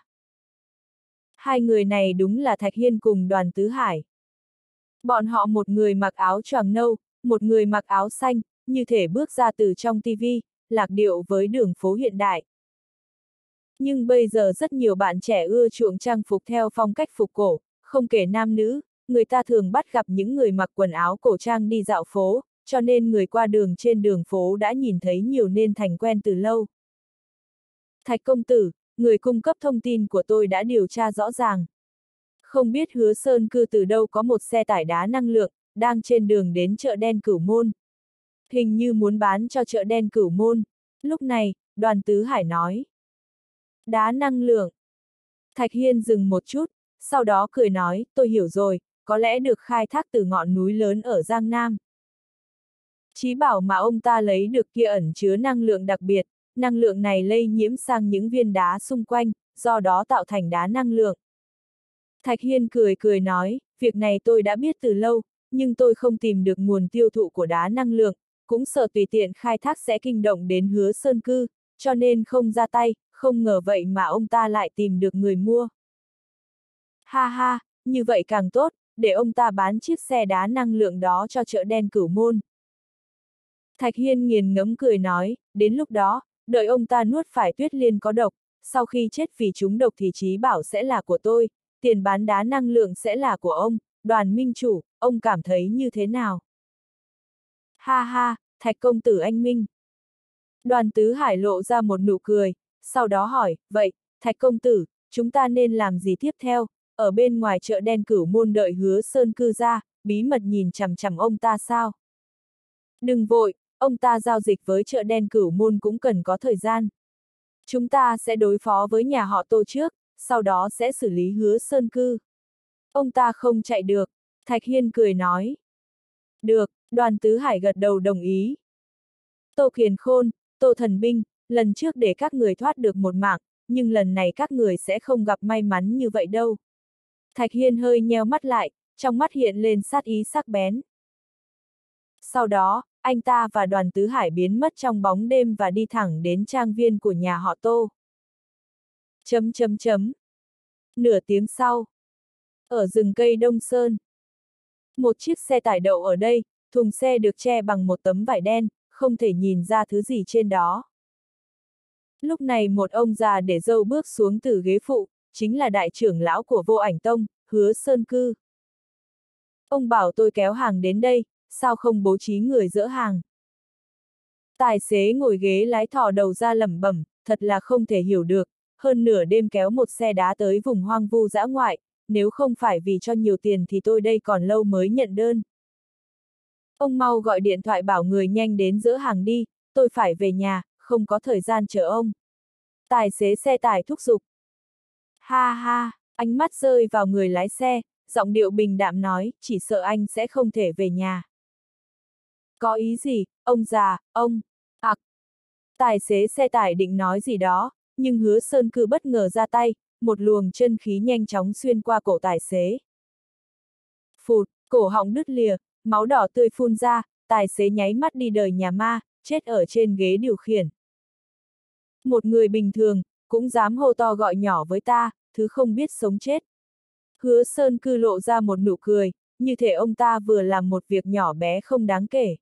Hai người này đúng là Thạch Hiên cùng Đoàn Tứ Hải. Bọn họ một người mặc áo choàng nâu, một người mặc áo xanh, như thể bước ra từ trong tivi, lạc điệu với đường phố hiện đại. Nhưng bây giờ rất nhiều bạn trẻ ưa chuộng trang phục theo phong cách phục cổ, không kể nam nữ, người ta thường bắt gặp những người mặc quần áo cổ trang đi dạo phố, cho nên người qua đường trên đường phố đã nhìn thấy nhiều nên thành quen từ lâu. Thạch công tử, người cung cấp thông tin của tôi đã điều tra rõ ràng. Không biết Hứa Sơn Cư từ đâu có một xe tải đá năng lượng, đang trên đường đến chợ đen Cửu Môn. Hình như muốn bán cho chợ đen Cửu Môn. Lúc này, Đoàn Tứ Hải nói. Đá năng lượng. Thạch Hiên dừng một chút, sau đó cười nói, tôi hiểu rồi, có lẽ được khai thác từ ngọn núi lớn ở Giang Nam. Chí bảo mà ông ta lấy được kia ẩn chứa năng lượng đặc biệt, năng lượng này lây nhiễm sang những viên đá xung quanh, do đó tạo thành đá năng lượng. Thạch Hiên cười cười nói, việc này tôi đã biết từ lâu, nhưng tôi không tìm được nguồn tiêu thụ của đá năng lượng, cũng sợ tùy tiện khai thác sẽ kinh động đến Hứa Sơn Cư, cho nên không ra tay, không ngờ vậy mà ông ta lại tìm được người mua. Ha ha, như vậy càng tốt, để ông ta bán chiếc xe đá năng lượng đó cho chợ đen Cửu Môn. Thạch Hiên nghiền ngẫm cười nói, đến lúc đó, đợi ông ta nuốt phải Tuyết Liên có độc, sau khi chết vì trúng độc thì trí bảo sẽ là của tôi, tiền bán đá năng lượng sẽ là của ông, Đoàn minh chủ, ông cảm thấy như thế nào? Ha ha, Thạch công tử anh minh. Đoàn Tứ Hải lộ ra một nụ cười, sau đó hỏi, vậy, Thạch công tử, chúng ta nên làm gì tiếp theo, ở bên ngoài chợ đen Cửu Môn đợi Hứa Sơn Cư ra, bí mật nhìn chằm chằm ông ta sao? Đừng vội, ông ta giao dịch với chợ đen Cửu Môn cũng cần có thời gian. Chúng ta sẽ đối phó với nhà họ Tô trước, sau đó sẽ xử lý Hứa Sơn Cư. Ông ta không chạy được, Thạch Hiên cười nói. Được, Đoàn Tứ Hải gật đầu đồng ý. Tô Kiền Khôn, Tô Thần Binh, lần trước để các người thoát được một mạng, nhưng lần này các người sẽ không gặp may mắn như vậy đâu. Thạch Hiên hơi nheo mắt lại, trong mắt hiện lên sát ý sắc bén. Sau đó, anh ta và Đoàn Tứ Hải biến mất trong bóng đêm và đi thẳng đến trang viên của nhà họ Tô. Nửa tiếng sau, ở rừng cây Đông Sơn, một chiếc xe tải đậu ở đây, thùng xe được che bằng một tấm vải đen, không thể nhìn ra thứ gì trên đó. Lúc này một ông già để râu bước xuống từ ghế phụ, chính là đại trưởng lão của Vô Ảnh Tông, Hứa Sơn Cư. Ông bảo tôi kéo hàng đến đây, sao không bố trí người dỡ hàng? Tài xế ngồi ghế lái thò đầu ra lẩm bẩm, thật là không thể hiểu được, hơn nửa đêm kéo một xe đá tới vùng hoang vu dã ngoại, nếu không phải vì cho nhiều tiền thì tôi đây còn lâu mới nhận đơn. Ông mau gọi điện thoại bảo người nhanh đến dỡ hàng đi, tôi phải về nhà, không có thời gian chờ ông. Tài xế xe tải thúc giục. Ha ha, ánh mắt rơi vào người lái xe, giọng điệu bình đạm nói, chỉ sợ anh sẽ không thể về nhà. Có ý gì, ông già, ông? Tài xế xe tải định nói gì đó, nhưng Hứa Sơn Cư bất ngờ ra tay, một luồng chân khí nhanh chóng xuyên qua cổ tài xế. Phụt, cổ họng đứt lìa, máu đỏ tươi phun ra, tài xế nháy mắt đi đời nhà ma, chết ở trên ghế điều khiển. Một người bình thường, cũng dám hô to gọi nhỏ với ta, thứ không biết sống chết. Hứa Sơn Cư lộ ra một nụ cười, như thể ông ta vừa làm một việc nhỏ bé không đáng kể.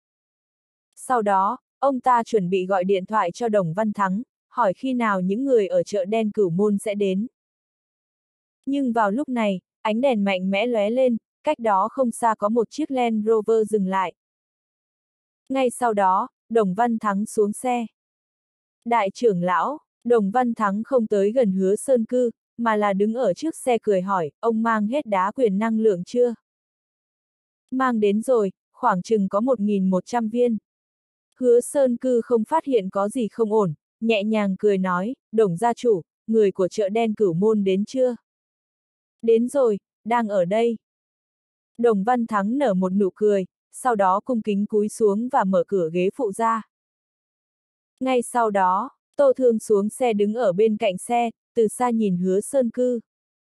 Sau đó, ông ta chuẩn bị gọi điện thoại cho Đồng Văn Thắng, hỏi khi nào những người ở chợ đen Cửu Môn sẽ đến. Nhưng vào lúc này, ánh đèn mạnh mẽ lóe lên, cách đó không xa có một chiếc Land Rover dừng lại. Ngay sau đó, Đồng Văn Thắng xuống xe. Đại trưởng lão, Đồng Văn Thắng không tới gần Hứa Sơn Cư, mà là đứng ở trước xe cười hỏi, ông mang hết đá quyền năng lượng chưa? Mang đến rồi, khoảng chừng có 1.100 viên. Hứa Sơn Cư không phát hiện có gì không ổn, nhẹ nhàng cười nói, Đồng gia chủ, người của chợ đen Cửu Môn đến chưa? Đến rồi, đang ở đây. Đồng Văn Thắng nở một nụ cười, sau đó cung kính cúi xuống và mở cửa ghế phụ ra. Ngay sau đó, Tô Thương xuống xe đứng ở bên cạnh xe, từ xa nhìn Hứa Sơn Cư.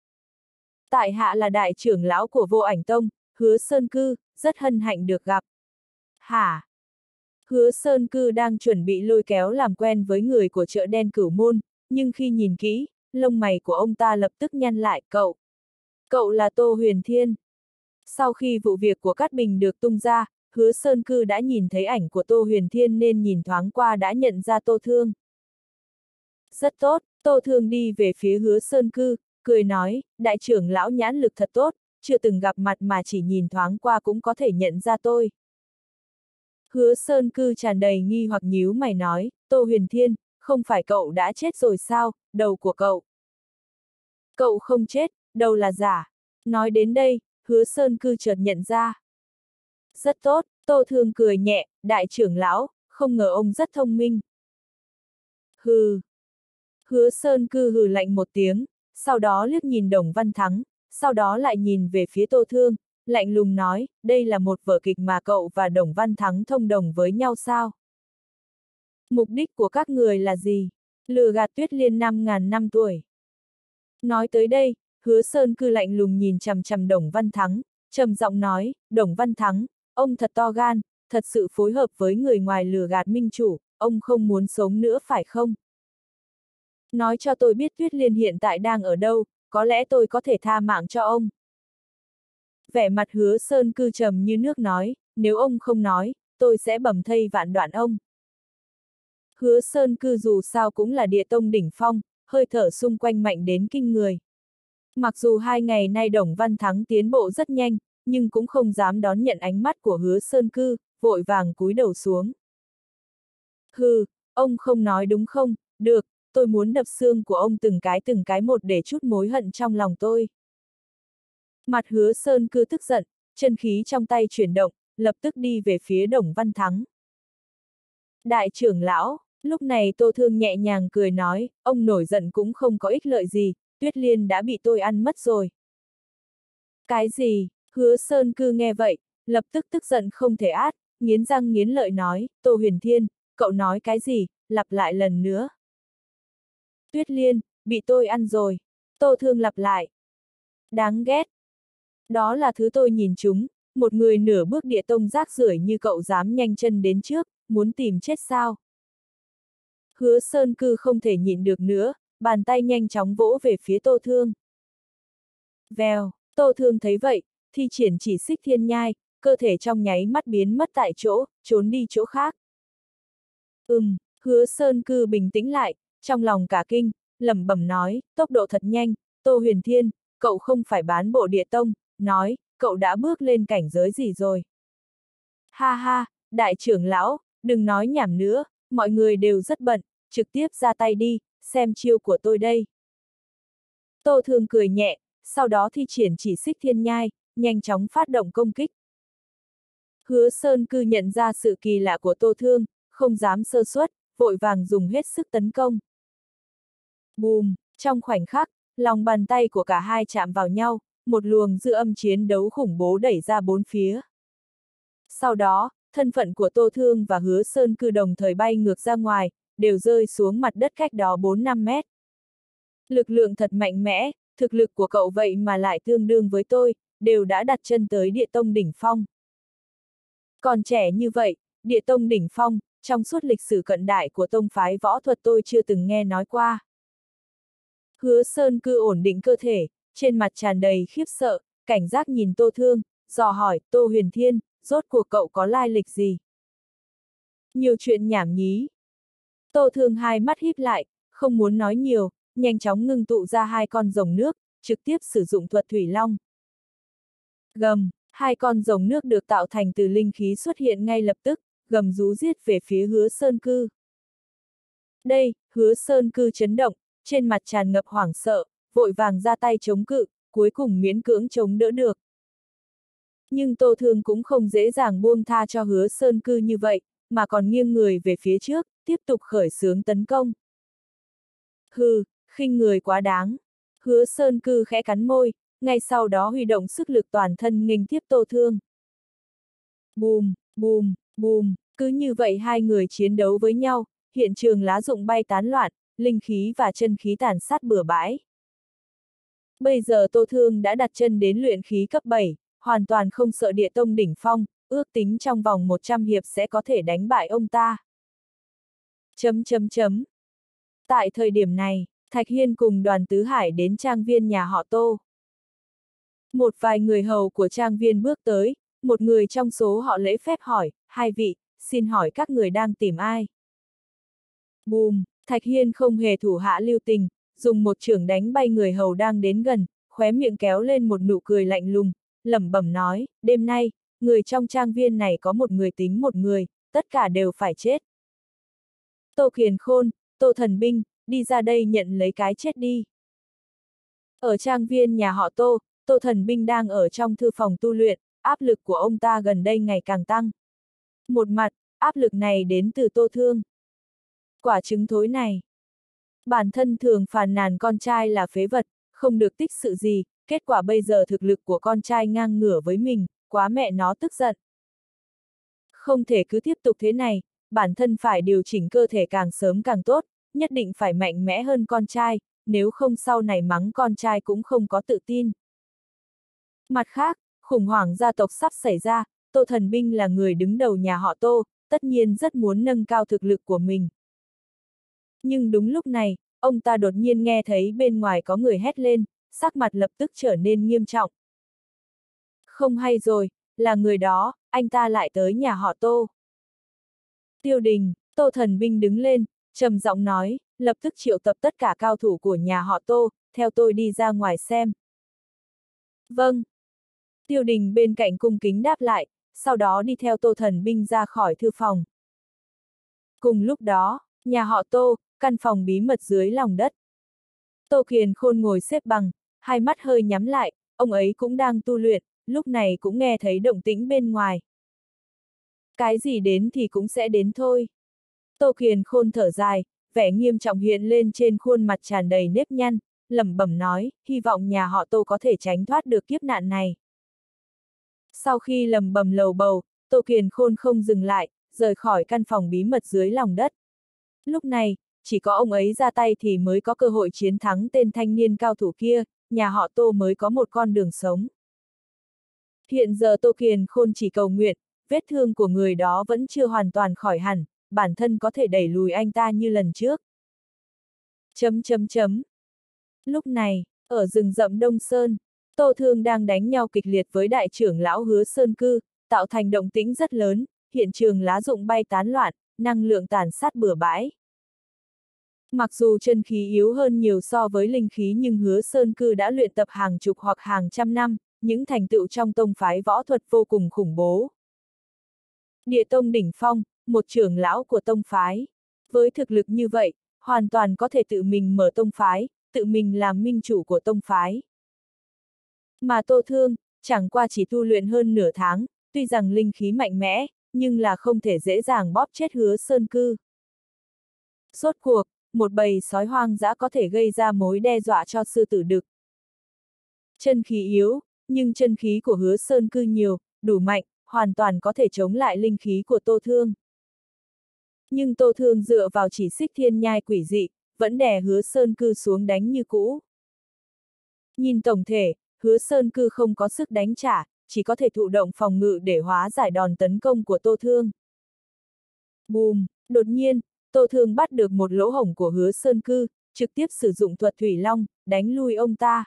Tại hạ là đại trưởng lão của Vô Ảnh Tông, Hứa Sơn Cư, rất hân hạnh được gặp. Hả? Hứa Sơn Cư đang chuẩn bị lôi kéo làm quen với người của chợ đen Cửu Môn, nhưng khi nhìn kỹ, lông mày của ông ta lập tức nhăn lại, Cậu là Tô Huyền Thiên. Sau khi vụ việc của Cát Bình được tung ra, Hứa Sơn Cư đã nhìn thấy ảnh của Tô Huyền Thiên nên nhìn thoáng qua đã nhận ra Tô Thương. Rất tốt, Tô Thương đi về phía Hứa Sơn Cư, cười nói, đại trưởng lão nhãn lực thật tốt, chưa từng gặp mặt mà chỉ nhìn thoáng qua cũng có thể nhận ra tôi. Hứa Sơn Cư tràn đầy nghi hoặc nhíu mày nói, Tô Huyền Thiên, không phải cậu đã chết rồi sao, đầu của cậu. Cậu không chết, đầu là giả. Nói đến đây, Hứa Sơn Cư chợt nhận ra. Rất tốt, Tô Thương cười nhẹ, đại trưởng lão, không ngờ ông rất thông minh. Hừ. Hứa Sơn Cư hừ lạnh một tiếng, sau đó liếc nhìn Đồng Văn Thắng, sau đó lại nhìn về phía Tô Thương, lạnh lùng nói, đây là một vở kịch mà cậu và Đồng Văn Thắng thông đồng với nhau sao? Mục đích của các người là gì? Lừa gạt Tuyết Liên 5.000 năm tuổi. Nói tới đây, Hứa Sơn Cư lạnh lùng nhìn chằm chằm Đồng Văn Thắng, trầm giọng nói, Đồng Văn Thắng, ông thật to gan, thật sự phối hợp với người ngoài lừa gạt minh chủ, ông không muốn sống nữa phải không? Nói cho tôi biết Tuyết Liên hiện tại đang ở đâu, có lẽ tôi có thể tha mạng cho ông. Vẻ mặt Hứa Sơn Cư trầm như nước nói, nếu ông không nói, tôi sẽ bầm thây vạn đoạn ông. Hứa Sơn Cư dù sao cũng là địa tông đỉnh phong, hơi thở xung quanh mạnh đến kinh người. Mặc dù 2 ngày nay Đồng Văn Thắng tiến bộ rất nhanh, nhưng cũng không dám đón nhận ánh mắt của Hứa Sơn Cư, vội vàng cúi đầu xuống. Hừ, ông không nói đúng không? Được, tôi muốn đập xương của ông từng cái một để chút mối hận trong lòng tôi. Mặt Hứa Sơn Cư tức giận, chân khí trong tay chuyển động, lập tức đi về phía Đồng Văn Thắng. Đại trưởng lão, lúc này Tô Thương nhẹ nhàng cười nói, ông nổi giận cũng không có ích lợi gì, Tuyết Liên đã bị tôi ăn mất rồi. Cái gì? Hứa Sơn Cư nghe vậy, lập tức tức giận không thể át, nghiến răng nghiến lợi nói, Tô Huyền Thiên, cậu nói cái gì, lặp lại lần nữa. Tuyết Liên, bị tôi ăn rồi. Tô Thương lặp lại. Đáng ghét. Đó là thứ tôi nhìn chúng, một người nửa bước địa tông rác rưởi như cậu dám nhanh chân đến trước, muốn tìm chết sao? Hứa Sơn Cư không thể nhịn được nữa, bàn tay nhanh chóng vỗ về phía Tô Thương. Vèo, Tô Thương thấy vậy, thi triển chỉ xích thiên nhai, cơ thể trong nháy mắt biến mất tại chỗ, trốn đi chỗ khác. Hứa Sơn Cư bình tĩnh lại, trong lòng cả kinh, lẩm bẩm nói, tốc độ thật nhanh, Tô Huyền Thiên, cậu không phải bán bộ địa tông, nói, cậu đã bước lên cảnh giới gì rồi? Ha ha, đại trưởng lão, đừng nói nhảm nữa, mọi người đều rất bận, trực tiếp ra tay đi, xem chiêu của tôi đây. Tô Thương cười nhẹ, sau đó thi triển chỉ xích thiên nhai, nhanh chóng phát động công kích. Hứa Sơn Cư nhận ra sự kỳ lạ của Tô Thương, không dám sơ suất, vội vàng dùng hết sức tấn công. Bùm, trong khoảnh khắc, lòng bàn tay của cả hai chạm vào nhau, một luồng dư âm chiến đấu khủng bố đẩy ra bốn phía. Sau đó, thân phận của Tô Thương và Hứa Sơn Cư đồng thời bay ngược ra ngoài, đều rơi xuống mặt đất cách đó 4-5 mét. Lực lượng thật mạnh mẽ, thực lực của cậu vậy mà lại tương đương với tôi, đều đã đặt chân tới địa tông đỉnh phong. Còn trẻ như vậy, địa tông đỉnh phong, trong suốt lịch sử cận đại của tông phái võ thuật tôi chưa từng nghe nói qua. Hứa Sơn Cư ổn định cơ thể, trên mặt tràn đầy khiếp sợ, cảnh giác nhìn Tô Thương, dò hỏi, Tô Huyền Thiên, rốt cuộc cậu có lai lịch gì? Nhiều chuyện nhảm nhí. Tô Thương hai mắt híp lại, không muốn nói nhiều, nhanh chóng ngưng tụ ra hai con rồng nước, trực tiếp sử dụng thuật thủy long. Gầm, hai con rồng nước được tạo thành từ linh khí xuất hiện ngay lập tức, gầm rú giết về phía Hứa Sơn Cư. Đây, Hứa Sơn Cư chấn động, trên mặt tràn ngập hoảng sợ, vội vàng ra tay chống cự, cuối cùng miễn cưỡng chống đỡ được. Nhưng Tô Thương cũng không dễ dàng buông tha cho Hứa Sơn Cư như vậy, mà còn nghiêng người về phía trước, tiếp tục khởi xướng tấn công. Hừ, khinh người quá đáng. Hứa Sơn Cư khẽ cắn môi, ngay sau đó huy động sức lực toàn thân nghênh tiếp Tô Thương. Bùm, bùm, bùm, cứ như vậy hai người chiến đấu với nhau, hiện trường lá rụng bay tán loạn, linh khí và chân khí tàn sát bừa bãi. Bây giờ Tô Thương đã đặt chân đến luyện khí cấp 7, hoàn toàn không sợ địa tông đỉnh phong, ước tính trong vòng 100 hiệp sẽ có thể đánh bại ông ta. Tại thời điểm này, Thạch Hiên cùng Đoàn Tứ Hải đến trang viên nhà họ Tô. Một vài người hầu của trang viên bước tới, một người trong số họ lễ phép hỏi, hai vị, xin hỏi các người đang tìm ai? Bùm, Thạch Hiên không hề thủ hạ lưu tình, dùng một chưởng đánh bay người hầu đang đến gần, khóe miệng kéo lên một nụ cười lạnh lùng, lẩm bẩm nói, đêm nay, người trong trang viên này có một người tính một người, tất cả đều phải chết. Tô Kiền Khôn, Tô Thần Binh, đi ra đây nhận lấy cái chết đi. Ở trang viên nhà họ Tô, Tô Thần Binh đang ở trong thư phòng tu luyện, áp lực của ông ta gần đây ngày càng tăng. Một mặt, áp lực này đến từ Tô Thương. Quả trứng thối này. Bản thân thường phàn nàn con trai là phế vật, không được tích sự gì, kết quả bây giờ thực lực của con trai ngang ngửa với mình, quá mẹ nó tức giận. Không thể cứ tiếp tục thế này, bản thân phải điều chỉnh cơ thể càng sớm càng tốt, nhất định phải mạnh mẽ hơn con trai, nếu không sau này mắng con trai cũng không có tự tin. Mặt khác, khủng hoảng gia tộc sắp xảy ra, Tô Thần Binh là người đứng đầu nhà họ Tô, tất nhiên rất muốn nâng cao thực lực của mình. Nhưng đúng lúc này, ông ta đột nhiên nghe thấy bên ngoài có người hét lên, sắc mặt lập tức trở nên nghiêm trọng. Không hay rồi, là người đó, anh ta lại tới nhà họ Tô. Tiêu Đình, Tô Thần Binh đứng lên, trầm giọng nói, lập tức triệu tập tất cả cao thủ của nhà họ Tô, theo tôi đi ra ngoài xem. Vâng. Tiêu Đình bên cạnh cung kính đáp lại, sau đó đi theo Tô Thần Binh ra khỏi thư phòng. Cùng lúc đó, nhà họ Tô, căn phòng bí mật dưới lòng đất. Tô Kiền Khôn ngồi xếp bằng, hai mắt hơi nhắm lại, ông ấy cũng đang tu luyện, lúc này cũng nghe thấy động tĩnh bên ngoài. Cái gì đến thì cũng sẽ đến thôi. Tô Kiền Khôn thở dài, vẻ nghiêm trọng hiện lên trên khuôn mặt tràn đầy nếp nhăn, lẩm bẩm nói, hy vọng nhà họ Tô có thể tránh thoát được kiếp nạn này. Sau khi lẩm bẩm lầu bầu, Tô Kiền Khôn không dừng lại, rời khỏi căn phòng bí mật dưới lòng đất. Lúc này, chỉ có ông ấy ra tay thì mới có cơ hội chiến thắng tên thanh niên cao thủ kia, nhà họ Tô mới có một con đường sống. Hiện giờ Tô Kiền Khôn chỉ cầu nguyện, vết thương của người đó vẫn chưa hoàn toàn khỏi hẳn, bản thân có thể đẩy lùi anh ta như lần trước. Lúc này, ở rừng rậm Đông Sơn, Tô Thương đang đánh nhau kịch liệt với đại trưởng lão Hứa Sơn Cư, tạo thành động tĩnh rất lớn, hiện trường lá rụng bay tán loạn, năng lượng tàn sát bừa bãi. Mặc dù chân khí yếu hơn nhiều so với linh khí nhưng Hứa Sơn Cư đã luyện tập hàng chục hoặc hàng trăm năm, những thành tựu trong tông phái võ thuật vô cùng khủng bố. Địa tông đỉnh phong, một trưởng lão của tông phái. Với thực lực như vậy, hoàn toàn có thể tự mình mở tông phái, tự mình làm minh chủ của tông phái. Mà Tô Thương, chẳng qua chỉ tu luyện hơn nửa tháng, tuy rằng linh khí mạnh mẽ, nhưng là không thể dễ dàng bóp chết Hứa Sơn Cư. Rốt cuộc, một bầy sói hoang dã có thể gây ra mối đe dọa cho sư tử đực. Chân khí yếu, nhưng chân khí của Hứa Sơn Cư nhiều, đủ mạnh, hoàn toàn có thể chống lại linh khí của Tô Thương. Nhưng Tô Thương dựa vào chỉ xích thiên nhai quỷ dị, vẫn đè Hứa Sơn Cư xuống đánh như cũ. Nhìn tổng thể, Hứa Sơn Cư không có sức đánh trả, chỉ có thể thụ động phòng ngự để hóa giải đòn tấn công của Tô Thương. Bùm, đột nhiên, Tô Thương bắt được một lỗ hổng của Hứa Sơn Cư, trực tiếp sử dụng thuật Thủy Long, đánh lui ông ta.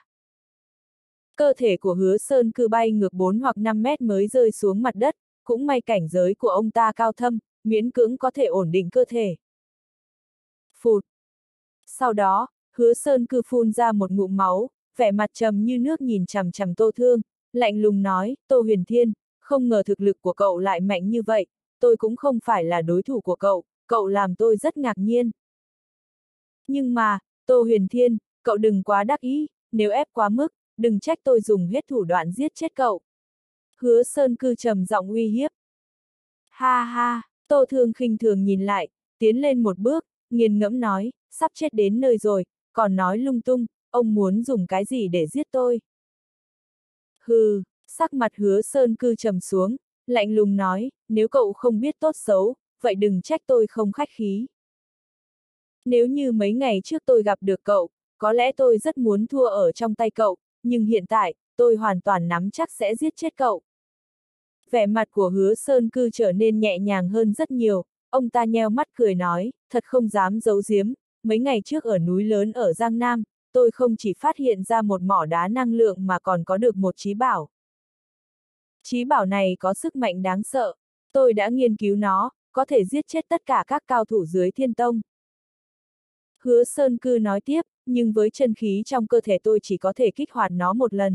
Cơ thể của Hứa Sơn Cư bay ngược 4 hoặc 5 mét mới rơi xuống mặt đất, cũng may cảnh giới của ông ta cao thâm, miễn cưỡng có thể ổn định cơ thể. Phụt. Sau đó, Hứa Sơn Cư phun ra một ngụm máu, vẻ mặt trầm như nước nhìn chằm chằm Tô Thương, lạnh lùng nói, Tô Huyền Thiên, không ngờ thực lực của cậu lại mạnh như vậy, tôi cũng không phải là đối thủ của cậu làm tôi rất ngạc nhiên. Nhưng mà, Tô Huyền Thiên, cậu đừng quá đắc ý, nếu ép quá mức, đừng trách tôi dùng hết thủ đoạn giết chết cậu. Hứa Sơn Cư trầm giọng uy hiếp. Ha ha, Tô Thương khinh thường nhìn lại, tiến lên một bước, nghiền ngẫm nói, sắp chết đến nơi rồi, còn nói lung tung, ông muốn dùng cái gì để giết tôi? Hừ, sắc mặt Hứa Sơn Cư trầm xuống, lạnh lùng nói, nếu cậu không biết tốt xấu, vậy đừng trách tôi không khách khí. Nếu như mấy ngày trước tôi gặp được cậu, có lẽ tôi rất muốn thua ở trong tay cậu, nhưng hiện tại, tôi hoàn toàn nắm chắc sẽ giết chết cậu. Vẻ mặt của Hứa Sơn Cư trở nên nhẹ nhàng hơn rất nhiều, ông ta nheo mắt cười nói, thật không dám giấu giếm, mấy ngày trước ở núi lớn ở Giang Nam, tôi không chỉ phát hiện ra một mỏ đá năng lượng mà còn có được một trí bảo. Trí bảo này có sức mạnh đáng sợ, tôi đã nghiên cứu nó, có thể giết chết tất cả các cao thủ dưới Thiên Tông. Hứa Sơn Cư nói tiếp, nhưng với chân khí trong cơ thể tôi chỉ có thể kích hoạt nó một lần.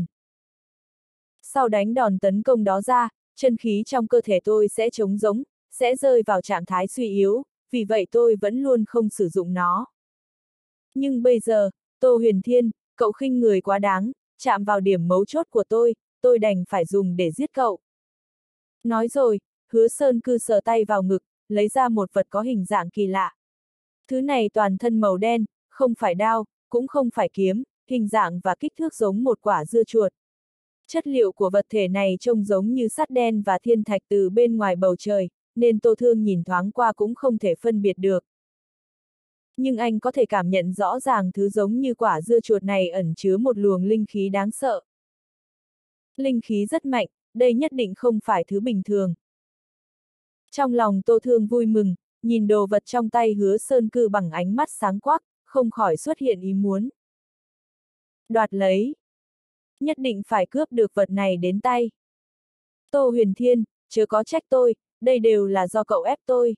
Sau đánh đòn tấn công đó ra, chân khí trong cơ thể tôi sẽ trống rỗng, sẽ rơi vào trạng thái suy yếu, vì vậy tôi vẫn luôn không sử dụng nó. Nhưng bây giờ, Tô Huyền Thiên, cậu khinh người quá đáng, chạm vào điểm mấu chốt của tôi đành phải dùng để giết cậu. Nói rồi, Hứa Sơn Cư sờ tay vào ngực, lấy ra một vật có hình dạng kỳ lạ. Thứ này toàn thân màu đen, không phải đao, cũng không phải kiếm, hình dạng và kích thước giống một quả dưa chuột. Chất liệu của vật thể này trông giống như sắt đen và thiên thạch từ bên ngoài bầu trời, nên Tô Thương nhìn thoáng qua cũng không thể phân biệt được. Nhưng anh có thể cảm nhận rõ ràng thứ giống như quả dưa chuột này ẩn chứa một luồng linh khí đáng sợ. Linh khí rất mạnh, đây nhất định không phải thứ bình thường. Trong lòng Tô Thương vui mừng, nhìn đồ vật trong tay Hứa Sơn Cư bằng ánh mắt sáng quắc, không khỏi xuất hiện ý muốn. Đoạt lấy. Nhất định phải cướp được vật này đến tay. Tô Huyền Thiên, chớ có trách tôi, đây đều là do cậu ép tôi.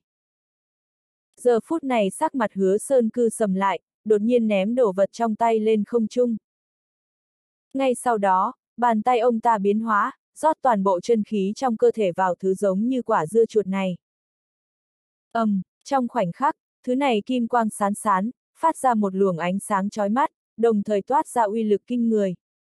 Giờ phút này sắc mặt Hứa Sơn Cư sầm lại, đột nhiên ném đồ vật trong tay lên không trung. Ngay sau đó, bàn tay ông ta biến hóa, rót toàn bộ chân khí trong cơ thể vào thứ giống như quả dưa chuột này. Trong khoảnh khắc, thứ này kim quang sán sán, phát ra một luồng ánh sáng chói mắt, đồng thời toát ra uy lực kinh người.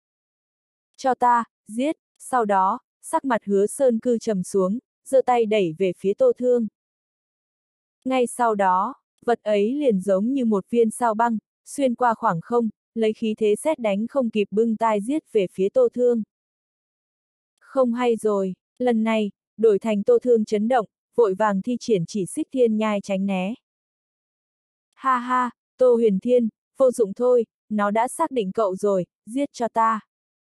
Cho ta, giết, sau đó, sắc mặt Hứa Sơn Cư trầm xuống, giơ tay đẩy về phía Tô Thương. Ngay sau đó, vật ấy liền giống như một viên sao băng, xuyên qua khoảng không, lấy khí thế sét đánh không kịp bưng tai giết về phía Tô Thương. Không hay rồi, lần này, đổi thành Tô Thương chấn động, vội vàng thi triển chỉ xích thiên nhai tránh né. Ha ha, Tô Huyền Thiên, vô dụng thôi, nó đã xác định cậu rồi, giết cho ta.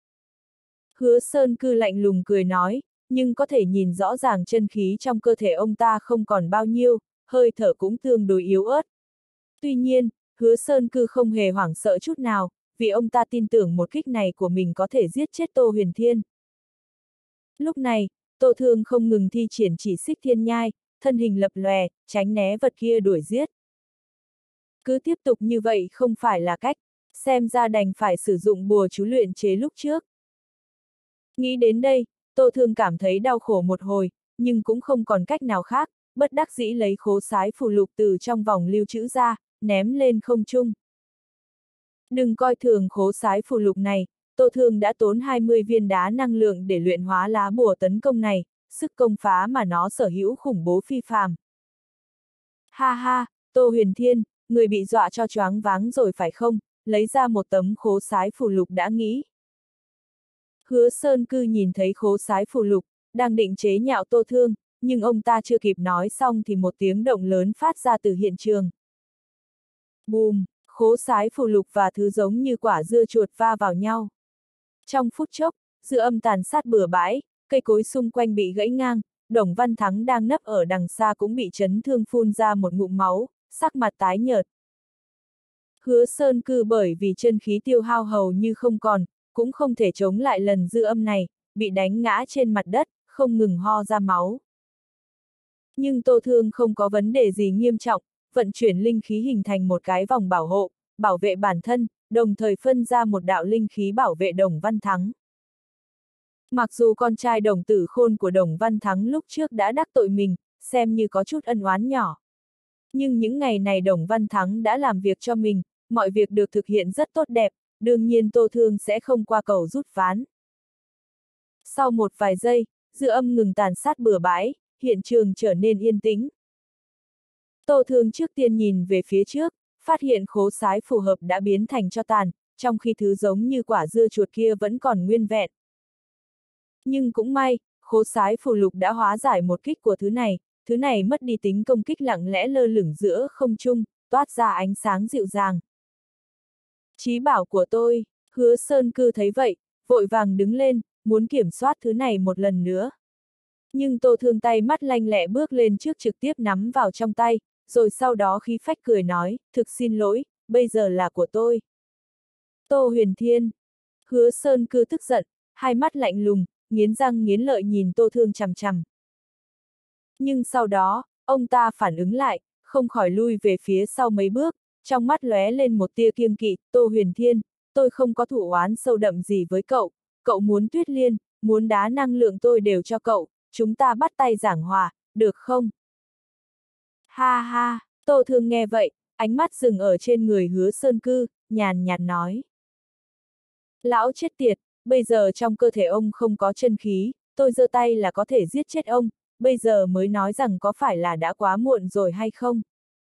Hứa Sơn Cư lạnh lùng cười nói, nhưng có thể nhìn rõ ràng chân khí trong cơ thể ông ta không còn bao nhiêu, hơi thở cũng tương đối yếu ớt. Tuy nhiên, Hứa Sơn Cư không hề hoảng sợ chút nào, vì ông ta tin tưởng một kích này của mình có thể giết chết Tô Huyền Thiên. Lúc này, Tô Thương không ngừng thi triển chỉ xích thiên nhai, thân hình lập lòe, tránh né vật kia đuổi giết. Cứ tiếp tục như vậy không phải là cách, xem ra đành phải sử dụng bùa chú luyện chế lúc trước. Nghĩ đến đây, Tô Thương cảm thấy đau khổ một hồi, nhưng cũng không còn cách nào khác, bất đắc dĩ lấy khố sái phù lục từ trong vòng lưu trữ ra, ném lên không trung. Đừng coi thường khố sái phù lục này, Tô Thương đã tốn 20 viên đá năng lượng để luyện hóa lá bùa tấn công này, sức công phá mà nó sở hữu khủng bố phi phàm. Ha ha, Tô Huyền Thiên, người bị dọa cho choáng váng rồi phải không, lấy ra một tấm khố sái phù lục đã nghĩ. Hứa Sơn Cư nhìn thấy khố sái phù lục, đang định chế nhạo Tô Thương, nhưng ông ta chưa kịp nói xong thì một tiếng động lớn phát ra từ hiện trường. Bùm, khố sái phù lục và thứ giống như quả dưa chuột va vào nhau. Trong phút chốc, dư âm tàn sát bừa bãi, cây cối xung quanh bị gãy ngang, Đồng Văn Thắng đang nấp ở đằng xa cũng bị chấn thương phun ra một ngụm máu, sắc mặt tái nhợt. Hứa Sơn Cư bởi vì chân khí tiêu hao hầu như không còn, cũng không thể chống lại lần dư âm này, bị đánh ngã trên mặt đất, không ngừng ho ra máu. Nhưng Tô Thương không có vấn đề gì nghiêm trọng, vận chuyển linh khí hình thành một cái vòng bảo hộ, bảo vệ bản thân, đồng thời phân ra một đạo linh khí bảo vệ Đồng Văn Thắng. Mặc dù con trai Đồng Tử Khôn của Đồng Văn Thắng lúc trước đã đắc tội mình, xem như có chút ân oán nhỏ. Nhưng những ngày này Đồng Văn Thắng đã làm việc cho mình, mọi việc được thực hiện rất tốt đẹp, đương nhiên Tô Thương sẽ không qua cầu rút ván. Sau một vài giây, dư âm ngừng tàn sát bừa bãi, hiện trường trở nên yên tĩnh. Tô Thương trước tiên nhìn về phía trước, phát hiện khố sái phù hợp đã biến thành tro tàn, trong khi thứ giống như quả dưa chuột kia vẫn còn nguyên vẹn. Nhưng cũng may, khố sái phù lục đã hóa giải một kích của thứ này mất đi tính công kích lặng lẽ lơ lửng giữa không trung, toát ra ánh sáng dịu dàng. Chí bảo của tôi, Hứa Sơn Cư thấy vậy, vội vàng đứng lên, muốn kiểm soát thứ này một lần nữa. Nhưng Tô Thương tay mắt lanh lẹ bước lên trước trực tiếp nắm vào trong tay, rồi sau đó khí phách cười nói, thực xin lỗi, bây giờ là của tôi. Tô Huyền Thiên. Hứa Sơn Cư tức giận, hai mắt lạnh lùng, nghiến răng nghiến lợi nhìn Tô Thương chằm chằm. Nhưng sau đó, ông ta phản ứng lại, không khỏi lui về phía sau mấy bước, trong mắt lóe lên một tia kiêng kỵ, Tô Huyền Thiên, tôi không có thù oán sâu đậm gì với cậu, cậu muốn Tuyết Liên, muốn đá năng lượng tôi đều cho cậu, chúng ta bắt tay giảng hòa, được không? Ha ha, Tô Thương nghe vậy, ánh mắt dừng ở trên người Hứa Sơn Cư, nhàn nhạt nói. Lão chết tiệt, bây giờ trong cơ thể ông không có chân khí, tôi giơ tay là có thể giết chết ông, bây giờ mới nói rằng có phải là đã quá muộn rồi hay không?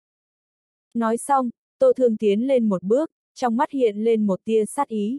Nói xong, Tô Thương tiến lên một bước, trong mắt hiện lên một tia sát ý.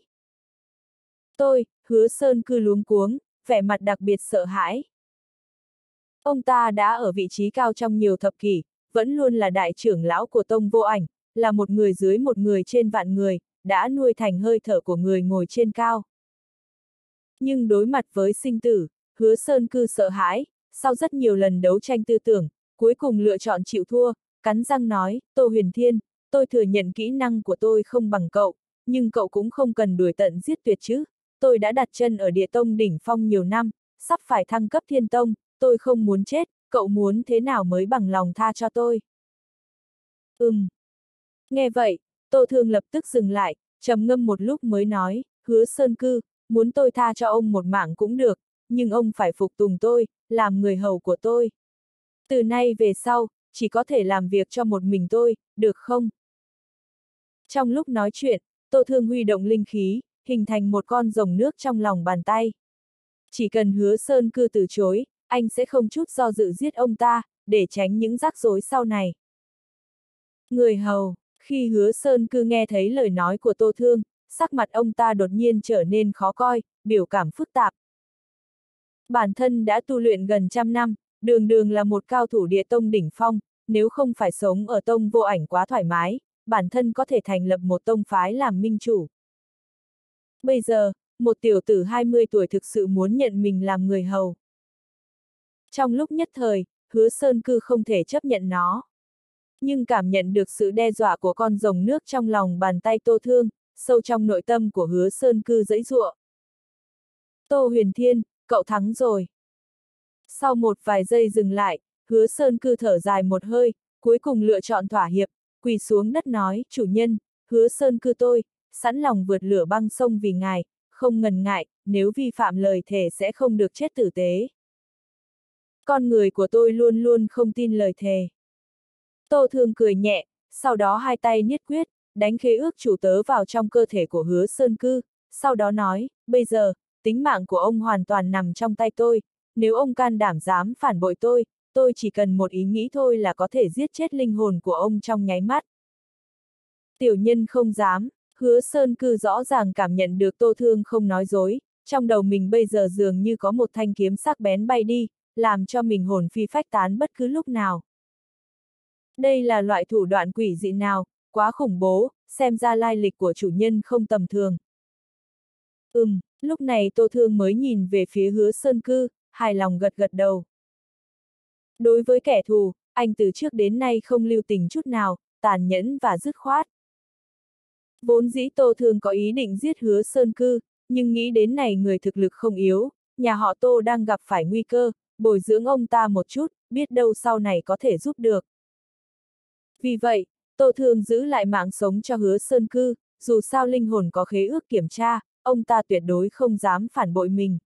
Hứa Sơn Cư luống cuống, vẻ mặt đặc biệt sợ hãi. Ông ta đã ở vị trí cao trong nhiều thập kỷ, vẫn luôn là đại trưởng lão của Tông Vô Ảnh, là một người dưới một người trên vạn người, đã nuôi thành hơi thở của người ngồi trên cao. Nhưng đối mặt với sinh tử, Hứa Sơn Cư sợ hãi, sau rất nhiều lần đấu tranh tư tưởng, cuối cùng lựa chọn chịu thua, cắn răng nói, Tô Huyền Thiên, tôi thừa nhận kỹ năng của tôi không bằng cậu, nhưng cậu cũng không cần đuổi tận giết tuyệt chứ, tôi đã đặt chân ở Địa Tông đỉnh phong nhiều năm, sắp phải thăng cấp Thiên Tông, tôi không muốn chết, cậu muốn thế nào mới bằng lòng tha cho tôi? Nghe vậy, Tô Thương lập tức dừng lại, trầm ngâm một lúc mới nói, Hứa Sơn Cư, muốn tôi tha cho ông một mạng cũng được, nhưng ông phải phục tùng tôi, làm người hầu của tôi. Từ nay về sau, chỉ có thể làm việc cho một mình tôi, được không? Trong lúc nói chuyện, Tô Thương huy động linh khí, hình thành một con rồng nước trong lòng bàn tay. Chỉ cần Hứa Sơn Cư từ chối, anh sẽ không chút do dự giết ông ta, để tránh những rắc rối sau này. Người hầu, khi Hứa Sơn Cư nghe thấy lời nói của Tô Thương, sắc mặt ông ta đột nhiên trở nên khó coi, biểu cảm phức tạp. Bản thân đã tu luyện gần trăm năm, đường đường là một cao thủ Địa Tông đỉnh phong, nếu không phải sống ở tông vô ảnh quá thoải mái, bản thân có thể thành lập một tông phái làm minh chủ. Bây giờ, một tiểu tử 20 tuổi thực sự muốn nhận mình làm người hầu. Trong lúc nhất thời, Hứa Sơn Cư không thể chấp nhận nó. Nhưng cảm nhận được sự đe dọa của con rồng nước trong lòng bàn tay Tô Thương, sâu trong nội tâm của Hứa Sơn Cư giãy giụa. Tô Huyền Thiên, cậu thắng rồi. Sau một vài giây dừng lại, Hứa Sơn Cư thở dài một hơi, cuối cùng lựa chọn thỏa hiệp, quỳ xuống đất nói, chủ nhân, Hứa Sơn Cư tôi, sẵn lòng vượt lửa băng sông vì ngài, không ngần ngại, nếu vi phạm lời thề sẽ không được chết tử tế. Con người của tôi luôn luôn không tin lời thề. Tô Thương cười nhẹ, sau đó hai tay niết quyết, đánh khế ước chủ tớ vào trong cơ thể của Hứa Sơn Cư, sau đó nói, bây giờ, tính mạng của ông hoàn toàn nằm trong tay tôi, nếu ông can đảm dám phản bội tôi chỉ cần một ý nghĩ thôi là có thể giết chết linh hồn của ông trong nháy mắt. Tiểu nhân không dám, Hứa Sơn Cư rõ ràng cảm nhận được Tô Thương không nói dối, trong đầu mình bây giờ dường như có một thanh kiếm sắc bén bay đi, làm cho mình hồn phi phách tán bất cứ lúc nào. Đây là loại thủ đoạn quỷ dị nào, quá khủng bố, xem ra lai lịch của chủ nhân không tầm thường. Lúc này Tô Thương mới nhìn về phía Hứa Sơn Cư, hài lòng gật gật đầu. Đối với kẻ thù, anh từ trước đến nay không lưu tình chút nào, tàn nhẫn và dứt khoát. Vốn dĩ Tô Thương có ý định giết Hứa Sơn Cư, nhưng nghĩ đến này người thực lực không yếu, nhà họ Tô đang gặp phải nguy cơ, bồi dưỡng ông ta một chút, biết đâu sau này có thể giúp được. Vì vậy, Tô Thương giữ lại mạng sống cho Hứa Sơn Cư, dù sao linh hồn có khế ước kiểm tra, ông ta tuyệt đối không dám phản bội mình.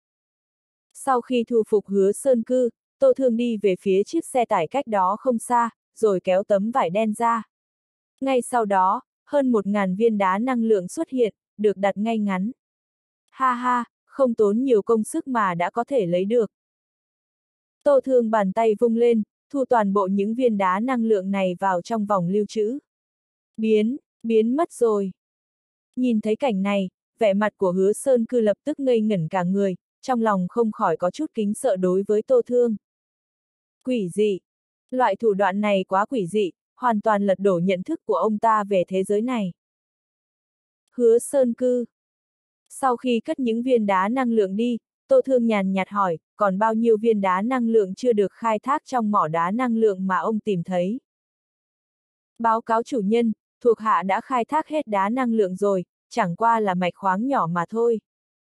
Sau khi thu phục Hứa Sơn Cư, Tô Thương đi về phía chiếc xe tải cách đó không xa, rồi kéo tấm vải đen ra. Ngay sau đó, hơn 1000 viên đá năng lượng xuất hiện, được đặt ngay ngắn. Ha ha, không tốn nhiều công sức mà đã có thể lấy được. Tô Thương bàn tay vung lên, thu toàn bộ những viên đá năng lượng này vào trong vòng lưu trữ. Biến mất rồi. Nhìn thấy cảnh này, vẻ mặt của Hứa Sơn Cư lập tức ngây ngẩn cả người, trong lòng không khỏi có chút kính sợ đối với Tô Thương. Quỷ dị. Loại thủ đoạn này quá quỷ dị, hoàn toàn lật đổ nhận thức của ông ta về thế giới này. Hứa Sơn Cư. Sau khi cất những viên đá năng lượng đi, Tô Thương nhàn nhạt hỏi, còn bao nhiêu viên đá năng lượng chưa được khai thác trong mỏ đá năng lượng mà ông tìm thấy? Báo cáo chủ nhân, thuộc hạ đã khai thác hết đá năng lượng rồi, chẳng qua là mạch khoáng nhỏ mà thôi.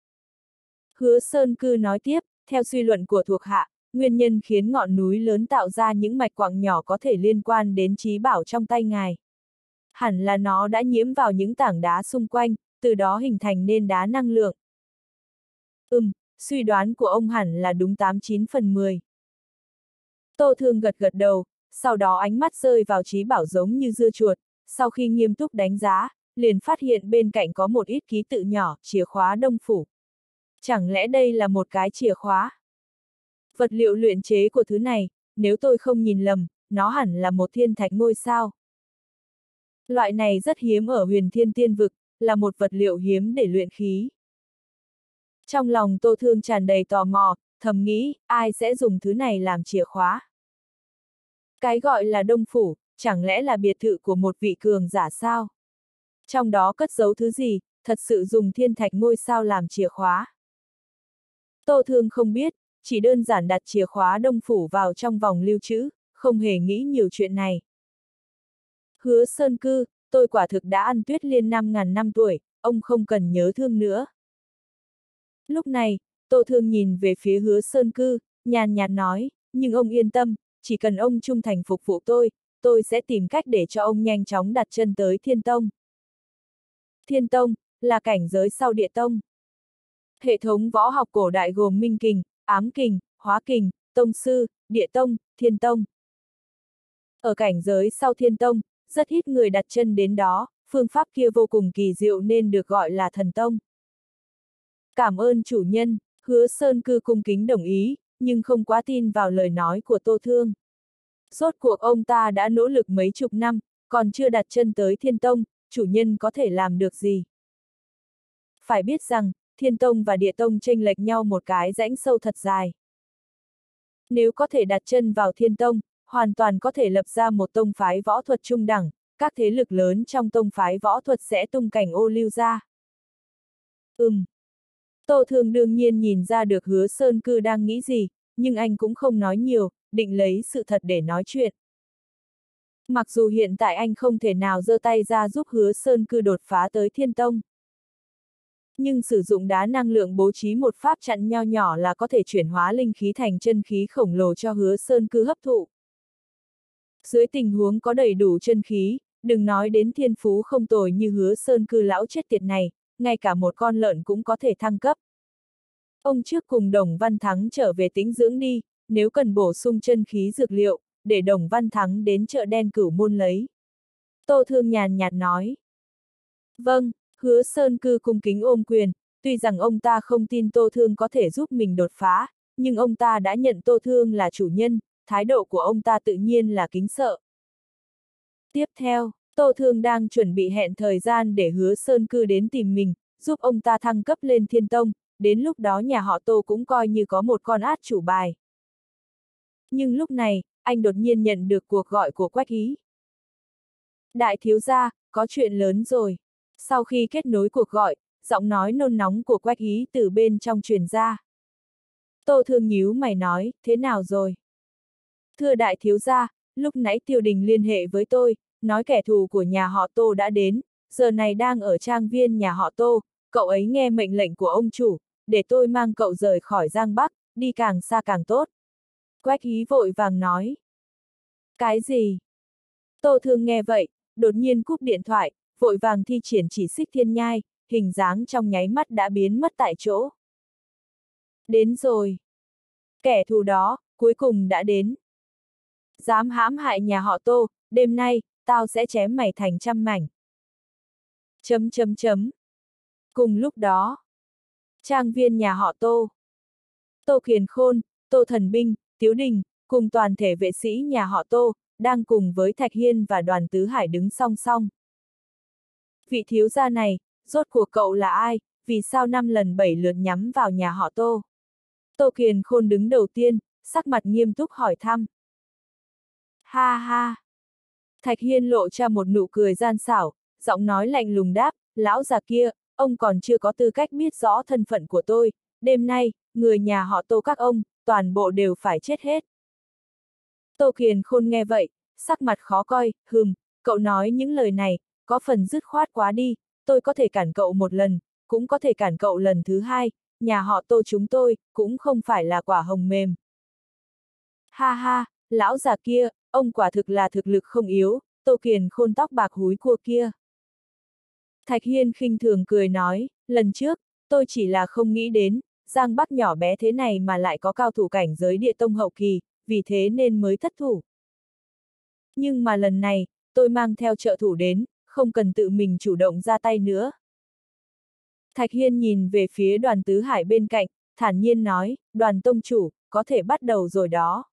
Hứa Sơn Cư nói tiếp, theo suy luận của thuộc hạ, nguyên nhân khiến ngọn núi lớn tạo ra những mạch quặng nhỏ có thể liên quan đến trí bảo trong tay ngài. Hẳn là nó đã nhiễm vào những tảng đá xung quanh, từ đó hình thành nên đá năng lượng. Suy đoán của ông hẳn là đúng 89 phần 10. Tô Thương gật gật đầu, sau đó ánh mắt rơi vào trí bảo giống như dưa chuột, sau khi nghiêm túc đánh giá, liền phát hiện bên cạnh có một ít ký tự nhỏ, chìa khóa Đông Phủ. Chẳng lẽ đây là một cái chìa khóa? Vật liệu luyện chế của thứ này, nếu tôi không nhìn lầm, nó hẳn là một thiên thạch ngôi sao. Loại này rất hiếm ở Huyền Thiên Tiên Vực, là một vật liệu hiếm để luyện khí. Trong lòng Tô Thương tràn đầy tò mò, thầm nghĩ, ai sẽ dùng thứ này làm chìa khóa? Cái gọi là Đông Phủ, chẳng lẽ là biệt thự của một vị cường giả sao? Trong đó cất giấu thứ gì, thật sự dùng thiên thạch ngôi sao làm chìa khóa? Tô Thương không biết, chỉ đơn giản đặt chìa khóa Đông Phủ vào trong vòng lưu trữ, không hề nghĩ nhiều chuyện này. Hứa Sơn Cư, tôi quả thực đã ăn Tuyết Liên 5000 năm tuổi, ông không cần nhớ thương nữa. Lúc này, Tô Thương nhìn về phía Hứa Sơn Cư, nhàn nhạt nói, nhưng ông yên tâm, chỉ cần ông trung thành phục vụ tôi sẽ tìm cách để cho ông nhanh chóng đặt chân tới Thiên Tông. Thiên Tông, là cảnh giới sau Địa Tông. Hệ thống võ học cổ đại gồm Minh Kình, Ám Kình, Hóa Kình, Tông Sư, Địa Tông, Thiên Tông. Ở cảnh giới sau Thiên Tông, rất ít người đặt chân đến đó, phương pháp kia vô cùng kỳ diệu nên được gọi là Thần Tông. Cảm ơn chủ nhân, Hứa Sơn Cư cung kính đồng ý, nhưng không quá tin vào lời nói của Tô Thương. Rốt cuộc ông ta đã nỗ lực mấy chục năm, còn chưa đặt chân tới Thiên Tông, chủ nhân có thể làm được gì? Phải biết rằng, Thiên Tông và Địa Tông chênh lệch nhau một cái rãnh sâu thật dài. Nếu có thể đặt chân vào Thiên Tông, hoàn toàn có thể lập ra một tông phái võ thuật trung đẳng, các thế lực lớn trong tông phái võ thuật sẽ tung cảnh ô lưu ra. Tô Thương đương nhiên nhìn ra được Hứa Sơn Cư đang nghĩ gì, nhưng anh cũng không nói nhiều, định lấy sự thật để nói chuyện. Mặc dù hiện tại anh không thể nào giơ tay ra giúp Hứa Sơn Cư đột phá tới Thiên Tông, nhưng sử dụng đá năng lượng bố trí một pháp trận nho nhỏ là có thể chuyển hóa linh khí thành chân khí khổng lồ cho Hứa Sơn Cư hấp thụ. Dưới tình huống có đầy đủ chân khí, đừng nói đến thiên phú không tồi như Hứa Sơn Cư lão chết tiệt này, ngay cả một con lợn cũng có thể thăng cấp. Ông trước cùng Đồng Văn Thắng trở về tĩnh dưỡng đi, nếu cần bổ sung chân khí dược liệu, để Đồng Văn Thắng đến chợ đen Cửu Môn lấy. Tô Thương nhàn nhạt nói. Vâng, Hứa Sơn Cư cung kính ôm quyền, tuy rằng ông ta không tin Tô Thương có thể giúp mình đột phá, nhưng ông ta đã nhận Tô Thương là chủ nhân, thái độ của ông ta tự nhiên là kính sợ. Tiếp theo, Tô Thương đang chuẩn bị hẹn thời gian để Hứa Sơn Cư đến tìm mình, giúp ông ta thăng cấp lên Thiên Tông, đến lúc đó nhà họ Tô cũng coi như có một con át chủ bài. Nhưng lúc này, anh đột nhiên nhận được cuộc gọi của Quách Ý. Đại thiếu gia, có chuyện lớn rồi. Sau khi kết nối cuộc gọi, giọng nói nôn nóng của Quách Ý từ bên trong truyền ra. Tô Thương nhíu mày nói, thế nào rồi? Thưa đại thiếu gia, lúc nãy Tiêu Đình liên hệ với tôi, nói kẻ thù của nhà họ Tô đã đến, giờ này đang ở trang viên nhà họ Tô, cậu ấy nghe mệnh lệnh của ông chủ, để tôi mang cậu rời khỏi Giang Bắc, đi càng xa càng tốt. Quách Ý vội vàng nói. Cái gì? Tô Thương nghe vậy, đột nhiên cúp điện thoại, vội vàng thi triển chỉ xích thiên nhai, hình dáng trong nháy mắt đã biến mất tại chỗ. Đến rồi. Kẻ thù đó, cuối cùng đã đến. Dám hãm hại nhà họ Tô, đêm nay, tao sẽ chém mày thành trăm mảnh. Chấm chấm chấm. Cùng lúc đó, trang viên nhà họ Tô. Tô Kiền Khôn, Tô Thần Binh, Tiếu Đình, cùng toàn thể vệ sĩ nhà họ Tô, đang cùng với Thạch Hiên và Đoàn Tứ Hải đứng song song. Vị thiếu gia này, rốt cuộc cậu là ai, vì sao 5 lần 7 lượt nhắm vào nhà họ Tô? Tô Kiền Khôn đứng đầu tiên, sắc mặt nghiêm túc hỏi thăm. Ha ha! Thạch Hiên lộ ra một nụ cười gian xảo, giọng nói lạnh lùng đáp, lão già kia, ông còn chưa có tư cách biết rõ thân phận của tôi, đêm nay, người nhà họ Tô các ông, toàn bộ đều phải chết hết. Tô Kiền Khôn nghe vậy, sắc mặt khó coi, cậu nói những lời này, có phần dứt khoát quá đi, tôi có thể cản cậu một lần, cũng có thể cản cậu lần thứ hai, nhà họ Tô chúng tôi, cũng không phải là quả hồng mềm. Ha ha, lão già kia, ông quả thực là thực lực không yếu, Tô Kiền Khôn tóc bạc húi cua kia. Thạch Hiên khinh thường cười nói, lần trước, tôi chỉ là không nghĩ đến, Giang Bắc nhỏ bé thế này mà lại có cao thủ cảnh giới địa tông hậu kỳ, vì thế nên mới thất thủ. Nhưng mà lần này, tôi mang theo trợ thủ đến, không cần tự mình chủ động ra tay nữa. Thạch Hiên nhìn về phía Đoàn Tứ Hải bên cạnh, thản nhiên nói, Đoàn tông chủ, có thể bắt đầu rồi đó.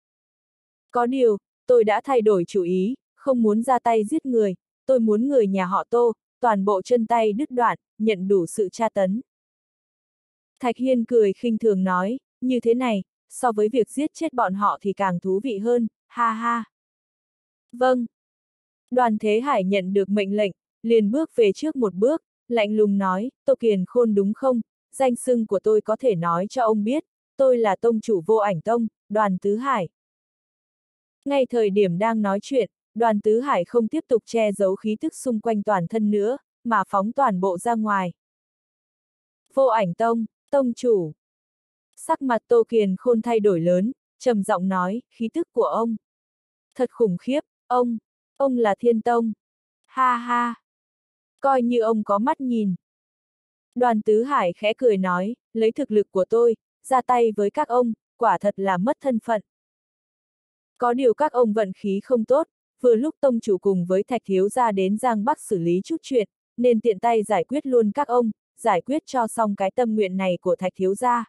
Có điều, tôi đã thay đổi chủ ý, không muốn ra tay giết người, tôi muốn người nhà họ Tô, toàn bộ chân tay đứt đoạn, nhận đủ sự tra tấn. Thạch Hiên cười khinh thường nói, như thế này, so với việc giết chết bọn họ thì càng thú vị hơn, ha ha. Vâng. Đoàn Thế Hải nhận được mệnh lệnh, liền bước về trước một bước, lạnh lùng nói, Tô Kiền Khôn đúng không, danh xưng của tôi có thể nói cho ông biết, tôi là tông chủ Vô Ảnh Tông, Đoàn Tứ Hải. Ngay thời điểm đang nói chuyện, Đoàn Tứ Hải không tiếp tục che giấu khí tức xung quanh toàn thân nữa, mà phóng toàn bộ ra ngoài. Vô Ảnh Tông, tông chủ. Sắc mặt Tô Kiền Khôn thay đổi lớn, trầm giọng nói, khí tức của ông. Thật khủng khiếp, ông là Thiên Tông. Ha ha. Coi như ông có mắt nhìn. Đoàn Tứ Hải khẽ cười nói, lấy thực lực của tôi, ra tay với các ông, quả thật là mất thân phận. Có điều các ông vận khí không tốt, vừa lúc tông chủ cùng với Thạch thiếu gia đến Giang Bắc xử lý chút chuyện, nên tiện tay giải quyết luôn các ông, giải quyết cho xong cái tâm nguyện này của Thạch thiếu gia.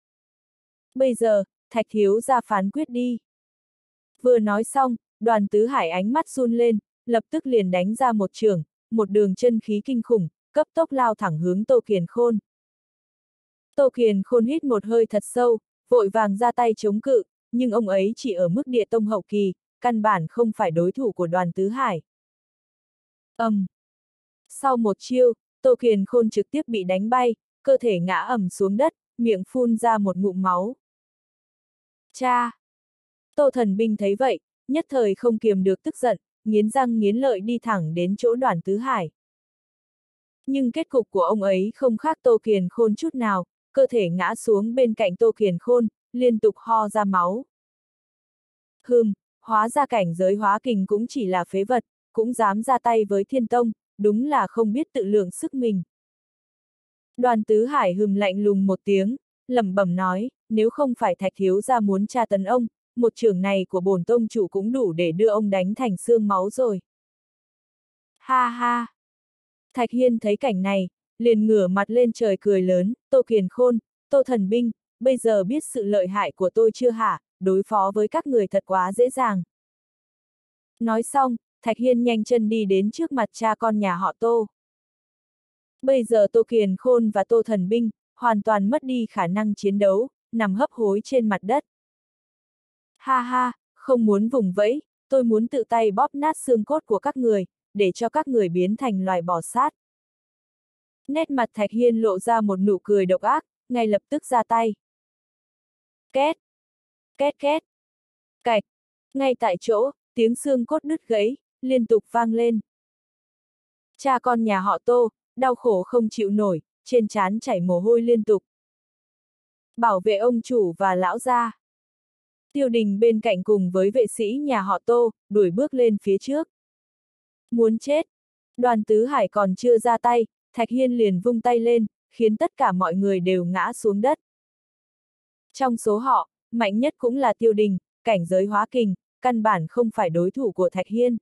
Bây giờ, Thạch thiếu gia phán quyết đi. Vừa nói xong, Đoàn Tứ Hải ánh mắt run lên, lập tức liền đánh ra một chưởng, một đường chân khí kinh khủng, cấp tốc lao thẳng hướng Tô Kiền Khôn. Tô Kiền Khôn hít một hơi thật sâu, vội vàng ra tay chống cự, nhưng ông ấy chỉ ở mức địa tông hậu kỳ, căn bản không phải đối thủ của Đoàn Tứ Hải. Sau một chiêu, Tô Kiền Khôn trực tiếp bị đánh bay, cơ thể ngã ầm xuống đất, miệng phun ra một ngụm máu. Cha! Tô Thần Binh thấy vậy, nhất thời không kiềm được tức giận, nghiến răng nghiến lợi đi thẳng đến chỗ Đoàn Tứ Hải. Nhưng kết cục của ông ấy không khác Tô Kiền Khôn chút nào, cơ thể ngã xuống bên cạnh Tô Kiền Khôn, liên tục ho ra máu. Hóa ra cảnh giới hóa kình cũng chỉ là phế vật, cũng dám ra tay với Thiên Tông, đúng là không biết tự lượng sức mình. Đoàn Tứ Hải lạnh lùng một tiếng, lẩm bẩm nói, nếu không phải Thạch thiếu gia muốn tra tấn ông, một chưởng này của bổn tông chủ cũng đủ để đưa ông đánh thành xương máu rồi. Ha ha! Thạch Hiên thấy cảnh này, liền ngửa mặt lên trời cười lớn, Tô Kiền Khôn, Tô Thần Binh, bây giờ biết sự lợi hại của tôi chưa hả, đối phó với các người thật quá dễ dàng. Nói xong, Thạch Hiên nhanh chân đi đến trước mặt cha con nhà họ Tô. Bây giờ Tô Kiền Khôn và Tô Thần Binh, hoàn toàn mất đi khả năng chiến đấu, nằm hấp hối trên mặt đất. Ha ha, không muốn vùng vẫy, tôi muốn tự tay bóp nát xương cốt của các người, để cho các người biến thành loài bò sát. Nét mặt Thạch Hiên lộ ra một nụ cười độc ác, ngay lập tức ra tay. Két! Két két! Cạch! Ngay tại chỗ, tiếng xương cốt đứt gãy, liên tục vang lên. Cha con nhà họ Tô, đau khổ không chịu nổi, trên trán chảy mồ hôi liên tục. Bảo vệ ông chủ và lão gia. Tiêu Đình bên cạnh cùng với vệ sĩ nhà họ Tô, đuổi bước lên phía trước. Muốn chết! Đoàn Tứ Hải còn chưa ra tay, Thạch Hiên liền vung tay lên, khiến tất cả mọi người đều ngã xuống đất. Trong số họ, mạnh nhất cũng là Tiêu Đình, cảnh giới hóa kình, căn bản không phải đối thủ của Thạch Hiên.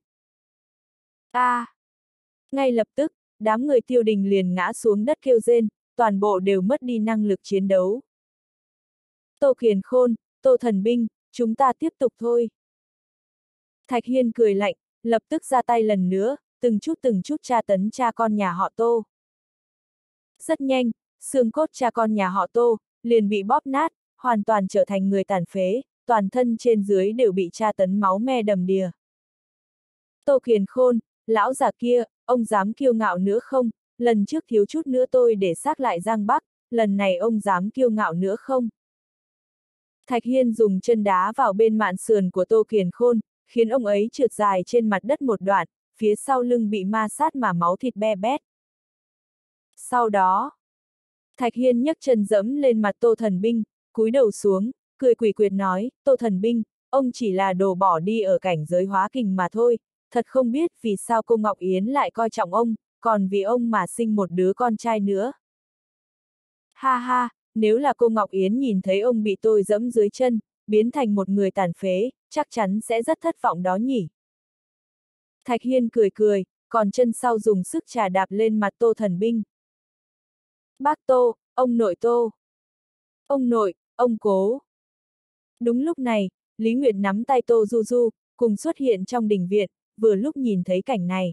Ngay lập tức, đám người Tiêu Đình liền ngã xuống đất kêu rên, toàn bộ đều mất đi năng lực chiến đấu. Tô Kiền Khôn, Tô Thần Binh, chúng ta tiếp tục thôi. Thạch Hiên cười lạnh, lập tức ra tay lần nữa, từng chút tra tấn cha con nhà họ Tô. Rất nhanh, xương cốt cha con nhà họ Tô, liền bị bóp nát, hoàn toàn trở thành người tàn phế, toàn thân trên dưới đều bị tra tấn máu me đầm đìa. Tô Kiền Khôn, lão già kia, ông dám kiêu ngạo nữa không? Lần trước thiếu chút nữa tôi để xác lại Giang Bắc, lần này ông dám kiêu ngạo nữa không? Thạch Hiên dùng chân đá vào bên mạn sườn của Tô Kiền Khôn, khiến ông ấy trượt dài trên mặt đất một đoạn, phía sau lưng bị ma sát mà máu thịt be bét. Sau đó, Thạch Hiên nhấc chân dẫm lên mặt Tô Thần Binh, cúi đầu xuống, cười quỷ quyệt nói, Tô Thần Binh, ông chỉ là đồ bỏ đi ở cảnh giới hóa kình mà thôi, thật không biết vì sao cô Ngọc Yến lại coi trọng ông, còn vì ông mà sinh một đứa con trai nữa. Ha ha, nếu là cô Ngọc Yến nhìn thấy ông bị tôi dẫm dưới chân, biến thành một người tàn phế, chắc chắn sẽ rất thất vọng đó nhỉ. Thạch Hiên cười cười, còn chân sau dùng sức chà đạp lên mặt Tô Thần Binh. Bác Tô, ông nội Tô. Ông nội, ông cố. Đúng lúc này, Lý Nguyệt nắm tay Tô Du Du, cùng xuất hiện trong đình viện, vừa lúc nhìn thấy cảnh này.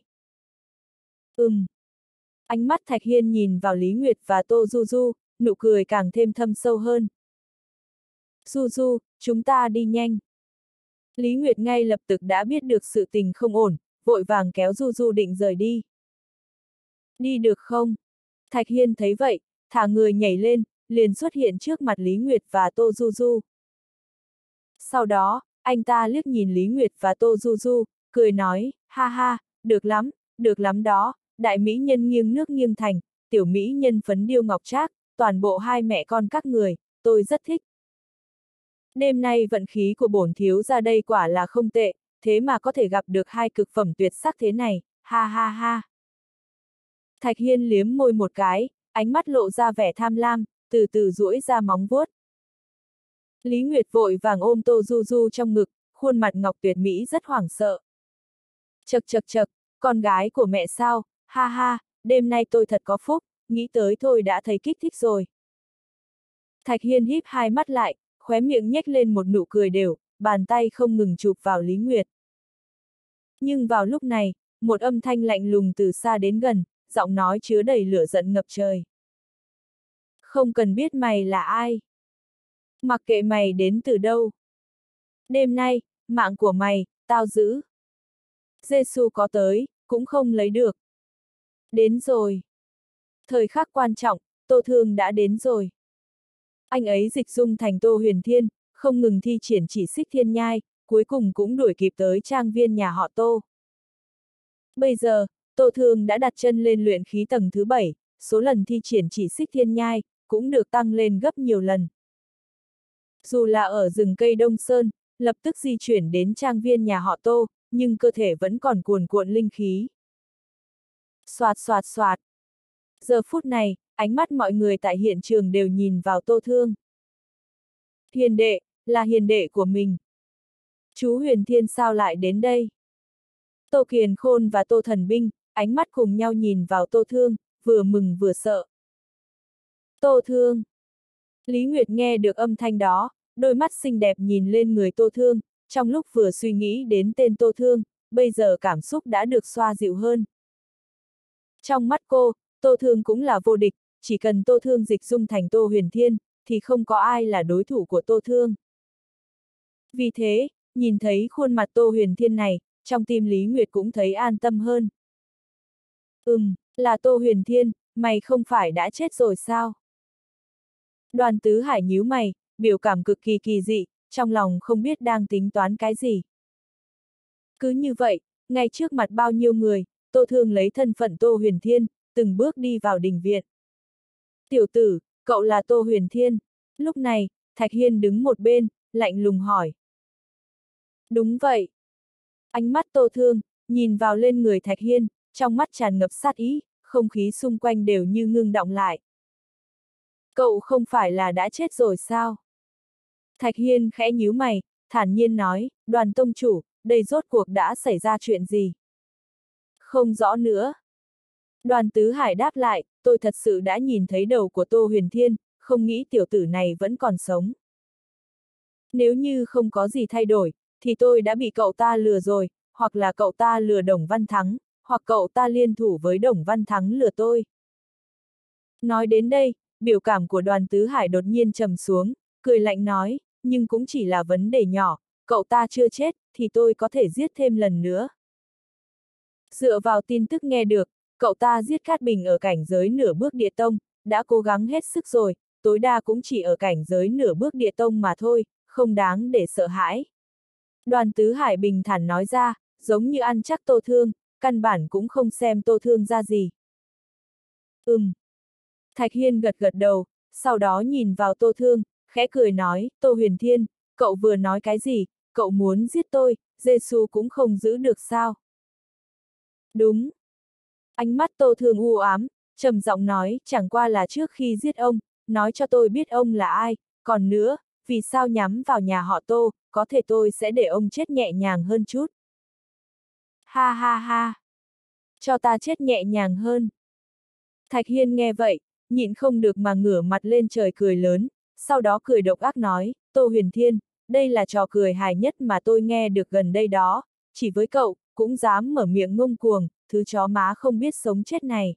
Ánh mắt Thạch Hiên nhìn vào Lý Nguyệt và Tô Du Du, nụ cười càng thêm thâm sâu hơn. Du Du, chúng ta đi nhanh. Lý Nguyệt ngay lập tức đã biết được sự tình không ổn, vội vàng kéo Du Du định rời đi. Đi được không? Thạch Hiên thấy vậy, thả người nhảy lên, liền xuất hiện trước mặt Lý Nguyệt và Tô Du Du. Sau đó, anh ta liếc nhìn Lý Nguyệt và Tô Du Du, cười nói, ha ha, được lắm đó, đại mỹ nhân nghiêng nước nghiêng thành, tiểu mỹ nhân phấn điêu ngọc trác, toàn bộ hai mẹ con các người, tôi rất thích. Đêm nay vận khí của bổn thiếu ra đây quả là không tệ, thế mà có thể gặp được hai cực phẩm tuyệt sắc thế này, ha ha ha. Thạch Hiên liếm môi một cái, ánh mắt lộ ra vẻ tham lam, từ từ duỗi ra móng vuốt. Lý Nguyệt vội vàng ôm Tô Du Du trong ngực, khuôn mặt ngọc tuyệt mỹ rất hoảng sợ. Chậc, con gái của mẹ sao, ha ha, đêm nay tôi thật có phúc, nghĩ tới thôi đã thấy kích thích rồi. Thạch Hiên híp hai mắt lại, khóe miệng nhếch lên một nụ cười đều, bàn tay không ngừng chụp vào Lý Nguyệt. Nhưng vào lúc này, một âm thanh lạnh lùng từ xa đến gần, giọng nói chứa đầy lửa giận ngập trời. Không cần biết mày là ai. Mặc kệ mày đến từ đâu. Đêm nay, mạng của mày, tao giữ. Giê-xu có tới, cũng không lấy được. Đến rồi. Thời khắc quan trọng, Tô Thương đã đến rồi. Anh ấy dịch dung thành Tô Huyền Thiên, không ngừng thi triển chỉ xích thiên nhai, cuối cùng cũng đuổi kịp tới trang viên nhà họ Tô. Bây giờ, Tô Thương đã đặt chân lên luyện khí tầng thứ 7, số lần thi triển chỉ xích thiên nhai, cũng được tăng lên gấp nhiều lần. Dù là ở rừng cây Đông Sơn, lập tức di chuyển đến trang viên nhà họ Tô, nhưng cơ thể vẫn còn cuồn cuộn linh khí. Xoạt xoạt xoạt. Giờ phút này, ánh mắt mọi người tại hiện trường đều nhìn vào Tô Thương. Hiền đệ, là hiền đệ của mình. Chú Huyền Thiên sao lại đến đây? Tô Kiền Khôn và Tô Thần Binh, ánh mắt cùng nhau nhìn vào Tô Thương, vừa mừng vừa sợ. Tô Thương. Lý Nguyệt nghe được âm thanh đó, đôi mắt xinh đẹp nhìn lên người Tô Thương, trong lúc vừa suy nghĩ đến tên Tô Thương, bây giờ cảm xúc đã được xoa dịu hơn. Trong mắt cô, Tô Thương cũng là vô địch, chỉ cần Tô Thương dịch dung thành Tô Huyền Thiên, thì không có ai là đối thủ của Tô Thương. Vì thế, nhìn thấy khuôn mặt Tô Huyền Thiên này, trong tim Lý Nguyệt cũng thấy an tâm hơn. Là Tô Huyền Thiên, mày không phải đã chết rồi sao? Đoàn Tứ Hải nhíu mày, biểu cảm cực kỳ kỳ dị, trong lòng không biết đang tính toán cái gì. Cứ như vậy, ngay trước mặt bao nhiêu người, Tô Thương lấy thân phận Tô Huyền Thiên, từng bước đi vào đình viện. Tiểu tử, cậu là Tô Huyền Thiên. Lúc này, Thạch Hiên đứng một bên, lạnh lùng hỏi. Đúng vậy. Ánh mắt Tô Thương, nhìn vào lên người Thạch Hiên, trong mắt tràn ngập sát ý, không khí xung quanh đều như ngưng đọng lại. Cậu không phải là đã chết rồi sao? Thạch Hiên khẽ nhíu mày, thản nhiên nói, Đoàn tông chủ, đây rốt cuộc đã xảy ra chuyện gì? Không rõ nữa. Đoàn Tứ Hải đáp lại, tôi thật sự đã nhìn thấy đầu của Tô Huyền Thiên, không nghĩ tiểu tử này vẫn còn sống. Nếu như không có gì thay đổi, thì tôi đã bị cậu ta lừa rồi, hoặc là cậu ta lừa Đồng Văn Thắng, hoặc cậu ta liên thủ với Đồng Văn Thắng lừa tôi. Nói đến đây, biểu cảm của Đoàn Tứ Hải đột nhiên trầm xuống, cười lạnh nói, nhưng cũng chỉ là vấn đề nhỏ, cậu ta chưa chết, thì tôi có thể giết thêm lần nữa. Dựa vào tin tức nghe được, cậu ta giết Cát Bình ở cảnh giới nửa bước địa tông, đã cố gắng hết sức rồi, tối đa cũng chỉ ở cảnh giới nửa bước địa tông mà thôi, không đáng để sợ hãi. Đoàn Tứ Hải bình thản nói ra, giống như ăn chắc Tô Thương, căn bản cũng không xem Tô Thương ra gì. Thạch Hiên gật gật đầu, sau đó nhìn vào Tô Thương, khẽ cười nói, Tô Huyền Thiên, cậu vừa nói cái gì, cậu muốn giết tôi, Giê-xu cũng không giữ được sao? Đúng. Ánh mắt Tô Thương u ám, trầm giọng nói, chẳng qua là trước khi giết ông, nói cho tôi biết ông là ai, còn nữa, vì sao nhắm vào nhà họ Tô, có thể tôi sẽ để ông chết nhẹ nhàng hơn chút. Ha ha ha. Cho ta chết nhẹ nhàng hơn. Thạch Hiên nghe vậy, nhịn không được mà ngửa mặt lên trời cười lớn, sau đó cười độc ác nói, Tô Huyền Thiên, đây là trò cười hài nhất mà tôi nghe được gần đây đó, chỉ với cậu, cũng dám mở miệng ngông cuồng, thứ chó má không biết sống chết này.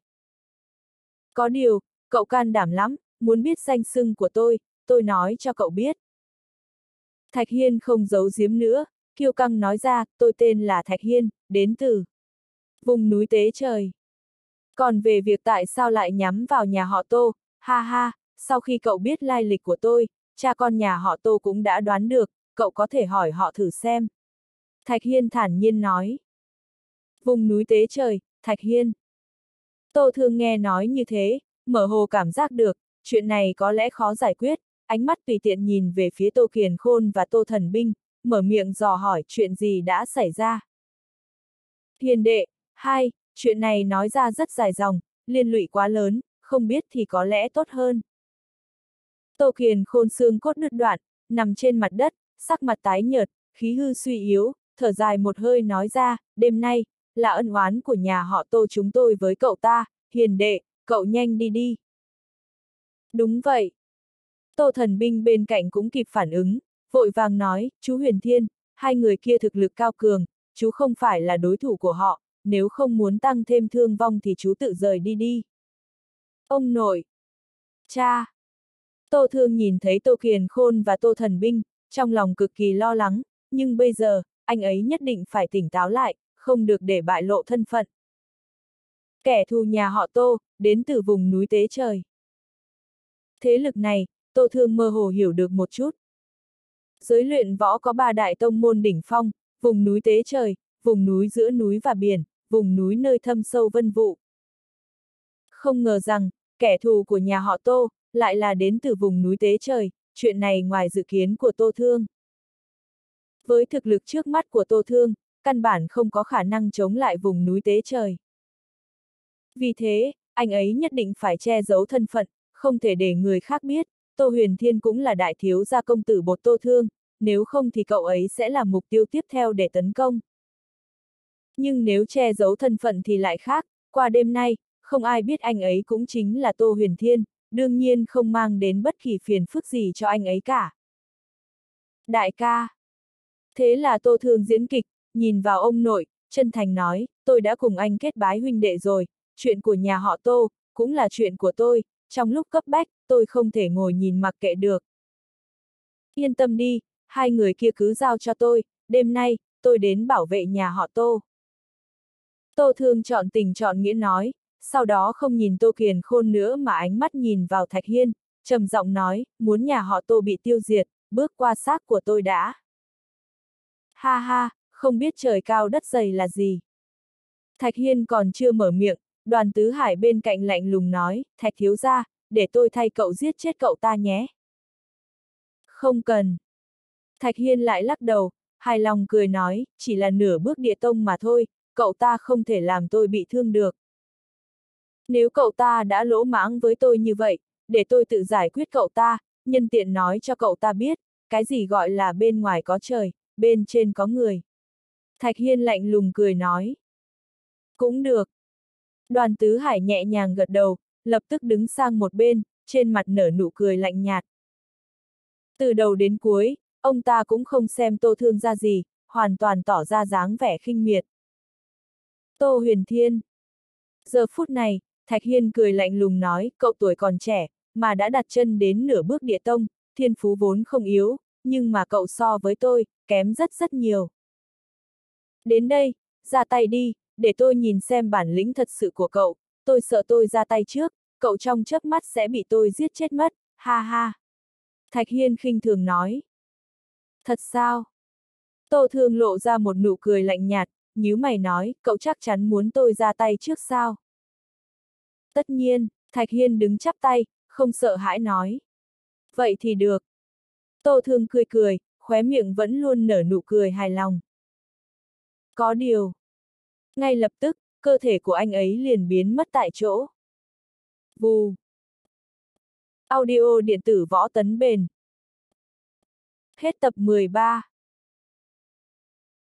Có điều, cậu can đảm lắm, muốn biết danh xưng của tôi nói cho cậu biết. Thạch Hiên không giấu giếm nữa, kiêu căng nói ra, tôi tên là Thạch Hiên, đến từ vùng núi Tế Trời. Còn về việc tại sao lại nhắm vào nhà họ Tô, ha ha, sau khi cậu biết lai lịch của tôi, cha con nhà họ Tô cũng đã đoán được, cậu có thể hỏi họ thử xem. Thạch Hiên thản nhiên nói. Vùng núi Tế Trời, Thạch Hiên. Tô Thương nghe nói như thế, mơ hồ cảm giác được, chuyện này có lẽ khó giải quyết, ánh mắt tùy tiện nhìn về phía Tô Kiền Khôn và Tô Thần Binh, mở miệng dò hỏi chuyện gì đã xảy ra. Hiền đệ, chuyện này nói ra rất dài dòng, liên lụy quá lớn, không biết thì có lẽ tốt hơn. Tô Kiền Khôn xương cốt đứt đoạn, nằm trên mặt đất, sắc mặt tái nhợt, khí hư suy yếu, thở dài một hơi nói ra, đêm nay, là ân oán của nhà họ Tô chúng tôi với cậu ta, hiền đệ, cậu nhanh đi đi. Đúng vậy. Tô Thần Binh bên cạnh cũng kịp phản ứng, vội vàng nói, chú Huyền Thiên, hai người kia thực lực cao cường, chú không phải là đối thủ của họ, nếu không muốn tăng thêm thương vong thì chú tự rời đi đi. Ông nội! Cha! Tô Thương nhìn thấy Tô Kiền Khôn và Tô Thần Binh, trong lòng cực kỳ lo lắng, nhưng bây giờ, anh ấy nhất định phải tỉnh táo lại, không được để bại lộ thân phận. Kẻ thù nhà họ Tô, đến từ vùng núi Tế Trời. Thế lực này, Tô Thương mơ hồ hiểu được một chút. Giới luyện võ có 3 đại tông môn đỉnh phong, vùng núi Tế Trời, vùng núi giữa núi và biển, vùng núi nơi thâm sâu vân vụ. Không ngờ rằng, kẻ thù của nhà họ Tô, lại là đến từ vùng núi Tế Trời, chuyện này ngoài dự kiến của Tô Thương. Với thực lực trước mắt của Tô Thương, căn bản không có khả năng chống lại vùng núi Tế Trời. Vì thế, anh ấy nhất định phải che giấu thân phận, không thể để người khác biết, Tô Huyền Thiên cũng là đại thiếu gia công tử bột Tô Thương, nếu không thì cậu ấy sẽ là mục tiêu tiếp theo để tấn công. Nhưng nếu che giấu thân phận thì lại khác, qua đêm nay, không ai biết anh ấy cũng chính là Tô Huyền Thiên, đương nhiên không mang đến bất kỳ phiền phức gì cho anh ấy cả. Đại ca. Thế là Tô Thương diễn kịch, nhìn vào ông nội, chân thành nói, tôi đã cùng anh kết bái huynh đệ rồi, chuyện của nhà họ Tô, cũng là chuyện của tôi, trong lúc cấp bách, tôi không thể ngồi nhìn mặc kệ được. Yên tâm đi, hai người kia cứ giao cho tôi, đêm nay, tôi đến bảo vệ nhà họ Tô. Tô Thương chọn tình chọn nghĩa nói, sau đó không nhìn Tô Kiền Khôn nữa mà ánh mắt nhìn vào Thạch Hiên, trầm giọng nói, muốn nhà họ Tô bị tiêu diệt, bước qua xác của tôi đã. Ha ha, không biết trời cao đất dày là gì. Thạch Hiên còn chưa mở miệng, Đoàn Tứ Hải bên cạnh lạnh lùng nói, Thạch thiếu gia, để tôi thay cậu giết chết cậu ta nhé. Không cần. Thạch Hiên lại lắc đầu, hài lòng cười nói, chỉ là nửa bước địa tông mà thôi, cậu ta không thể làm tôi bị thương được. Nếu cậu ta đã lỗ mãng với tôi như vậy, để tôi tự giải quyết cậu ta, nhân tiện nói cho cậu ta biết, cái gì gọi là bên ngoài có trời, bên trên có người. Thạch Hiên lạnh lùng cười nói. Cũng được. Đoàn Tứ Hải nhẹ nhàng gật đầu, lập tức đứng sang một bên, trên mặt nở nụ cười lạnh nhạt. Từ đầu đến cuối, ông ta cũng không xem Tô Thương ra gì, hoàn toàn tỏ ra dáng vẻ khinh miệt. Tô Huyền Thiên. Giờ phút này, Thạch Hiên cười lạnh lùng nói, cậu tuổi còn trẻ, mà đã đặt chân đến nửa bước địa tông, thiên phú vốn không yếu, nhưng mà cậu so với tôi, kém rất rất nhiều. Đến đây, ra tay đi, để tôi nhìn xem bản lĩnh thật sự của cậu, tôi sợ tôi ra tay trước, cậu trong chớp mắt sẽ bị tôi giết chết mất, ha ha. Thạch Hiên khinh thường nói. Thật sao? Tô Thương lộ ra một nụ cười lạnh nhạt, nhíu mày nói, cậu chắc chắn muốn tôi ra tay trước sao? Tất nhiên, Thạch Hiên đứng chắp tay, không sợ hãi nói. Vậy thì được. Tô Thương cười cười, khóe miệng vẫn luôn nở nụ cười hài lòng. Có điều. Ngay lập tức, cơ thể của anh ấy liền biến mất tại chỗ. Vù. Audio điện tử võ tấn bền. Hết tập 13.